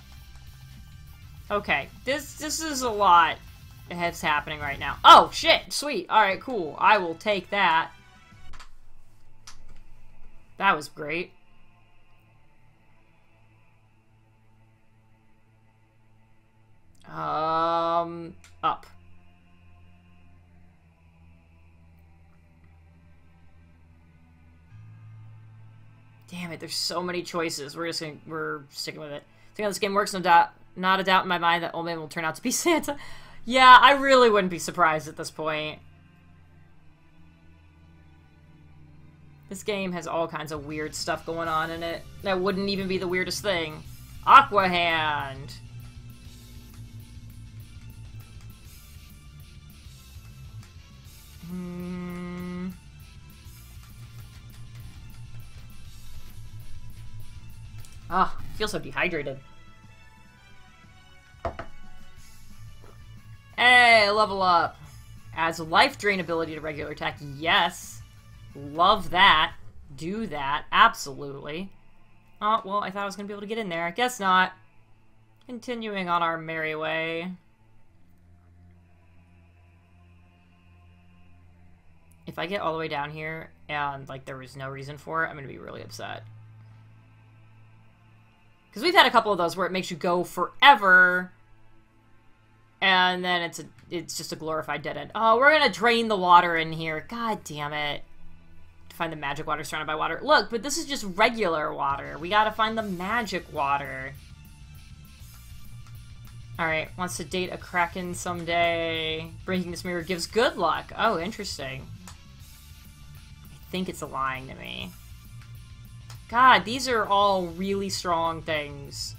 Okay, this is a lot that's happening right now. Oh, shit! Sweet. Alright, cool. I will take that. That was great. Up. Damn it, there's so many choices. We're sticking with it. I think how this game works, no doubt. Not a doubt in my mind that Old Man will turn out to be Santa. Yeah, I really wouldn't be surprised at this point. This game has all kinds of weird stuff going on in it. That wouldn't even be the weirdest thing. Aqua Hand! Ah, I feel so dehydrated. Hey, level up. Adds life drain ability to regular attack. Yes. Love that. Do that. Absolutely. Oh, well, I thought I was going to be able to get in there. I guess not. Continuing on our merry way. If I get all the way down here and, like, there was no reason for it, I'm going to be really upset. Because we've had a couple of those where it makes you go forever, and then it's just a glorified dead end. Oh, we're gonna drain the water in here. God damn it. To find the magic water surrounded by water. Look, but this is just regular water. We gotta find the magic water. Alright, wants to date a kraken someday. Breaking this mirror gives good luck. Oh, interesting. I think it's lying to me. God, these are all really strong things.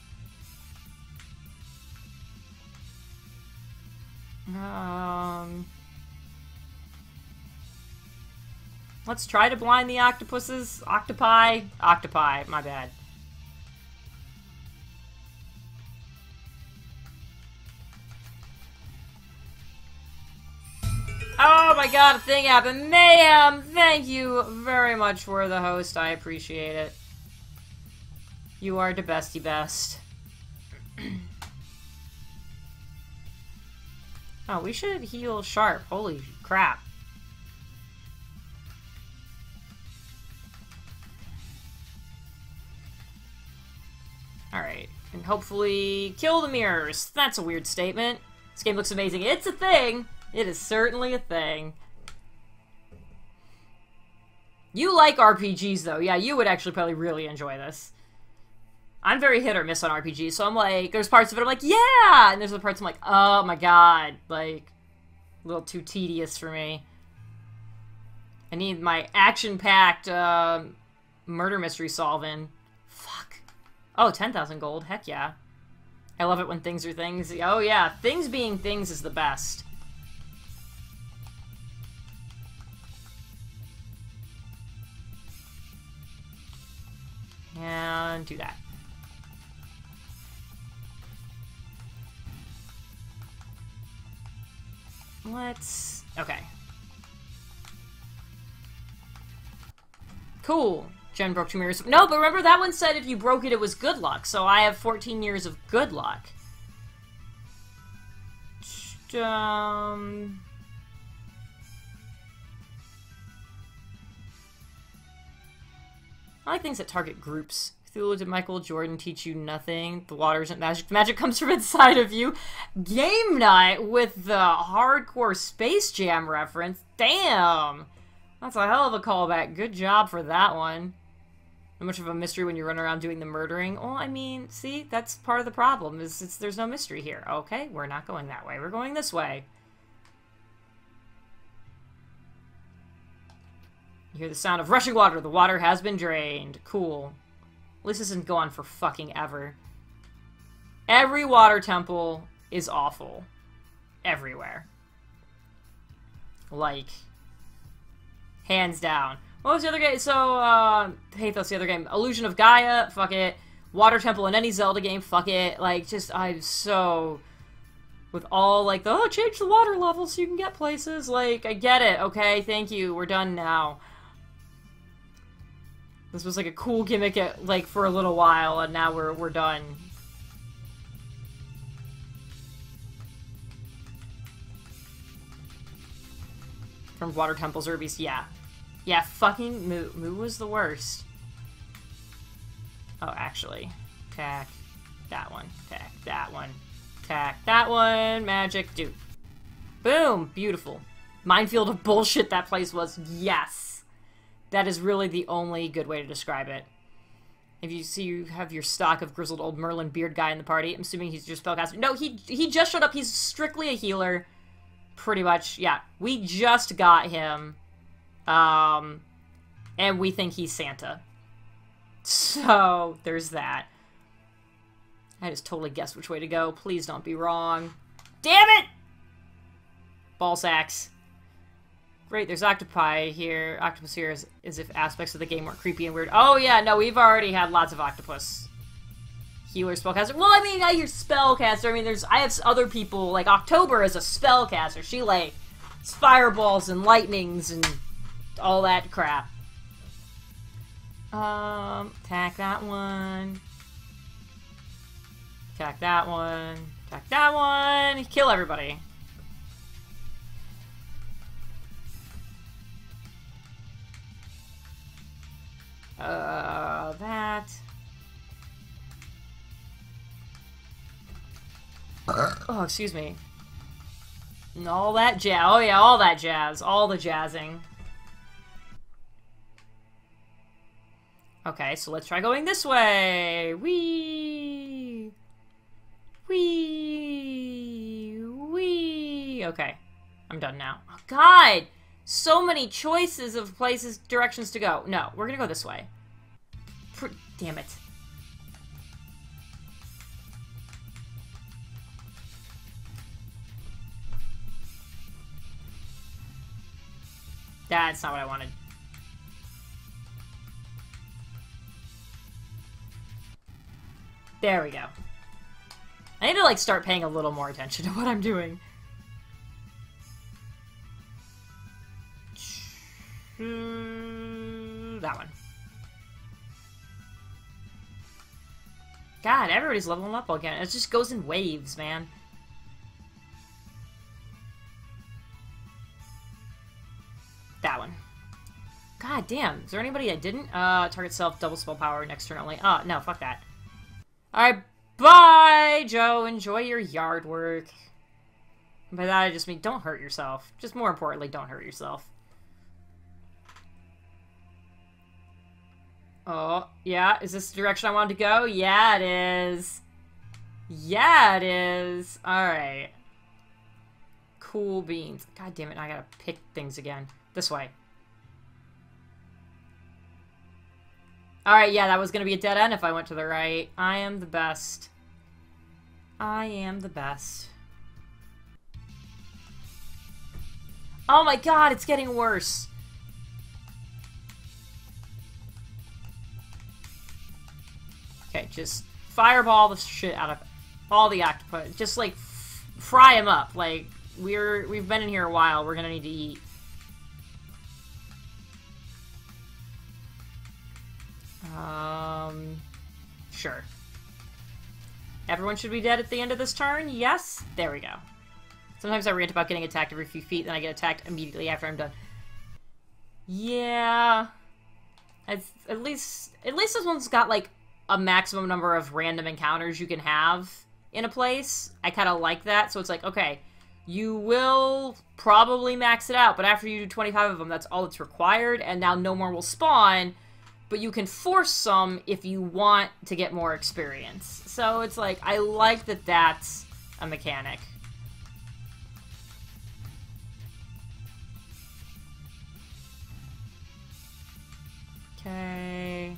Let's try to blind the octopuses. Octopi, my bad. Oh my god, a thing happened. Mayhem, thank you very much for the host. I appreciate it. You are the bestie best. Oh, we should heal Sharp. Holy crap. Alright. And hopefully kill the mirrors. That's a weird statement. This game looks amazing. It's a thing! It is certainly a thing. You like RPGs, though. Yeah, you would actually probably really enjoy this. I'm very hit or miss on RPGs, so I'm like, there's parts of it I'm like, yeah! And there's other parts I'm like, oh my god. Like, a little too tedious for me. I need my action-packed murder mystery solving. Fuck. Oh, 10,000 gold. Heck yeah. I love it when things are things. Oh yeah, things being things is the best. And do that. Let's... okay. Cool. Jen broke 2 mirrors. No, but remember that one said if you broke it, it was good luck. So I have 14 years of good luck. I like things that target groups. Cthulhu, did Michael Jordan teach you nothing? The water isn't magic. Magic comes from inside of you. Game night with the hardcore Space Jam reference. Damn! That's a hell of a callback. Good job for that one. Not much of a mystery when you run around doing the murdering. Well, I mean, see, that's part of the problem, is there's no mystery here. Okay, we're not going that way. We're going this way. You hear the sound of rushing water. The water has been drained. Cool. At least this doesn't go on for fucking ever. Every water temple is awful. Everywhere. Like, hands down. What was the other game? So, Pathos, the other game. Illusion of Gaia, fuck it. Water Temple in any Zelda game, fuck it. Like, just, I'm so... with all, like, the, oh, change the water level so you can get places. Like, I get it, okay? Thank you. We're done now. This was, like, a cool gimmick, like, for a little while, and now we're done. From Water Temple Zerbies, yeah. Yeah, fucking Moo. Moo was the worst. Oh, actually. Tack. That one. Tack. That one. Tack. That one. Magic. Dude. Boom! Beautiful. Minefield of bullshit that place was. Yes! That is really the only good way to describe it. If you see you have your stock of grizzled old Merlin beard guy in the party, I'm assuming he's just spellcaster. No, he just showed up. He's strictly a healer. Pretty much, yeah. We just got him. And we think he's Santa. So, there's that. I just totally guessed which way to go. Please don't be wrong. Damn it! Ball sacks. Great, there's octopi here. Octopus here is as if aspects of the game weren't creepy and weird. Oh yeah, no, we've already had lots of octopus. Healer, spellcaster. Well, I mean, I hear spellcaster. I mean, I have other people, like October is a spellcaster. She, like, fireballs and lightnings and all that crap. Attack that one. Attack that one. Attack that one. Kill everybody. That. Oh, excuse me. And all that jazz. Oh yeah, all that jazz. All the jazzing. Okay, so let's try going this way. Whee! Whee! Whee! Okay. I'm done now. Oh, God! So many choices of places, directions to go. No, we're gonna go this way. Damn it. That's not what I wanted. There we go. I need to, like, start paying a little more attention to what I'm doing. That one. God, everybody's leveling up again. It just goes in waves, man. That one. God damn. Is there anybody that didn't? Target self, double spell power, next turn only. No, fuck that. Alright, bye, Joe. Enjoy your yard work. By that, I just mean don't hurt yourself. Just more importantly, don't hurt yourself. Oh, yeah. Is this the direction I wanted to go? Yeah, it is. Yeah, it is. Alright. Cool beans. God damn it, I gotta pick things again. This way. Alright, yeah, that was gonna be a dead end if I went to the right. I am the best. I am the best. Oh my god, it's getting worse. Okay, just fireball the shit out of all the octopus. Just, like, fry them up. Like, we've been in here a while. We're gonna need to eat. Sure. Everyone should be dead at the end of this turn? Yes? There we go. Sometimes I rant about getting attacked every few feet, then I get attacked immediately after I'm done. Yeah. At least this one's got, like, a maximum number of random encounters you can have in a place. I kind of like that, so it's like, okay, you will probably max it out, but after you do 25 of them, that's all that's required, and now no more will spawn, but you can force some if you want to get more experience. So it's like, I like that that's a mechanic. Okay.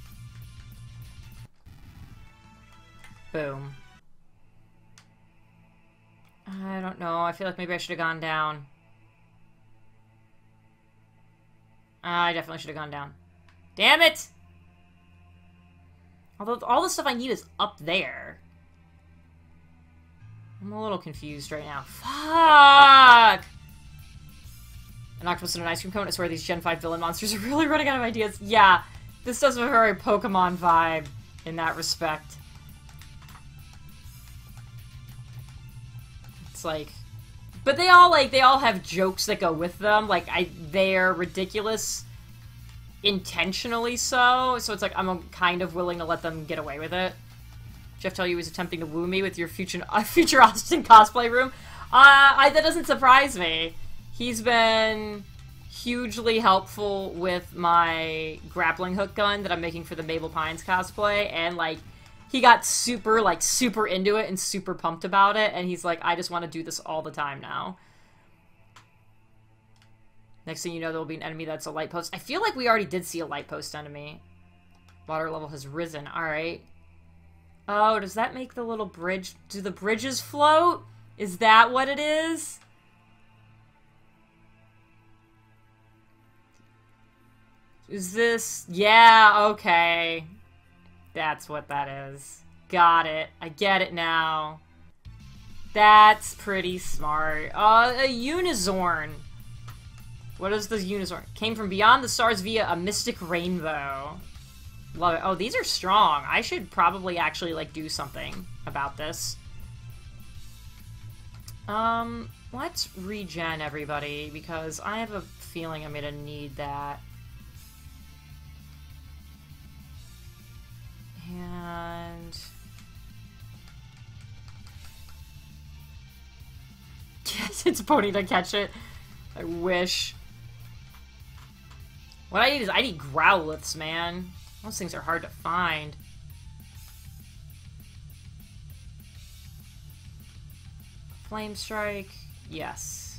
Boom. I don't know. I feel like maybe I should have gone down. I definitely should have gone down. Damn it! Although all the stuff I need is up there. I'm a little confused right now. Fuck! An octopus and an ice cream cone. I swear these Gen 5 villain monsters are really running out of ideas. Yeah, this does have a very Pokemon vibe in that respect. It's like... But they all have jokes that go with them. Like, they're ridiculous intentionally so it's like I'm kind of willing to let them get away with it. Jeff tell you he was attempting to woo me with your future Austin cosplay room. That doesn't surprise me. He's been hugely helpful with my grappling hook gun that I'm making for the Mabel Pines cosplay, and like he got super into it and super pumped about it, and he's like, I just want to do this all the time now. Next thing you know, there will be an enemy that's a light post. I feel like we already did see a light post enemy. Water level has risen. Alright. Oh, does that make the little bridge... Do the bridges float? Is that what it is? Is this... Yeah, okay. That's what that is. Got it. I get it now. That's pretty smart. A Unizorn. What is this Unizorn? Came from beyond the stars via a mystic rainbow. Love it. Oh, these are strong. I should probably actually, like, do something about this. Let's regen everybody, because I have a feeling I'm gonna need that. And... Yes, it's Pony to catch it. I wish. What I need is, I need Growliths, man. Those things are hard to find. Flame Strike, yes.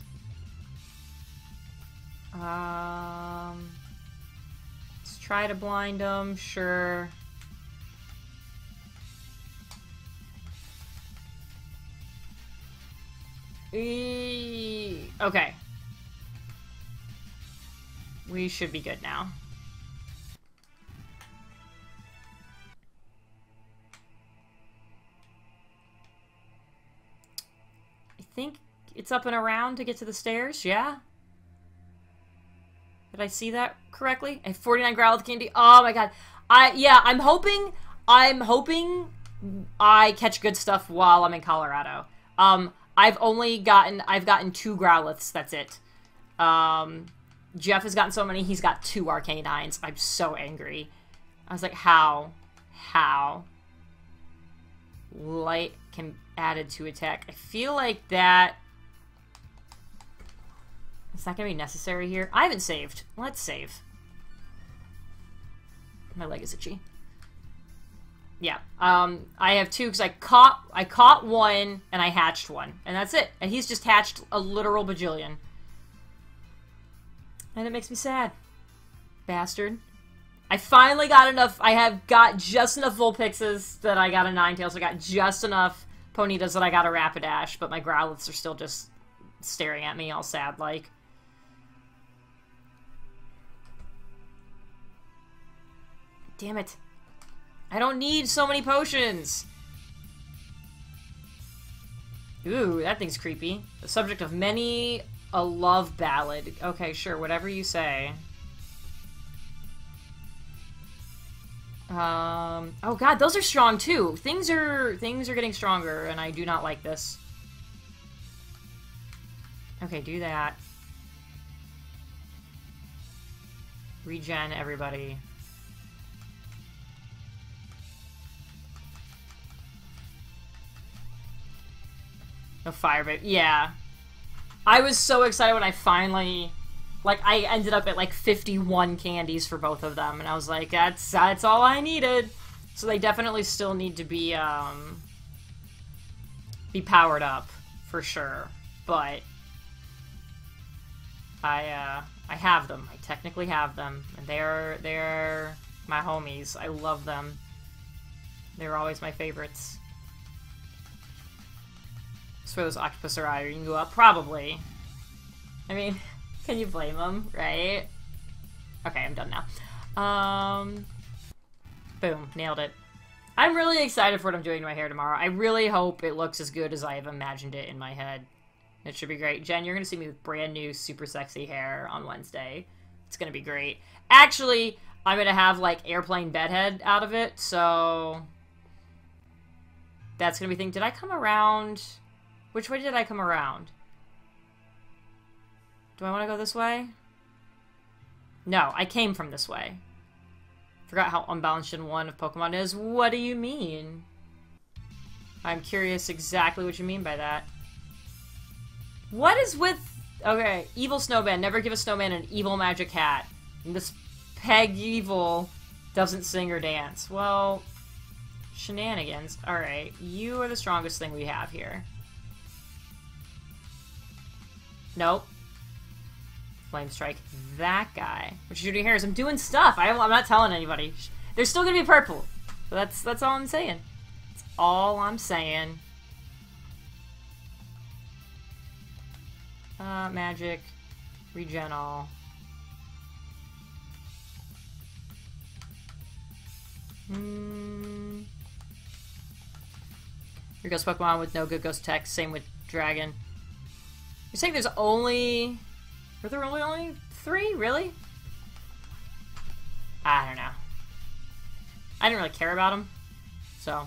Let's try to blind them, sure. Okay. We should be good now. I think it's up and around to get to the stairs, yeah? Did I see that correctly? I have 49 Growlithe candy. Oh my god. I'm hoping I catch good stuff while I'm in Colorado. I've gotten 2 Growliths, that's it. Jeff has gotten so many, he's got 2 Arcanines. I'm so angry. I was like, how? How? Light can added to attack. I feel like that... It's not gonna be necessary here. I haven't saved. Let's save. My leg is itchy. Yeah. I have 2 because I caught 1 and I hatched 1. And that's it. And he's just hatched a literal bajillion. And it makes me sad. Bastard. I finally got enough. I have got just enough Vulpixes that I got a Ninetales. I got just enough Ponytas that I got a Rapidash, but my Growlithes are still just staring at me all sad-like. Damn it. I don't need so many potions! Ooh, that thing's creepy. The subject of many a love ballad. Okay, sure, whatever you say. Oh god, those are strong too. Things are getting stronger, and I do not like this. Okay, do that. Regen everybody. No fire, but yeah. I was so excited when I finally... Like, I ended up at, like, 51 candies for both of them, and I was like, that's all I needed. So they definitely still need to be powered up, for sure. But I have them. I technically have them. And they're my homies. I love them. They're always my favorites. As for those Octopus or Eye, you can go up? Probably. I mean... Can you blame them, right? Okay, I'm done now. Boom, nailed it. I'm really excited for what I'm doing to my hair tomorrow. I really hope it looks as good as I have imagined it in my head. It should be great. Jen, you're gonna see me with brand new, super sexy hair on Wednesday. It's gonna be great. Actually, I'm gonna have, like, airplane bedhead out of it, so... That's gonna be thing. Did I come around? Which way did I come around? Do I want to go this way? No, I came from this way. Forgot how unbalanced Gen 1 of Pokemon is. What do you mean? I'm curious exactly what you mean by that. What is with... Okay, evil snowman. Never give a snowman an evil magic hat. And this Peg Evil doesn't sing or dance. Well, shenanigans. Alright, you are the strongest thing we have here. Nope. Flame strike that guy. What you're doing here is I'm doing stuff. I'm not telling anybody. They're still gonna be purple. So that's all I'm saying. That's all I'm saying. Magic. Regen all. Here goes Pokemon with no good ghost tech. Same with Dragon. You're saying there's only... Were there only 3? Really? I don't know. I didn't really care about them. So.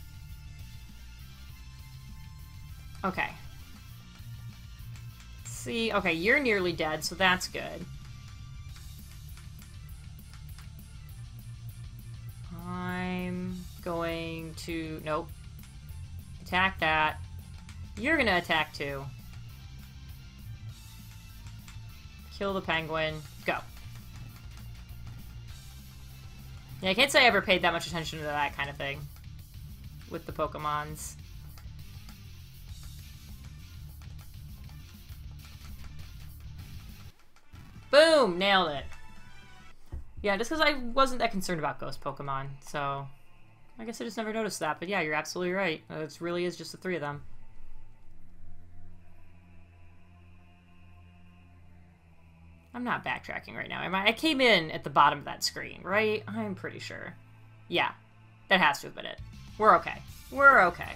Okay. Let's see. Okay, you're nearly dead, so that's good. I'm going to... Nope. Attack that. You're gonna attack too. Kill the penguin. Go. Yeah, I can't say I ever paid that much attention to that kind of thing. With the Pokemons. Boom! Nailed it. Yeah, just because I wasn't that concerned about ghost Pokemon, so... I guess I just never noticed that, but yeah, you're absolutely right. It really is just the 3 of them. I'm not backtracking right now, am I? I came in at the bottom of that screen, right? I'm pretty sure. Yeah, that has to have been it. We're okay. We're okay.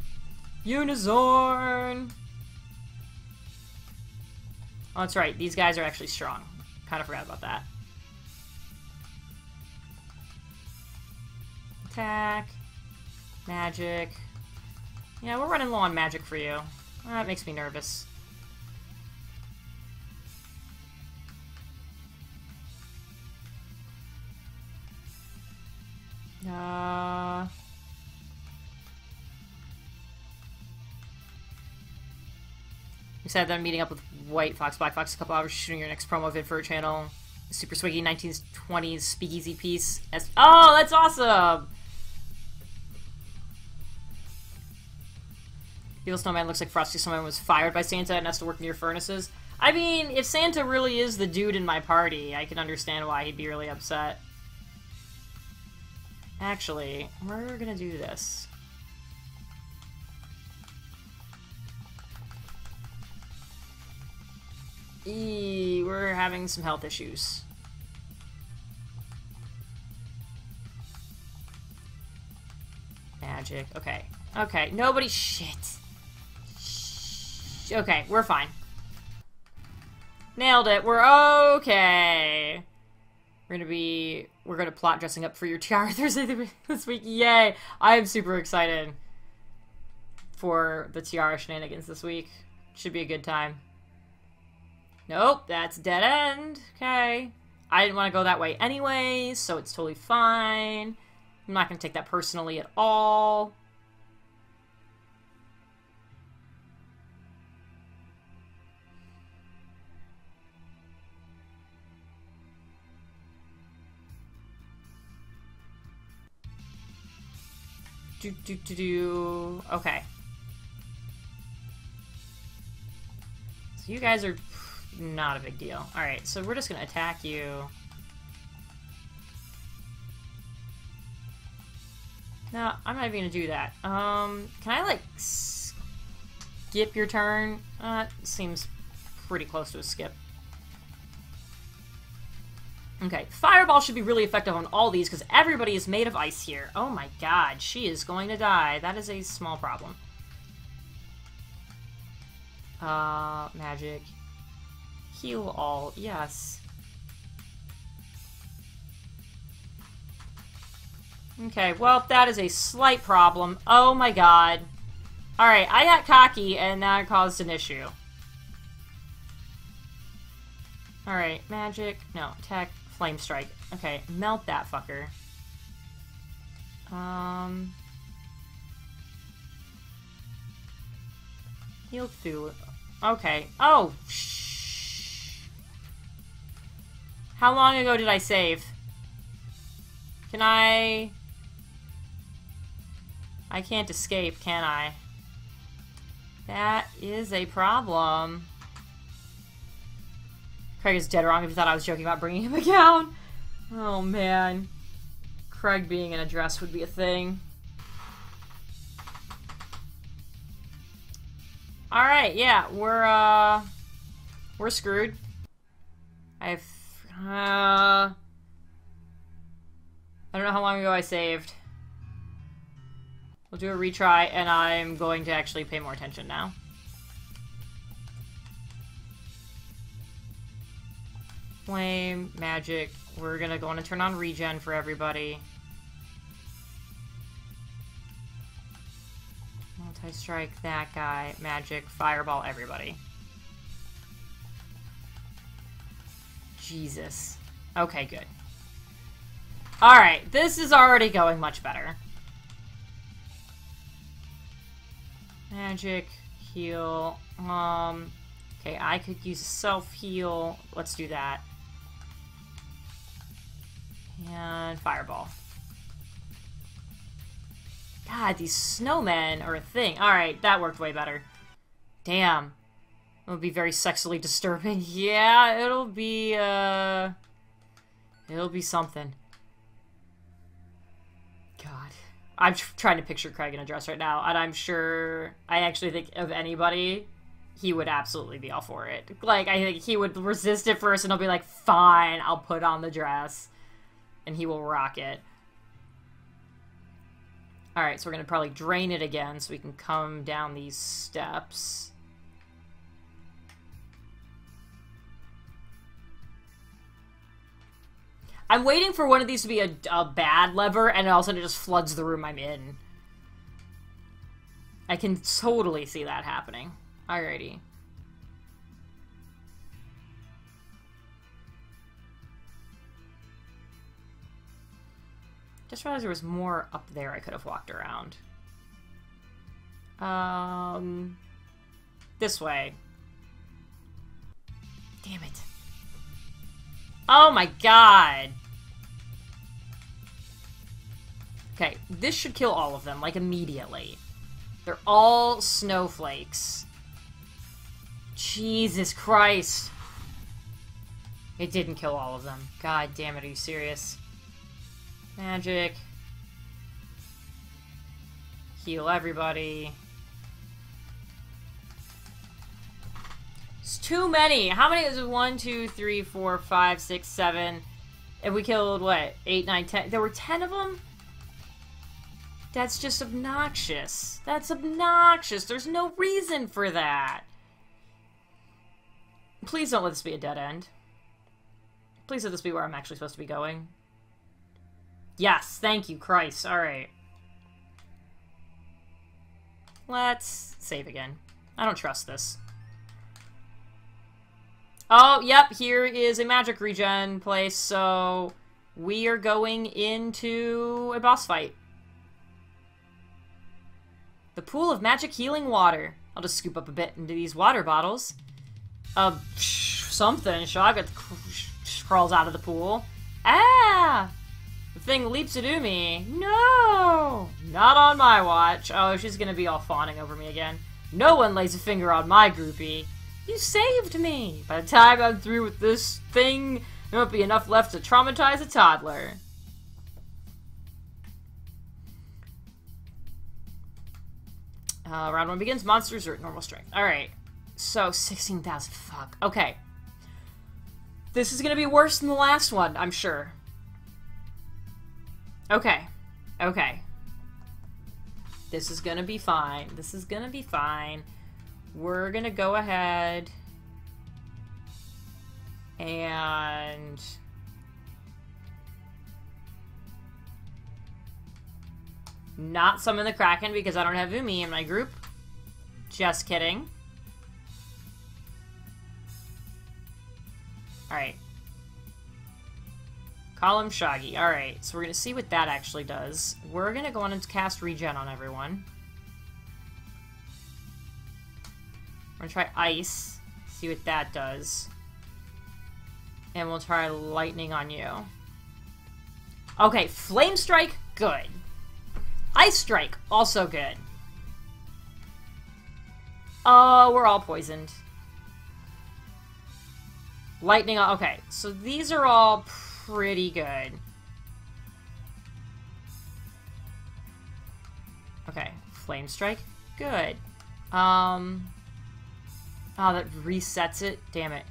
Unizorn! Oh, that's right. These guys are actually strong. Kind of forgot about that. Attack. Magic. Yeah, we're running low on magic for you. That makes me nervous. You said that I'm meeting up with White Fox, Black Fox, a couple hours, shooting your next promo vid for a channel. Super Swiggy 1920s speakeasy piece. Oh, that's awesome! Evil Snowman looks like Frosty Snowman was fired by Santa and has to work near furnaces. I mean, if Santa really is the dude in my party, I can understand why he'd be really upset. Actually, we're gonna do this. We're having some health issues. Magic. Okay. Okay. Nobody. Shit. Okay, we're fine. Nailed it. We're okay. We're gonna plot dressing up for your tiara Thursday this week. Yay! I am super excited for the tiara shenanigans this week. Should be a good time. Nope, that's dead end. Okay. I didn't want to go that way anyway, so it's totally fine. I'm not gonna take that personally at all. Okay. So you guys are not a big deal. Alright, so we're just gonna attack you. No, I'm not even gonna do that. Can I, like, skip your turn? Seems pretty close to a skip. Okay, Fireball should be really effective on all these because everybody is made of ice here. Oh my god, she is going to die. That is a small problem. Magic. Heal all. Yes. Okay, well, that is a slight problem. Oh my god. Alright, I got cocky and that caused an issue. Alright, magic. No, attack. Flame strike. Okay, melt that fucker. Heal Cthulhu. Okay. Oh, shh. How long ago did I save? Can I can't escape, can I? That is a problem. Craig is dead wrong if you thought I was joking about bringing him down. Oh, man. Craig being in a dress would be a thing. Alright, yeah, we're screwed. I don't know how long ago I saved. We'll do a retry, and I'm going to actually pay more attention now. Flame, magic. We're gonna go on and turn on regen for everybody. Multi-strike that guy. Magic, fireball, everybody. Jesus. Okay, good. Alright, this is already going much better. Magic, heal. Okay, I could use self-heal. Let's do that. And fireball. God, these snowmen are a thing. Alright, that worked way better. Damn. It would be very sexually disturbing. Yeah, it'll be something. God. I'm trying to picture Craig in a dress right now, and I'm sure, I actually think of anybody, he would absolutely be all for it. Like, I think he would resist it first, and he'll be like, fine, I'll put on the dress. And he will rock it. Alright, so we're going to probably drain it again so we can come down these steps. I'm waiting for one of these to be a bad lever, and all of a sudden it just floods the room I'm in. I can totally see that happening. Alrighty. Just realized there was more up there I could have walked around. This way. Damn it. Oh my god! Okay, this should kill all of them, like, immediately. They're all snowflakes. Jesus Christ. It didn't kill all of them. God damn it, are you serious? Magic. Heal everybody. It's too many. How many is it? 1, 2, 3, 4, 5, 6, 7. And we killed, what? 8, 9, 10. There were 10 of them? That's just obnoxious. That's obnoxious. There's no reason for that. Please don't let this be a dead end. Please let this be where I'm actually supposed to be going. Yes, thank you, Christ. Alright. Let's save again. I don't trust this. Oh, yep, here is a magic regen place, so we are going into a boss fight. The pool of magic healing water. I'll just scoop up a bit into these water bottles. Something. Shaga crawls out of the pool. Ah! The thing leaps at Umi. No! Not on my watch. Oh, she's gonna be all fawning over me again. No one lays a finger on my groupie. You saved me! By the time I'm through with this thing, there won't be enough left to traumatize a toddler. Round 1 begins. Monsters are at normal strength. Alright. So, 16,000. Fuck. Okay. This is gonna be worse than the last one, I'm sure. Okay. Okay. This is gonna be fine. This is gonna be fine. We're gonna go ahead and not summon the Kraken because I don't have Umi in my group. Just kidding. Alright. Call him Shaggy. Alright, so we're gonna see what that actually does. We're gonna go on and cast Regen on everyone. We're gonna try Ice. See what that does. And we'll try Lightning on you. Okay, Flame Strike, good. Ice Strike, also good. Oh, we're all poisoned. Lightning, okay, so these are all pretty good. Okay, Flame Strike, good. Oh, that resets it, damn it.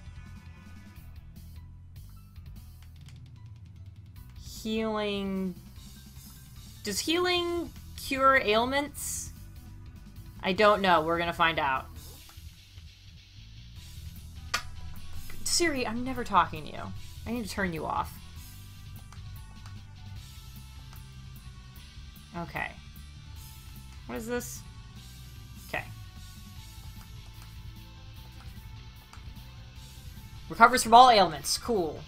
Healing... Does healing cure ailments? I don't know. We're gonna find out. Siri, I'm never talking to you. I need to turn you off. Okay. What is this? Okay. Recovers from all ailments. Cool.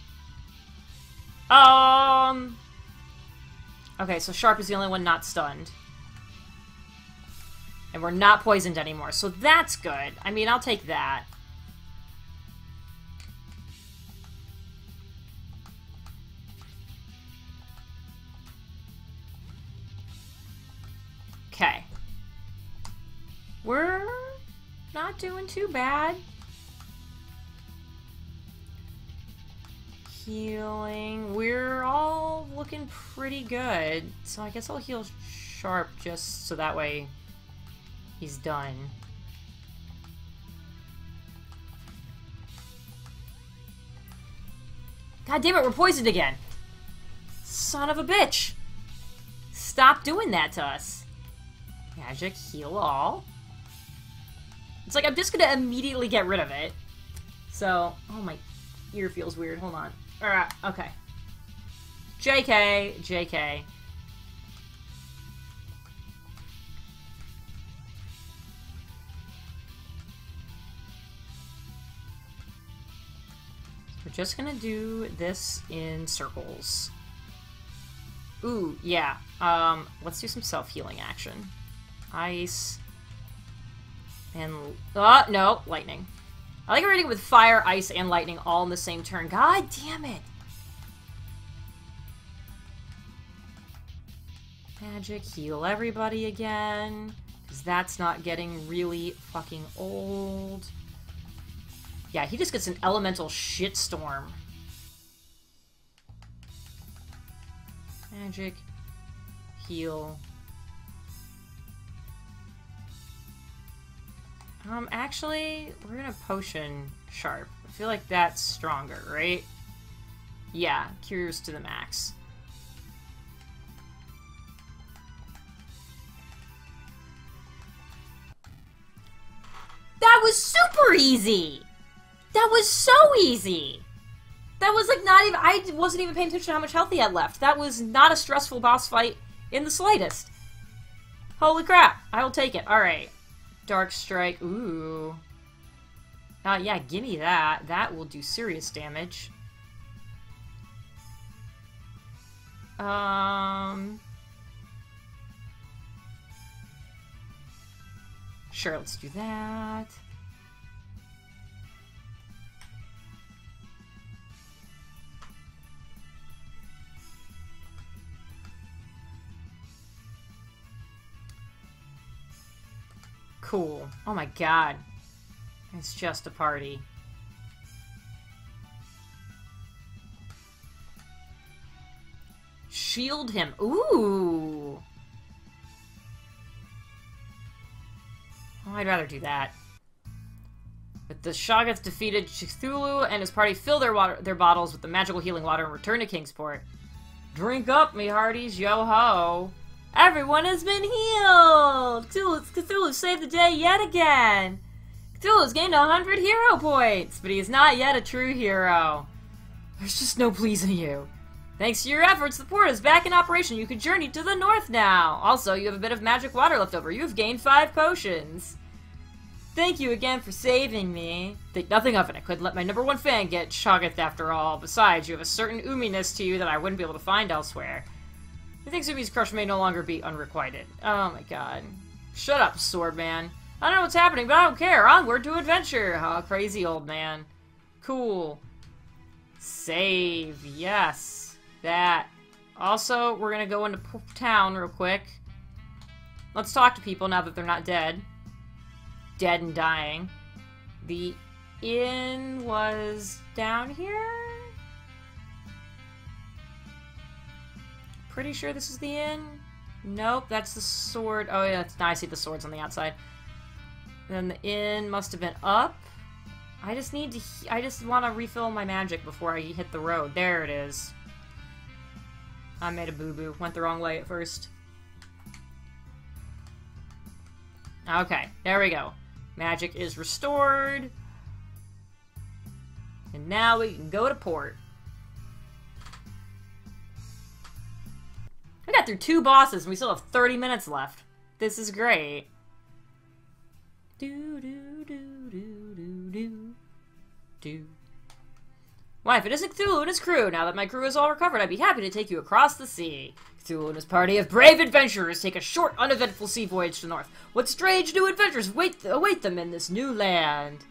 Okay, so Sharp is the only one not stunned. And we're not poisoned anymore, so that's good. I mean, I'll take that. Okay. We're not doing too bad. Healing. We're all looking pretty good. So I guess I'll heal Sharp just so that way he's done. God damn it, we're poisoned again. Son of a bitch. Stop doing that to us. Magic, heal all. It's like I'm just gonna immediately get rid of it. So, oh my ear feels weird. Hold on. Alright, okay. JK, JK. We're just gonna do this in circles. Ooh, yeah. Let's do some self-healing action. Ice. And... no, lightning. I like reading with fire, ice, and lightning all in the same turn. God damn it! Magic, heal everybody again. Because that's not getting really fucking old. Yeah, he just gets an elemental shitstorm. Magic, heal. Actually, we're gonna potion sharp. I feel like that's stronger, right? Yeah, cures to the max. That was super easy! That was so easy! That was like not even, I wasn't even paying attention to how much health he had left. That was not a stressful boss fight in the slightest. Holy crap, I will take it. Alright. Dark Strike, ooh. Yeah, gimme that. That will do serious damage. Sure, let's do that. Cool. Oh my god. It's just a party. Shield him. Ooh. Oh, I'd rather do that. But the Shoggoth defeated Cthulhu and his party fill their bottles with the magical healing water and return to Kingsport. Drink up, me hearties, yo-ho! Everyone has been healed! Cthulhu saved the day yet again! Cthulhu's gained 100 hero points, but he is not yet a true hero. There's just no pleasing you. Thanks to your efforts, the port is back in operation. You can journey to the north now. Also, you have a bit of magic water left over. You have gained 5 potions. Thank you again for saving me. Think nothing of it. I couldn't let my #1 fan get Shoggoth after all. Besides, you have a certain oominess to you that I wouldn't be able to find elsewhere. He thinks Umi's crush may no longer be unrequited. Oh my god. Shut up, Swordman. I don't know what's happening, but I don't care. Onward to adventure. Oh, crazy old man. Cool. Save. Yes. That. Also, we're gonna go into town real quick. Let's talk to people now that they're not dead. Dead and dying. The inn was down here? Pretty sure this is the inn? Nope, that's the sword. Oh yeah, now I see the swords on the outside. Then the inn must have been up. I just want to refill my magic before I hit the road. There it is. I made a boo-boo. Went the wrong way at first. Okay, there we go. Magic is restored. And now we can go to port. We got through 2 bosses and we still have 30 minutes left. This is great. Why, if it isn't Cthulhu and his crew, now that my crew is all recovered, I'd be happy to take you across the sea. Cthulhu and his party of brave adventurers take a short, uneventful sea voyage to the north. What strange new adventures await them in this new land?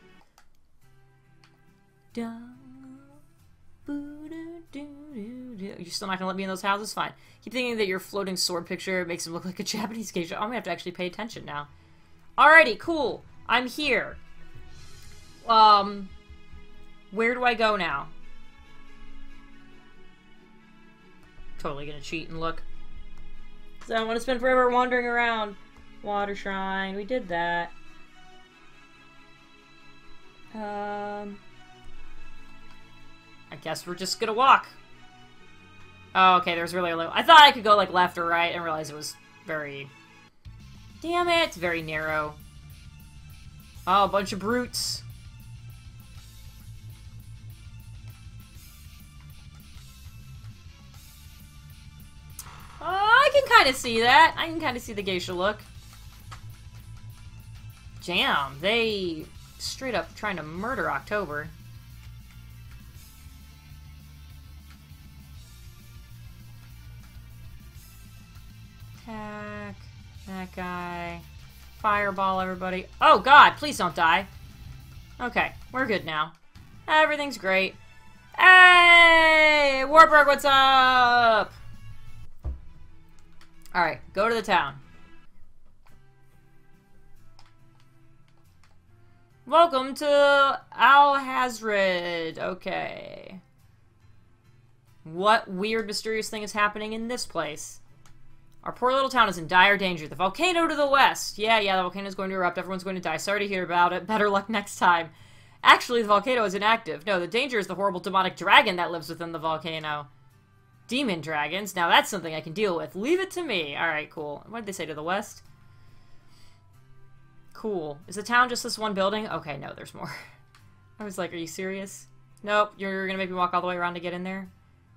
You're still not gonna let me in those houses? Fine. Keep thinking that your floating sword picture makes him look like a Japanese geisha. I'm gonna have to actually pay attention now. Alrighty, cool. I'm here. Where do I go now? Totally gonna cheat and look. So I want to spend forever wandering around. Water Shrine. We did that. I guess we're just gonna walk. Oh, okay, there's really a little... I thought I could go, like, left or right and realize it was very... Damn it! It's very narrow. Oh, a bunch of brutes. I can kind of see that. I can kind of see the geisha look. Damn, they straight up trying to murder October. Attack. That guy. Fireball, everybody. Oh god, please don't die. Okay, we're good now. Everything's great. Hey! Warburg, what's up? Alright, go to the town. Welcome to Al-Hazred. Okay. What weird, mysterious thing is happening in this place? Our poor little town is in dire danger. The volcano to the west. Yeah, the volcano's going to erupt. Everyone's going to die. Sorry to hear about it. Better luck next time. Actually, the volcano is inactive. No, the danger is the horrible demonic dragon that lives within the volcano. Demon dragons. Now that's something I can deal with. Leave it to me. Alright, cool. What did they say to the west? Cool. Is the town just this one building? Okay, no, there's more. I was like, are you serious? Nope, you're gonna make me walk all the way around to get in there?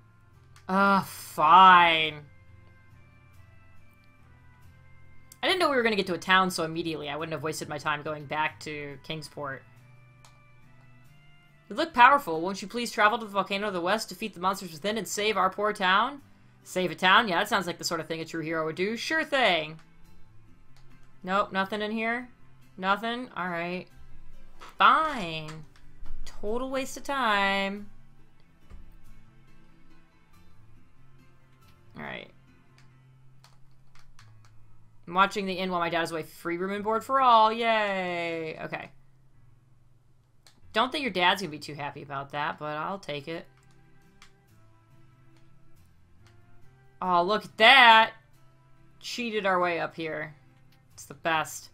Fine. I didn't know we were gonna get to a town so immediately. I wouldn't have wasted my time going back to Kingsport. You look powerful. Won't you please travel to the volcano to the west, defeat the monsters within, and save our poor town? Save a town? Yeah, that sounds like the sort of thing a true hero would do. Sure thing. Nope, nothing in here? Nothing? Alright. Fine. Total waste of time. Alright. I'm watching the inn while my dad is away. Free room and board for all. Yay. Okay. Don't think your dad's gonna be too happy about that, but I'll take it. Oh, look at that! Cheated our way up here. It's the best.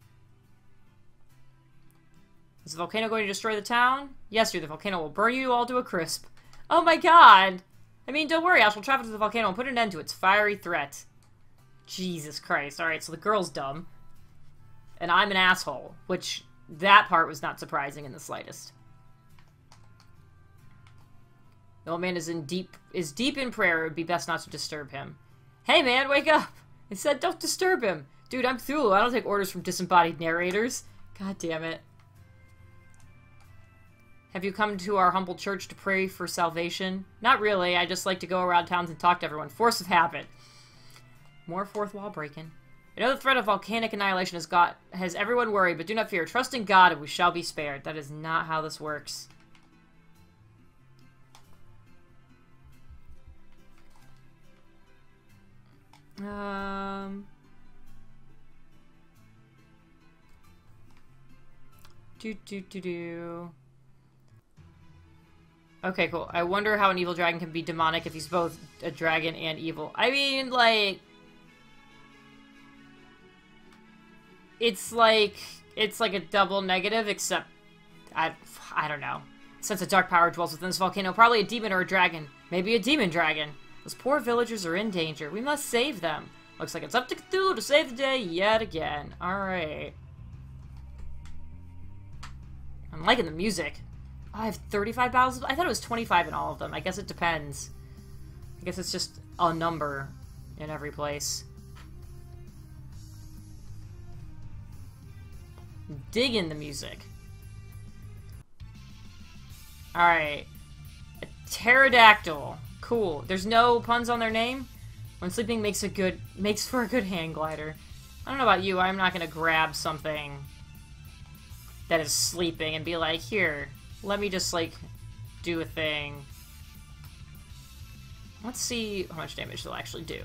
Is the volcano going to destroy the town? Yes, the volcano will burn you all to a crisp. Oh my god! I mean, don't worry, I shall travel to the volcano and put an end to its fiery threat. Jesus Christ. Alright, so the girl's dumb. And I'm an asshole, which... that part was not surprising in the slightest. The old man is deep in prayer. It would be best not to disturb him. Hey man, wake up! I said don't disturb him. Dude, I'm Cthulhu. I don't take orders from disembodied narrators. God damn it. Have you come to our humble church to pray for salvation? Not really. I just like to go around towns and talk to everyone. Force of habit. More fourth wall breaking. I know the threat of volcanic annihilation has everyone worried, but do not fear. Trust in God and we shall be spared. That is not how this works. Okay, cool. I wonder how an evil dragon can be demonic if he's both a dragon and evil. I mean, like... It's like a double negative, except... I don't know. Since a dark power dwells within this volcano, probably a demon or a dragon. Maybe a demon dragon. Those poor villagers are in danger. We must save them. Looks like it's up to Cthulhu to save the day yet again. Alright. I'm liking the music. Oh, I have 35 battles? I thought it was 25 in all of them. I guess it depends. I guess it's just a number in every place. Digging the music. Alright. A pterodactyl. Cool. There's no puns on their name? When sleeping makes for a good hand glider. I don't know about you, I'm not gonna grab something that is sleeping and be like, here, let me just, like, do a thing. Let's see how much damage they'll actually do.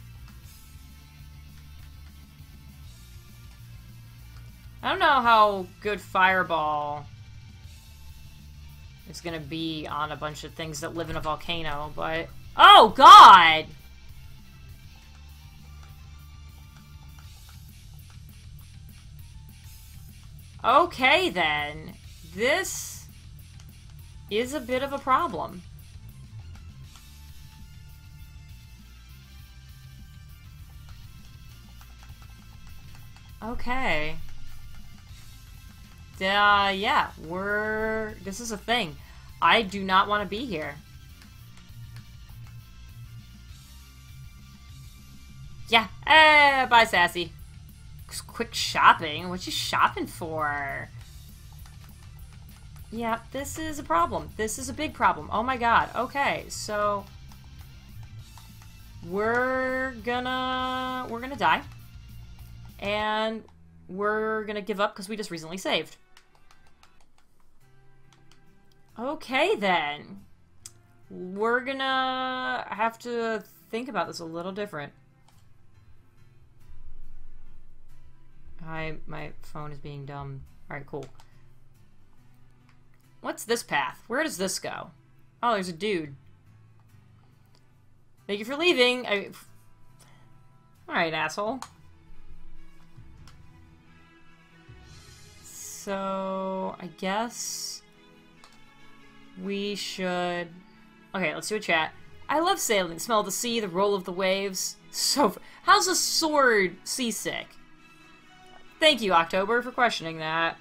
I don't know how good Fireball is gonna be on a bunch of things that live in a volcano, but... Oh, God! Okay, then. This is a bit of a problem. Okay. Yeah, this is a thing. I do not want to be here. Yeah. Bye, Sassy. Quick shopping? What you shopping for? Yeah, this is a problem. This is a big problem. Oh my god. Okay, so... We're gonna die. And we're gonna give up because we just recently saved. Okay, then. We're gonna have to think about this a little different. My phone is being dumb. Alright, cool. What's this path? Where does this go? Oh, there's a dude. Thank you for leaving. Alright, asshole. So, I guess we should... Okay, let's do a chat. I love sailing. The smell of the sea, the roll of the waves. So, how's a sword seasick? Thank you, October, for questioning that.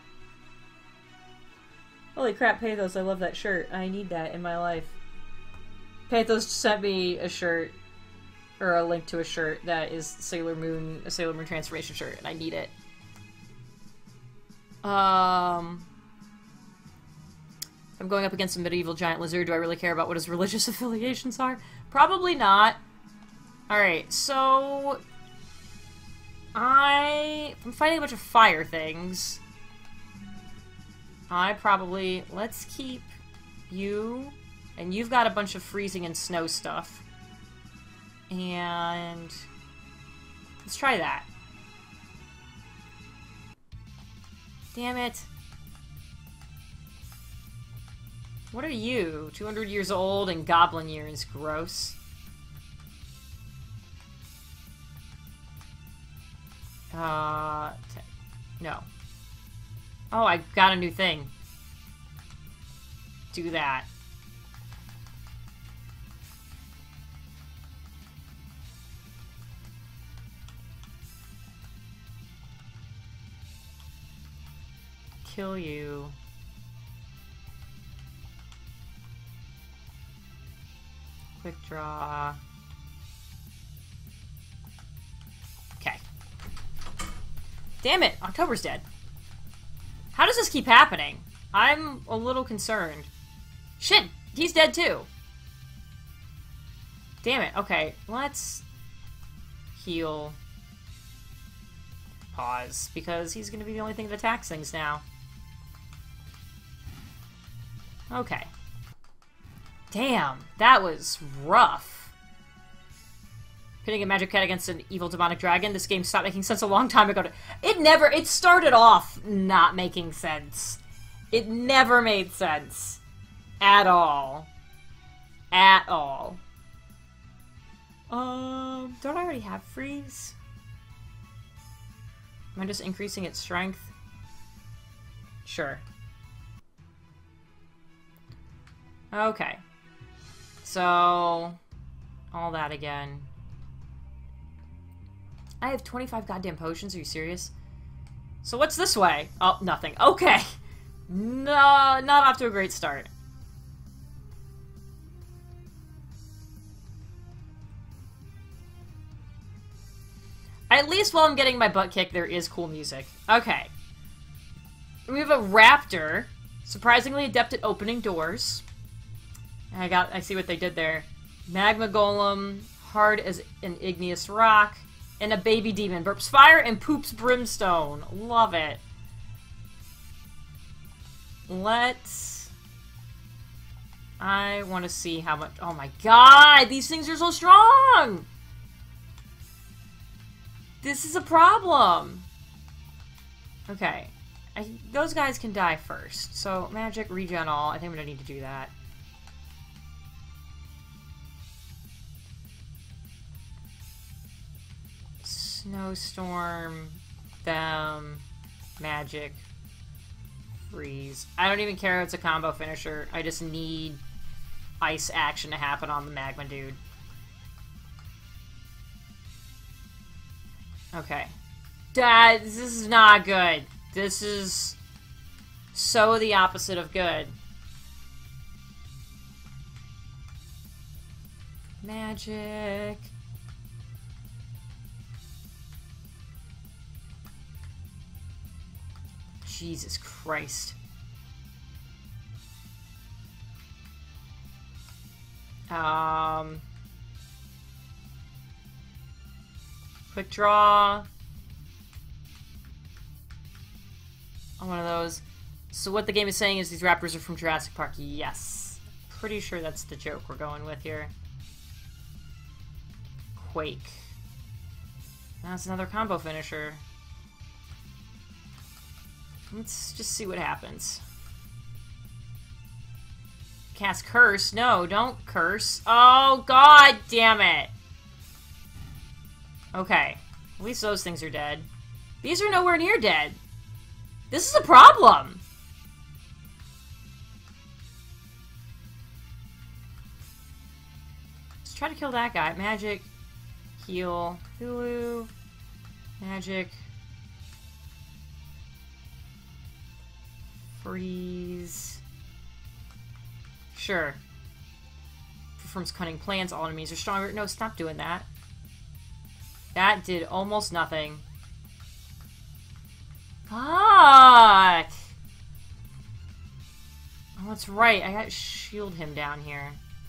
Holy crap, Pathos, I love that shirt. I need that in my life. Pathos sent me a shirt, or a link to a shirt that is a Sailor Moon transformation shirt, and I need it. I'm going up against a medieval giant lizard. Do I really care about what his religious affiliations are? Probably not. Alright, so... I'm fighting a bunch of fire things. Let's keep you... And you've got a bunch of freezing and snow stuff. And... Let's try that. Damn it. What are you? 200 years old and goblin years. Gross. No. Oh, I got a new thing. Do that. Kill you. Quick draw. Okay. Damn it! October's dead. How does this keep happening? I'm a little concerned. Shit! He's dead too! Damn it. Okay, let's heal. Pause, because he's gonna be the only thing that attacks things now. Okay. Damn, that was rough. Pitting a magic cat against an evil demonic dragon. This game stopped making sense a long time ago. It started off not making sense. It never made sense. At all. At all. Don't I already have freeze? Am I just increasing its strength? Sure. Okay. So, all that again. I have 25 goddamn potions, are you serious? So what's this way? Oh, nothing. Okay. No, not off to a great start. At least while I'm getting my butt kicked, there is cool music. Okay. We have a raptor. Surprisingly adept at opening doors. I see what they did there. Magma golem, hard as an igneous rock, and a baby demon. Burps fire and poops brimstone. Love it. I want to see how much... Oh my god! These things are so strong! This is a problem! Okay. Those guys can die first. So, magic, regen all. I think I'm gonna need to do that. Snowstorm, them, magic, freeze. I don't even care if it's a combo finisher. I just need ice action to happen on the magma dude. Okay. This is not good. This is so the opposite of good. Magic. Jesus Christ. Quick draw. On one of those. So what the game is saying is these raptors are from Jurassic Park. Yes. Pretty sure that's the joke we're going with here. Quake. That's another combo finisher. Let's just see what happens. Cast curse. No, don't curse. Oh, god damn it. Okay. At least those things are dead. These are nowhere near dead. This is a problem! Let's try to kill that guy. Magic. Heal. Cthulhu. Magic. Freeze. Sure. Performs cunning plans. All enemies are stronger. No, stop doing that. That did almost nothing. Fuck! Oh, that's right. I got to shield him down here.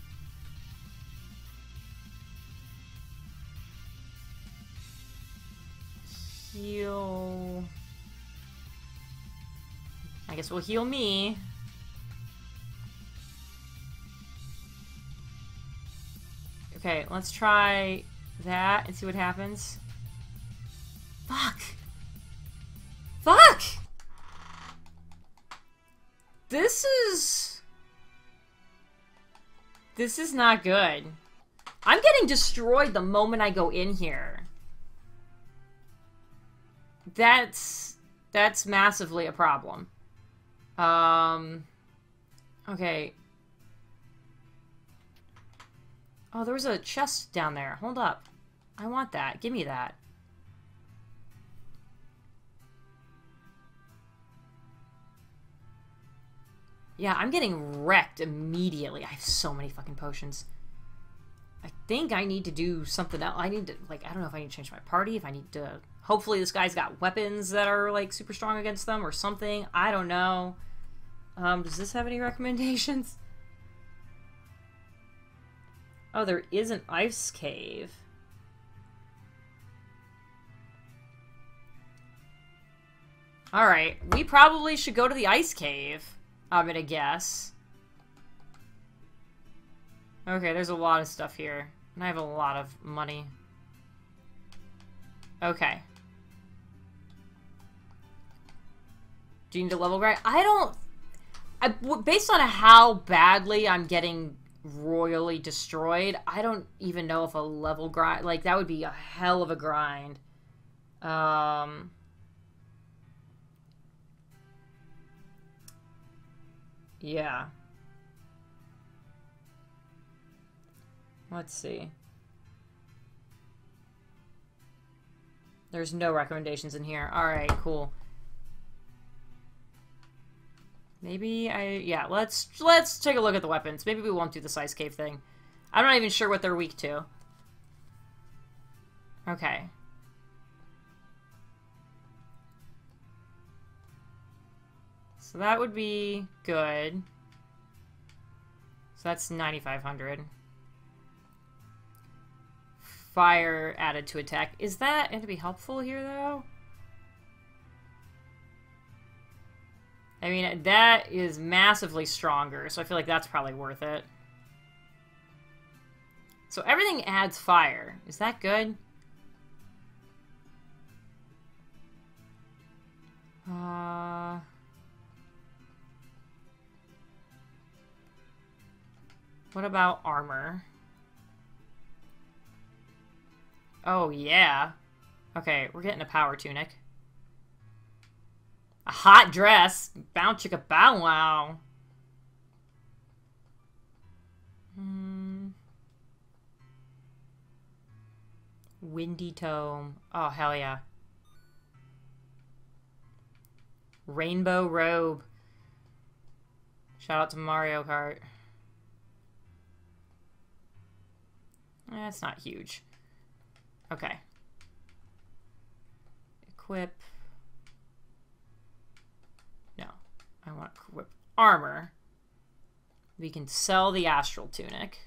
Heal... I guess we'll heal me. Okay, let's try that and see what happens. Fuck! Fuck! This is not good. I'm getting destroyed the moment I go in here. That's massively a problem. Okay. Oh, there was a chest down there. Hold up. I want that. Give me that. Yeah, I'm getting wrecked immediately. I have so many fucking potions. I think I need to do something else. I need to, like, I don't know if I need to change my party, if I need to... Hopefully this guy's got weapons that are, like, super strong against them or something. I don't know. Does this have any recommendations? Oh, there is an ice cave. Alright, we probably should go to the ice cave, I'm gonna guess. Okay, there's a lot of stuff here. And I have a lot of money. Okay. Do you need a level grind? Based on how badly I'm getting royally destroyed, I don't even know if a level grind... Like, that would be a hell of a grind. Yeah. Let's see. There's no recommendations in here. Alright, cool. Maybe yeah, let's take a look at the weapons. Maybe we won't do the ice cave thing. I'm not even sure what they're weak to. Okay. So that would be good. So that's 9,500. Fire added to attack. Is that going to be helpful here, though? I mean, that is massively stronger, so I feel like that's probably worth it. So everything adds fire. Is that good? What about armor? Oh, yeah. Okay, we're getting a power tunic. A hot dress. Bow chicka bow wow. Windy tome. Oh, hell yeah. Rainbow robe. Shout out to Mario Kart. That's not huge. Okay. Equip. No. I want to equip armor. We can sell the astral tunic.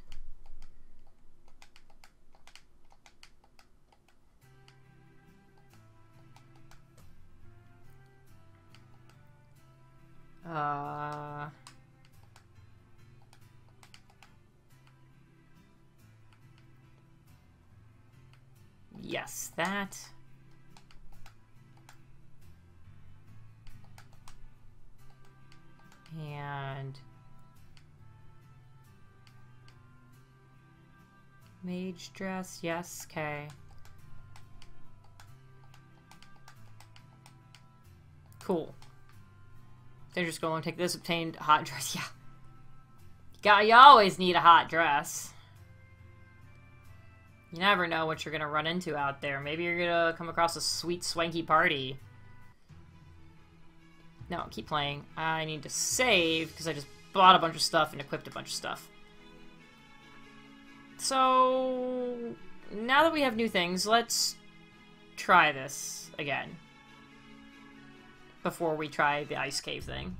Yes, that. And mage dress, yes, okay. Cool. They're just going to take this obtained hot dress. Yeah. You always need a hot dress. You never know what you're going to run into out there. Maybe you're going to come across a sweet, swanky party. No, keep playing. I need to save, because I just bought a bunch of stuff and equipped a bunch of stuff. So, now that we have new things, let's try this again. Before we try the ice cave thing.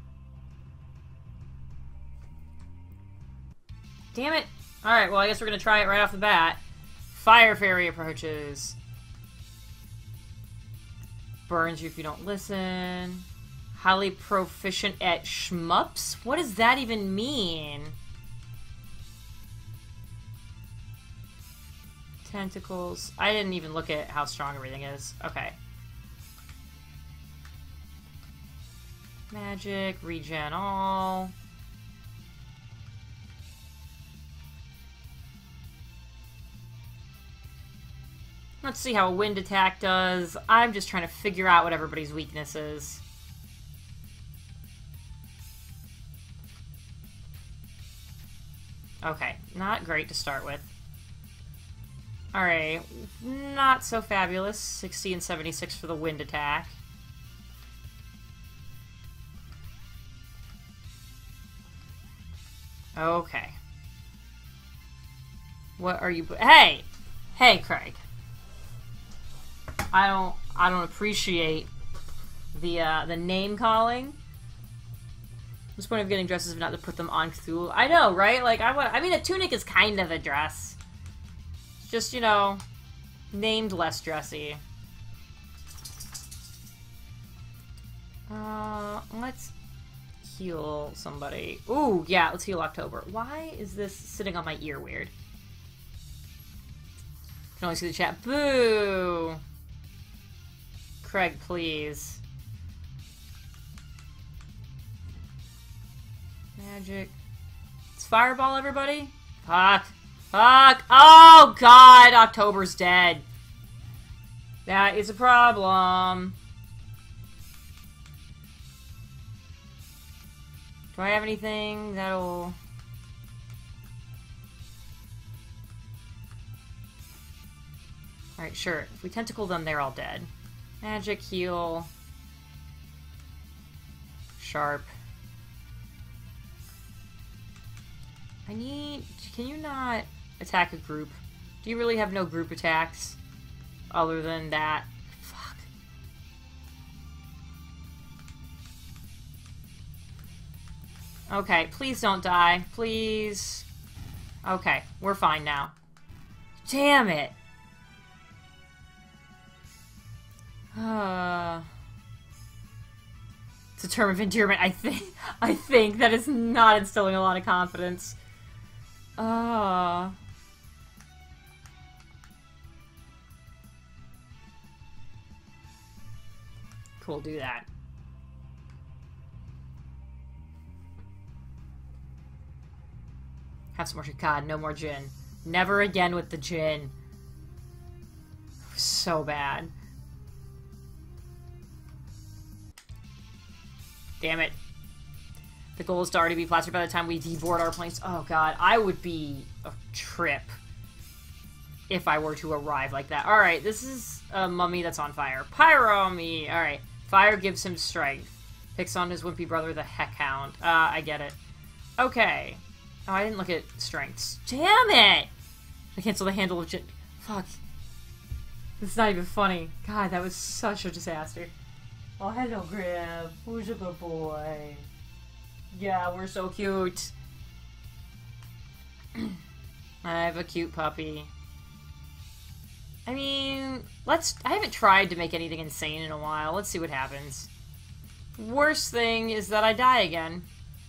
Damn it! Alright, well I guess we're gonna try it right off the bat. Fire fairy approaches. Burns you if you don't listen. Highly proficient at shmups? What does that even mean? Tentacles. I didn't even look at how strong everything is. Okay. Magic, regen all. Let's see how a wind attack does. I'm just trying to figure out what everybody's weakness is. Okay, not great to start with. Alright, not so fabulous. 60 and 76 for the wind attack. Okay. What are you... Hey! Hey, Craig. I don't appreciate the name calling. What's the point of getting dresses if not to put them on Cthulhu? I know, right? Like, I mean, a tunic is kind of a dress. It's just, you know, named less dressy. Let's heal somebody. Ooh, yeah, let's heal October. Why is this sitting on my ear weird? Can only see the chat. Boo! Craig, please. Magic. It's fireball, everybody? Fuck. Fuck. Oh, God! October's dead. That is a problem. Do I have anything that'll... Alright, sure. If we tentacle them, they're all dead. Magic, heal. Sharp. I need... Can you not attack a group? Do you really have no group attacks? Other than that? Fuck. Okay, please don't die. Please. Okay, we're fine now. Damn it! It's a term of endearment, I think that is not instilling a lot of confidence. Cool, do that. Have some more God, no more gin. Never again with the gin. So bad. Damn it. The goal is to already be plastered by the time we deboard our planes. Oh god, I would be a trip if I were to arrive like that. Alright, this is a mummy that's on fire. Pyro me! Alright. Fire gives him strength. Picks on his wimpy brother, the heckhound. I get it. Okay. Oh, I didn't look at strengths. Damn it! I cancel the handle of Fuck. This is not even funny. God, that was such a disaster. Oh, hello, Griff. Who's a good boy? Yeah, we're so cute. I have a cute puppy. I mean, I haven't tried to make anything insane in a while. Let's see what happens. Worst thing is that I die again.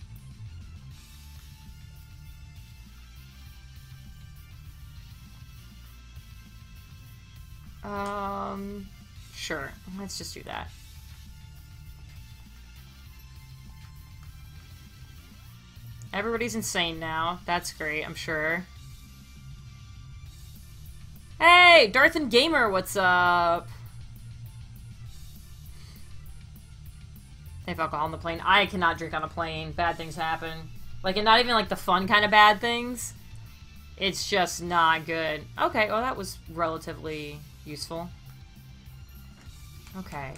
Sure. Let's just do that. Everybody's insane now. That's great, I'm sure. Hey! Darth and Gamer, what's up? They have alcohol on the plane. I cannot drink on a plane. Bad things happen. Like, and not even like the fun kind of bad things. It's just not good. Okay, well that was relatively useful. Okay.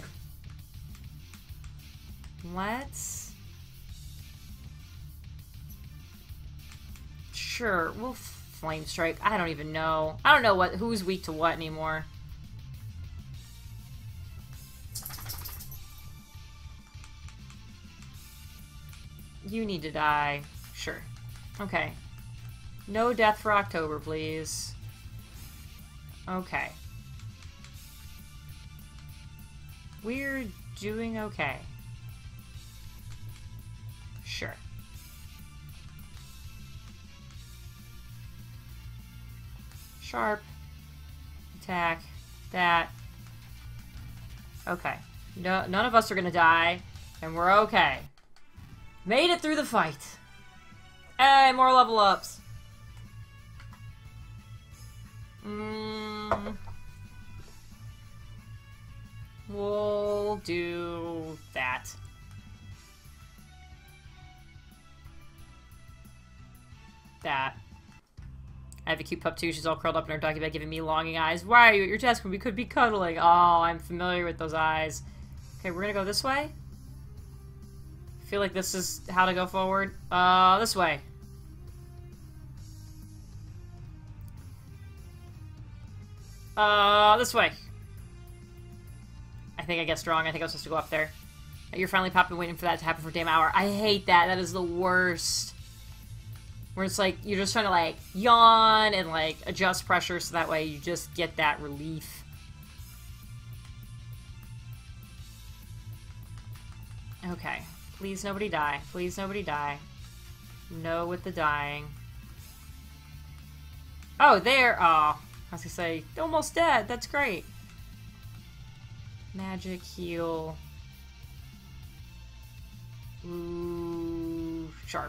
Let's... Sure, we'll flame strike. I don't even know. I don't know who's weak to what anymore. You need to die. Sure. Okay. No death for October, please. Okay. We're doing okay. Sure. Sharp. Attack. That. Okay. No, none of us are gonna die, and we're okay. Made it through the fight. Hey, more level ups. We'll do that. That. I have a cute pup too. She's all curled up in her doggy bed giving me longing eyes. Why are you at your desk when we could be cuddling? Oh, I'm familiar with those eyes. Okay, we're gonna go this way. I feel like this is how to go forward. This way. This way. I think I guessed wrong. I think I was supposed to go up there. You're finally popping, waiting for that to happen for a damn hour. I hate that. That is the worst. Where it's like, you're just trying to, like, yawn and, like, adjust pressure so that way you just get that relief. Okay. Please nobody die. Please nobody die. No with the dying. Oh, there! Oh, I was gonna say, almost dead. That's great. Magic, heal. Ooh, sharp.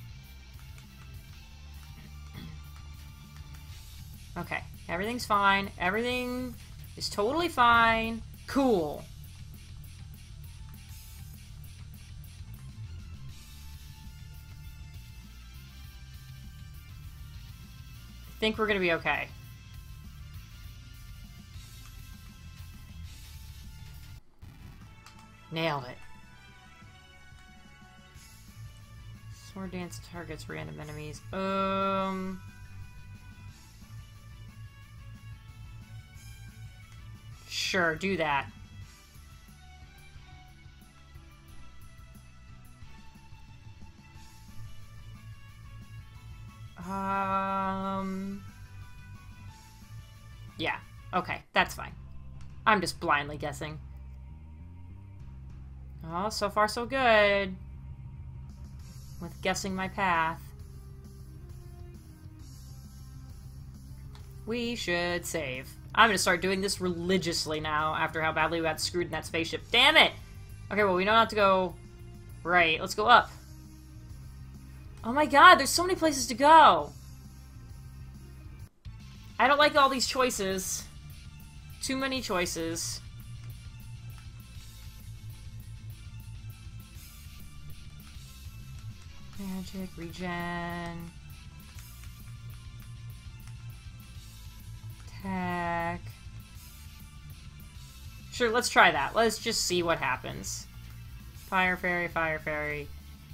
Okay, everything's fine. Everything is totally fine. Cool. I think we're gonna be okay. Nailed it. Sword dance targets random enemies. Sure, do that. Yeah. Okay, that's fine. I'm just blindly guessing. Oh, so far so good. With guessing my path. We should save. I'm gonna start doing this religiously now, after how badly we got screwed in that spaceship. Damn it! Okay, well, we know not to go right. Let's go up. Oh my god, there's so many places to go! I don't like all these choices. Too many choices. Magic, regen. Attack. Sure, let's try that. Let's just see what happens. Fire fairy, fire fairy.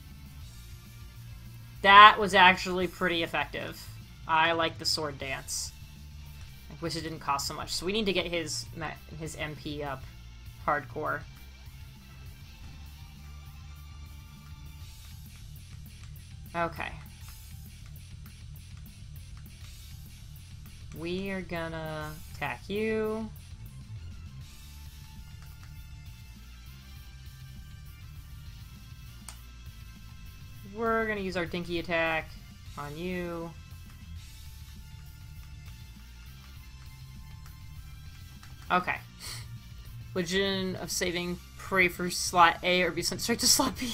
That was actually pretty effective. I like the sword dance. I wish it didn't cost so much. So we need to get his MP up hardcore. Okay. We are gonna attack you. We're gonna use our dinky attack on you. Okay. Legion of Saving, pray for slot A or be sent straight to slot B.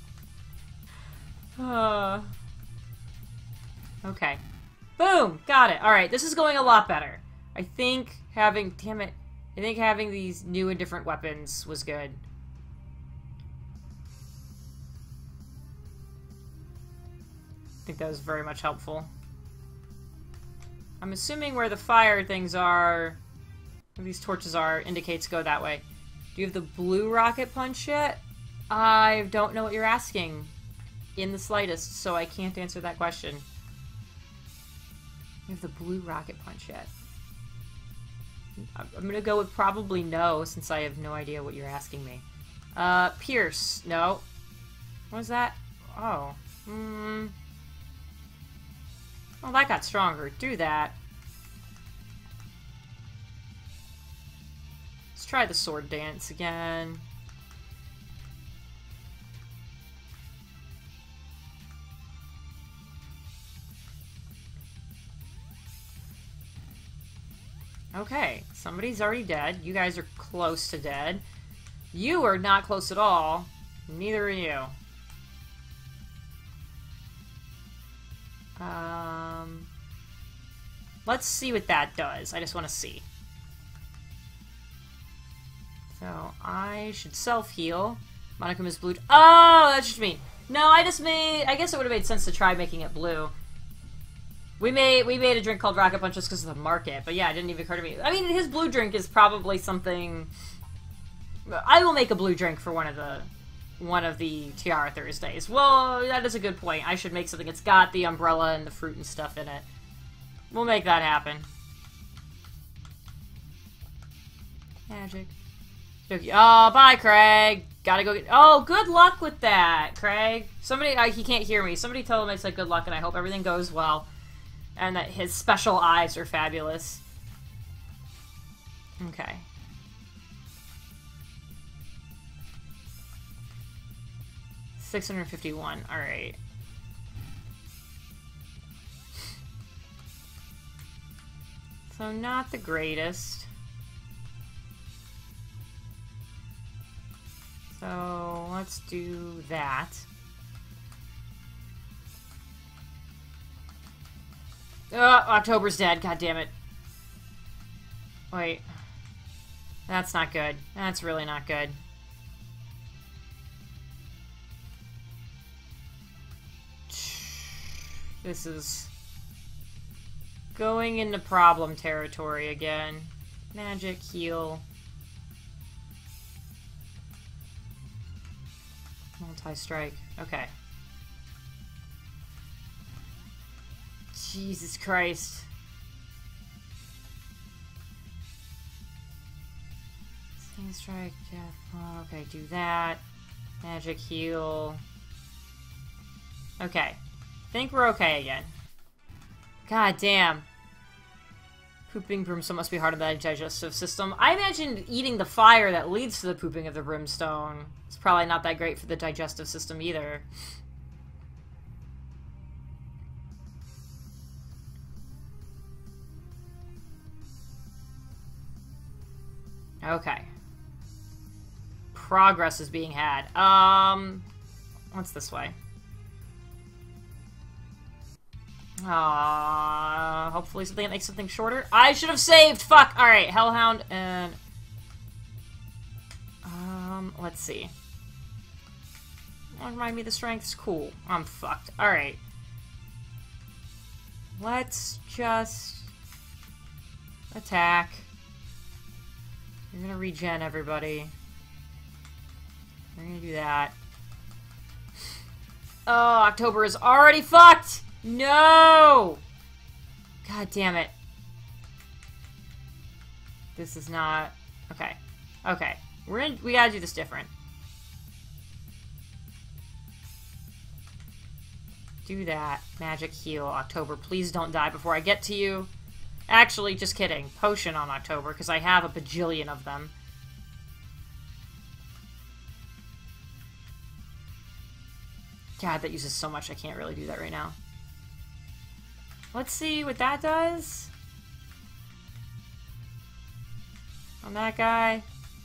Okay. Boom! Got it. Alright, this is going a lot better. I think having... Damn it. I think having these new and different weapons was good. think that was very much helpful. I'm assuming where the fire things are, where these torches are, indicates go that way. Do you have the blue rocket punch yet? I don't know what you're asking in the slightest, so I can't answer that question. You have the blue rocket punch yet? I'm gonna go with probably no, since I have no idea what you're asking me. Pierce. No. What was that? Oh. Oh, that got stronger. Do that. Let's try the sword dance again. Okay, somebody's already dead. You guys are close to dead. You are not close at all. Neither are you. Let's see what that does. I just want to see. So, I should self-heal. Monicum is blue. Oh, that's just me. No, I guess it would have made sense to try making it blue. We made a drink called Rocket Punch just because of the market, but yeah, it didn't even occur to me. I mean, his blue drink is probably something... I will make a blue drink for one of the Tiara Thursdays. Well, that is a good point. I should make something that's got the umbrella and the fruit and stuff in it. We'll make that happen. Magic. Oh, bye, Craig. Gotta go get... Oh, good luck with that, Craig. Somebody... he can't hear me. Somebody tell him I said good luck, and I hope everything goes well. And that his special eyes are fabulous. Okay. $651. Alright. So, not the greatest. So, let's do that. October's dead. God damn it. Wait. That's not good. That's really not good. This is going into problem territory again. Magic, heal. Multi-strike. Okay. Jesus Christ. Sting strike, death. Oh, okay, do that. Magic, heal. Okay. Think we're okay again. God damn. Pooping brimstone must be hard on the digestive system. I imagine eating the fire that leads to the pooping of the brimstone is probably not that great for the digestive system either. Okay. Progress is being had. What's this way? Hopefully something that makes something shorter. I should have saved! Fuck! Alright, Hellhound and... let's see. Remind me of the strengths? Cool. I'm fucked. Alright. Let's just... attack. You're gonna regen everybody. We're gonna do that. Oh, October is already fucked! No! God damn it. This is not... Okay. Okay. We gotta do this different. Do that. Magic heal. October, please don't die before I get to you. Actually, just kidding. Potion on October, because I have a bajillion of them. God, that uses so much I can't really do that right now. Let's see what that does. On that guy.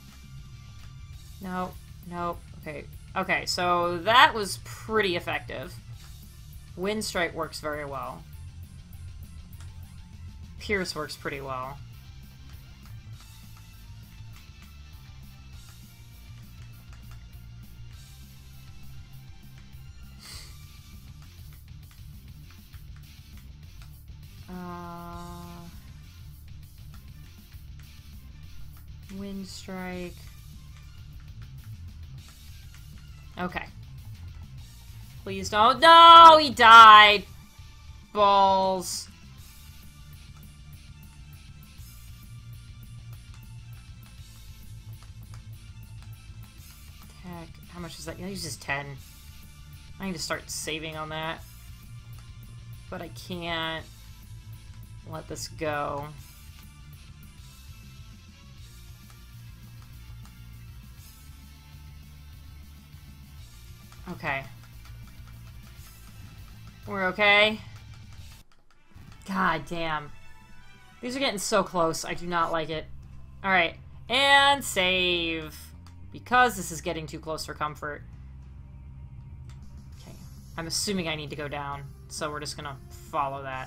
Nope. Nope. Okay. Okay, so that was pretty effective. Wind Strike works very well. Pierce works pretty well. Wind strike. Okay. Please don't. No, he died. Balls. Heck, how much is that? He uses 10. I need to start saving on that. But I can't let this go. Okay. We're okay. God damn. These are getting so close. I do not like it. Alright. And save. Because this is getting too close for comfort. Okay. I'm assuming I need to go down. So we're just gonna follow that.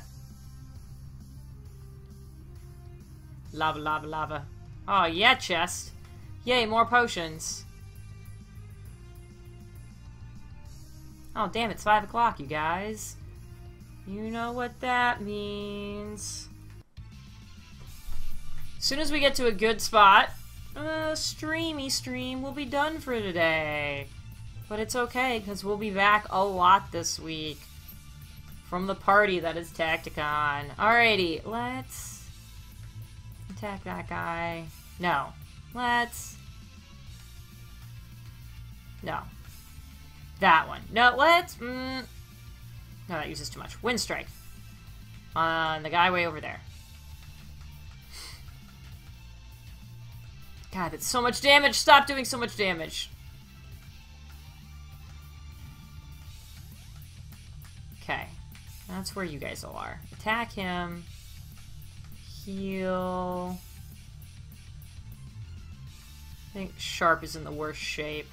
Lava, lava, lava. Oh, yeah, chest. Yay, more potions. Oh, damn, it's 5 o'clock, you guys. You know what that means. As soon as we get to a good spot, streamy stream will be done for today. But it's okay, because we'll be back a lot this week. From the party that is Tacticon. Alrighty, let's attack that guy. No. Let's... No. That one. No, let's... No, that uses too much. Wind strike. On the guy way over there. God, that's so much damage! Stop doing so much damage! Okay. That's where you guys all are. Attack him. Heal. I think Sharp is in the worst shape.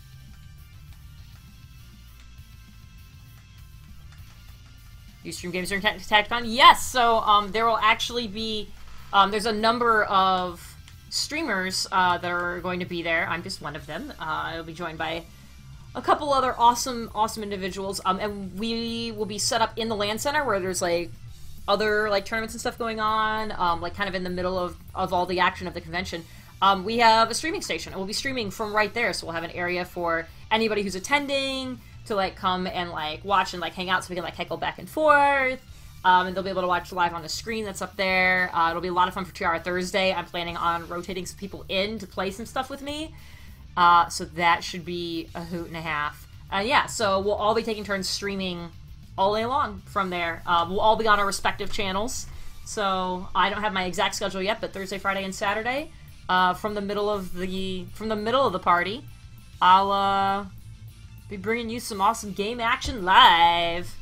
Do you stream games during Tacticon? Yes! So, there will actually be... there's a number of streamers that are going to be there. I'm just one of them. I'll be joined by a couple other awesome individuals. And we will be set up in the LAN Center where there's, like, other, like, tournaments and stuff going on. Like, kind of in the middle of all the action of the convention. We have a streaming station, and we'll be streaming from right there. So we'll have an area for anybody who's attending to, like, come and, like, watch and, like, hang out so we can, like, heckle back and forth. And they'll be able to watch live on the screen that's up there. It'll be a lot of fun for Tiara Thursday. I'm planning on rotating some people in to play some stuff with me. So that should be a hoot and a half. Yeah, so we'll all be taking turns streaming all day long from there. We'll all be on our respective channels. So I don't have my exact schedule yet, but Thursday, Friday, and Saturday, from the middle of the party, I'll be bringing you some awesome game action live.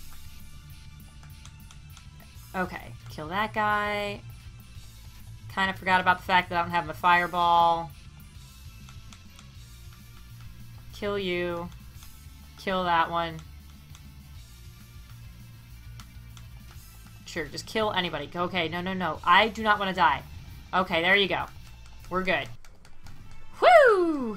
Okay, kill that guy. Kind of forgot about the fact that I don't have my fireball. Kill you. Kill that one. Sure, just kill anybody. Okay, no. I do not want to die. Okay, there you go. We're good. Woo!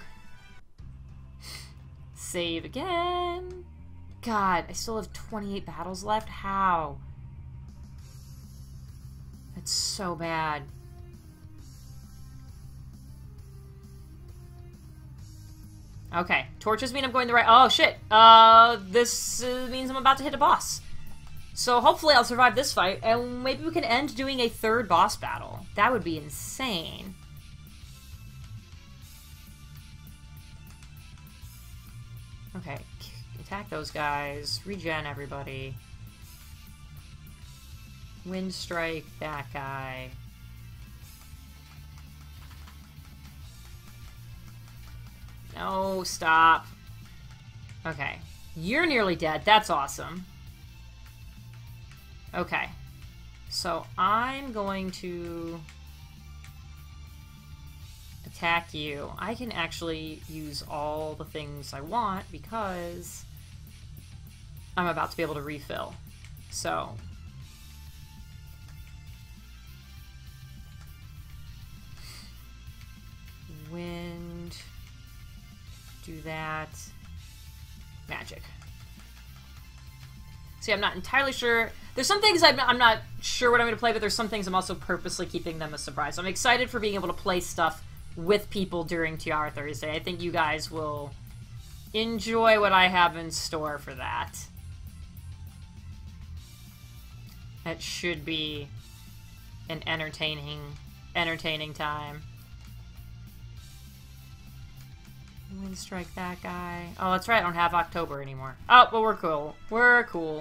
Save again. God, I still have 28 battles left. How? That's so bad. Okay, torches mean I'm going the right... Oh, shit. This means I'm about to hit a boss. So hopefully I'll survive this fight, and maybe we can end doing a third boss battle. That would be insane. Okay, attack those guys. Regen everybody. Wind strike that guy. No, stop. Okay. You're nearly dead. That's awesome. Okay. So I'm going to attack you. I can actually use all the things I want because I'm about to be able to refill. So... Wind, do that, magic. See, I'm not entirely sure. There's some things I'm not sure what I'm going to play, but there's some things I'm also purposely keeping them a surprise. So I'm excited for being able to play stuff with people during TR Thursday. I think you guys will enjoy what I have in store for that. It should be an entertaining time. I'm gonna strike that guy. Oh, that's right, I don't have October anymore. Oh, but we're cool. We're cool.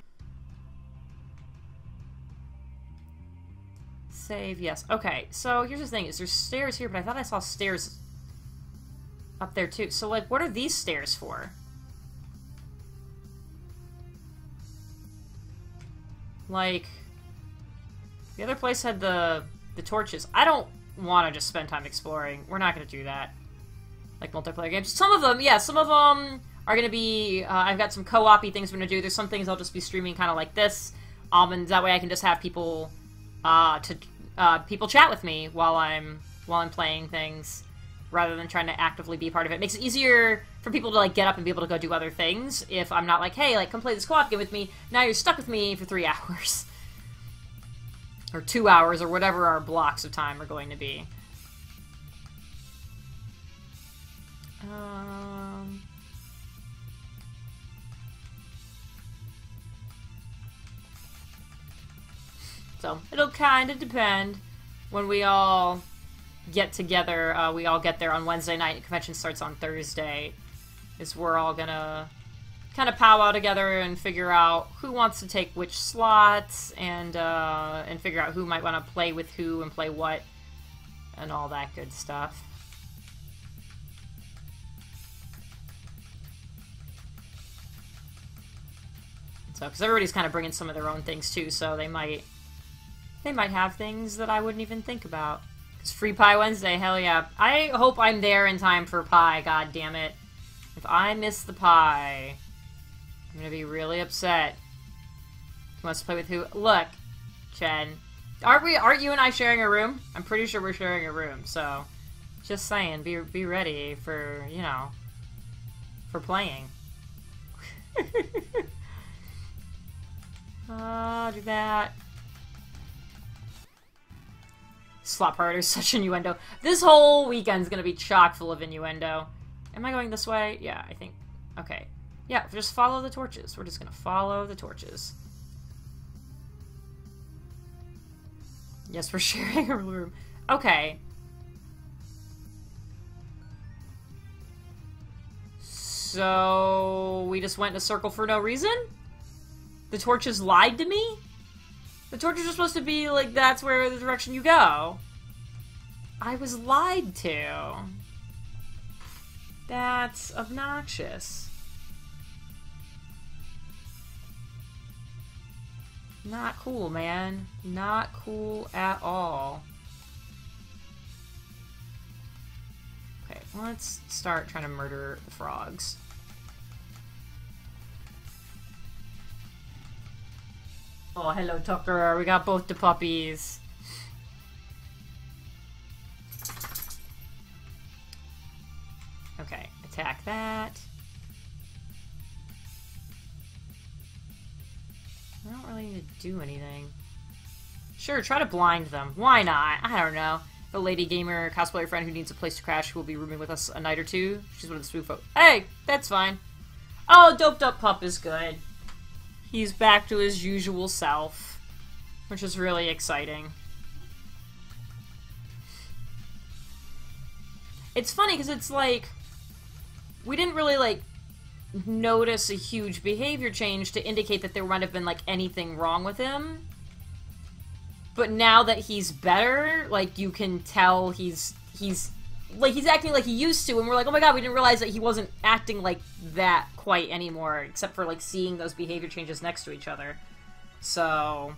Save, yes. Okay, so here's the thing, is there's stairs here, but I thought I saw stairs up there too. So, like, what are these stairs for? Like, the other place had the torches. I don't want to just spend time exploring. We're not going to do that. Like multiplayer games. Some of them, yeah, some of them are going to be, I've got some co-op-y things I'm going to do. There's some things I'll just be streaming kind of like this. And that way I can just have people, people chat with me while I'm playing things, rather than trying to actively be part of it. It makes it easier for people to, like, get up and be able to go do other things if I'm not like, hey, like, come play this co-op game with me. Now you're stuck with me for 3 hours. Or 2 hours, or whatever our blocks of time are going to be. So, it'll kind of depend when we all get together. We all get there on Wednesday night, and convention starts on Thursday. Is we're all gonna kind of powwow together and figure out who wants to take which slots, and figure out who might want to play with who and play what, and all that good stuff. So, because everybody's kind of bringing some of their own things too, so they might have things that I wouldn't even think about. It's Free Pie Wednesday, hell yeah. I hope I'm there in time for pie, god damn it. If I miss the pie, I'm gonna be really upset. Who wants to play with who? Look, Chen. Aren't you and I sharing a room? I'm pretty sure we're sharing a room, so just saying, be ready for, you know, for playing. Do that. Slot party is such innuendo. This whole weekend's gonna be chock full of innuendo. Am I going this way? Yeah, I think. Okay. Yeah, just follow the torches. We're just gonna follow the torches. Yes, we're sharing a room. Okay. So, we just went in a circle for no reason? The torches lied to me? The torches are supposed to be, like, that's where the direction you go. I was lied to. That's obnoxious. Not cool, man. Not cool at all. Okay, let's start trying to murder the frogs. Oh, hello, Tucker. We got both the puppies. Okay, attack that. I don't really need to do anything. Sure, try to blind them. Why not? I don't know. The lady gamer cosplayer friend who needs a place to crash who will be rooming with us a night or two. She's one of the spook folk. Hey, that's fine. Oh, Doped Up Pup is good. He's back to his usual self, which is really exciting. It's funny because it's like, we didn't really, like, notice a huge behavior change to indicate that there might have been, like, anything wrong with him. But now that he's better, like, you can tell he's acting like he used to, and we're like, oh my god, we didn't realize that he wasn't acting like that quite anymore, except for, like, seeing those behavior changes next to each other. So...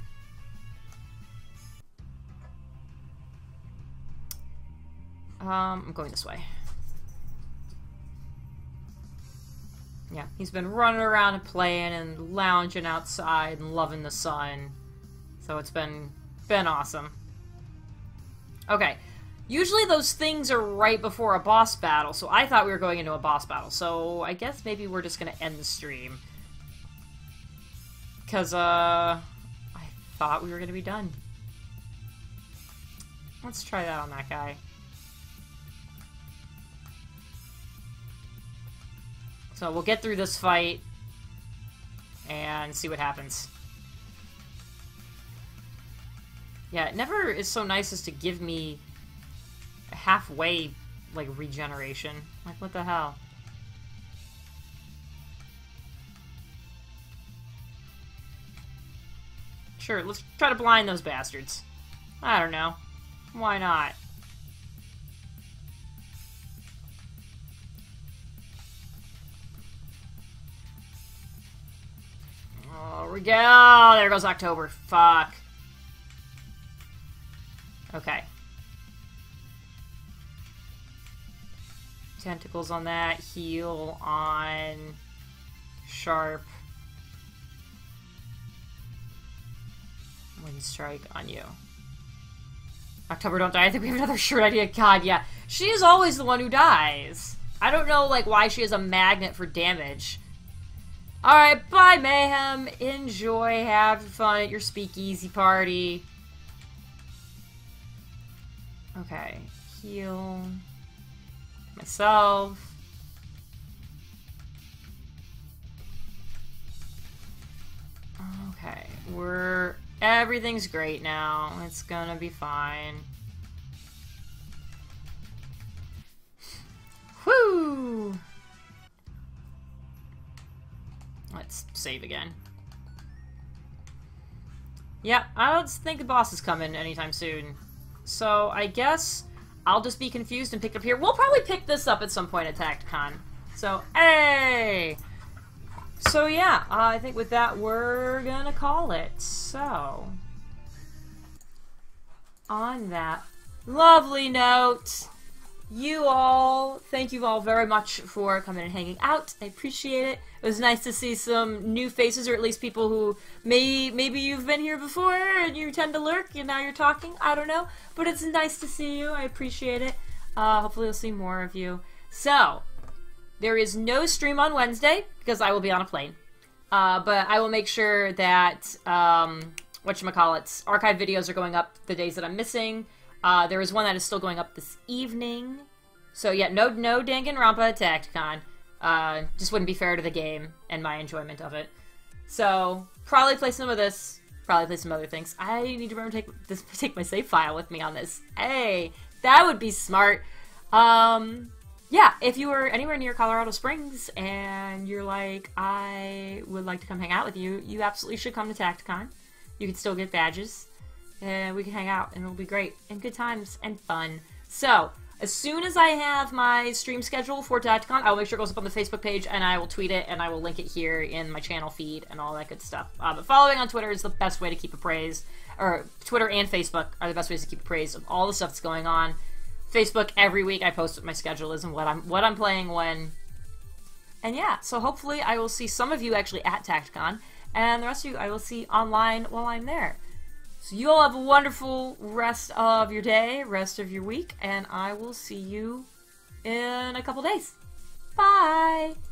I'm going this way. Yeah, he's been running around and playing and lounging outside and loving the sun. So it's been awesome. Okay. Usually those things are right before a boss battle, so I thought we were going into a boss battle. So I guess maybe we're just going to end the stream. Because, I thought we were gonna be done. Let's try that on that guy. So we'll get through this fight and see what happens. Yeah, it never is so nice as to give me a halfway, like, regeneration. Like, what the hell? Sure, let's try to blind those bastards. I don't know. Why not? Oh, we go! There goes October. Fuck. Okay. Tentacles on that. Heal on... Sharp. Wind strike on you. October, don't die. I think we have another shirt idea. God, yeah. She is always the one who dies. I don't know, like, why she has a magnet for damage. Alright, bye, Mayhem. Enjoy. Have fun at your speakeasy party. Okay. Heal. Myself. Okay. Everything's great now. It's gonna be fine. Whoo! Let's save again. Yeah, I don't think the boss is coming anytime soon. So I guess I'll just be confused and pick it up here. We'll probably pick this up at some point at Tacticon. So, hey! So yeah, I think with that we're gonna call it. So, on that lovely note, thank you all very much for coming and hanging out. I appreciate it. It was nice to see some new faces, or at least people who maybe you've been here before and you tend to lurk and now you're talking. I don't know, but it's nice to see you. I appreciate it. Hopefully we'll see more of you. So, there is no stream on Wednesday because I will be on a plane. But I will make sure that, whatchamacallits, archive videos are going up the days that I'm missing. There is one that is still going up this evening. So yeah, no Danganronpa at Tacticon. Just wouldn't be fair to the game and my enjoyment of it. So, probably play some of this. Probably play some other things. I need to remember to take my save file with me on this. Hey, that would be smart. Yeah, if you were anywhere near Colorado Springs and you're like, I would like to come hang out with you, you absolutely should come to Tacticon. You can still get badges, and we can hang out, and it'll be great, and good times, and fun. So, as soon as I have my stream schedule for Tacticon, I'll make sure it goes up on the Facebook page, and I will tweet it, and I will link it here in my channel feed, and all that good stuff. But following on Twitter is the best way to keep appraised, or Twitter and Facebook are the best ways to keep appraised of all the stuff that's going on. Facebook, every week I post what my schedule is and what I'm playing when. And yeah, so hopefully I will see some of you actually at Tacticon, and the rest of you I will see online while I'm there. So you all have a wonderful rest of your day, rest of your week, and I will see you in a couple days. Bye!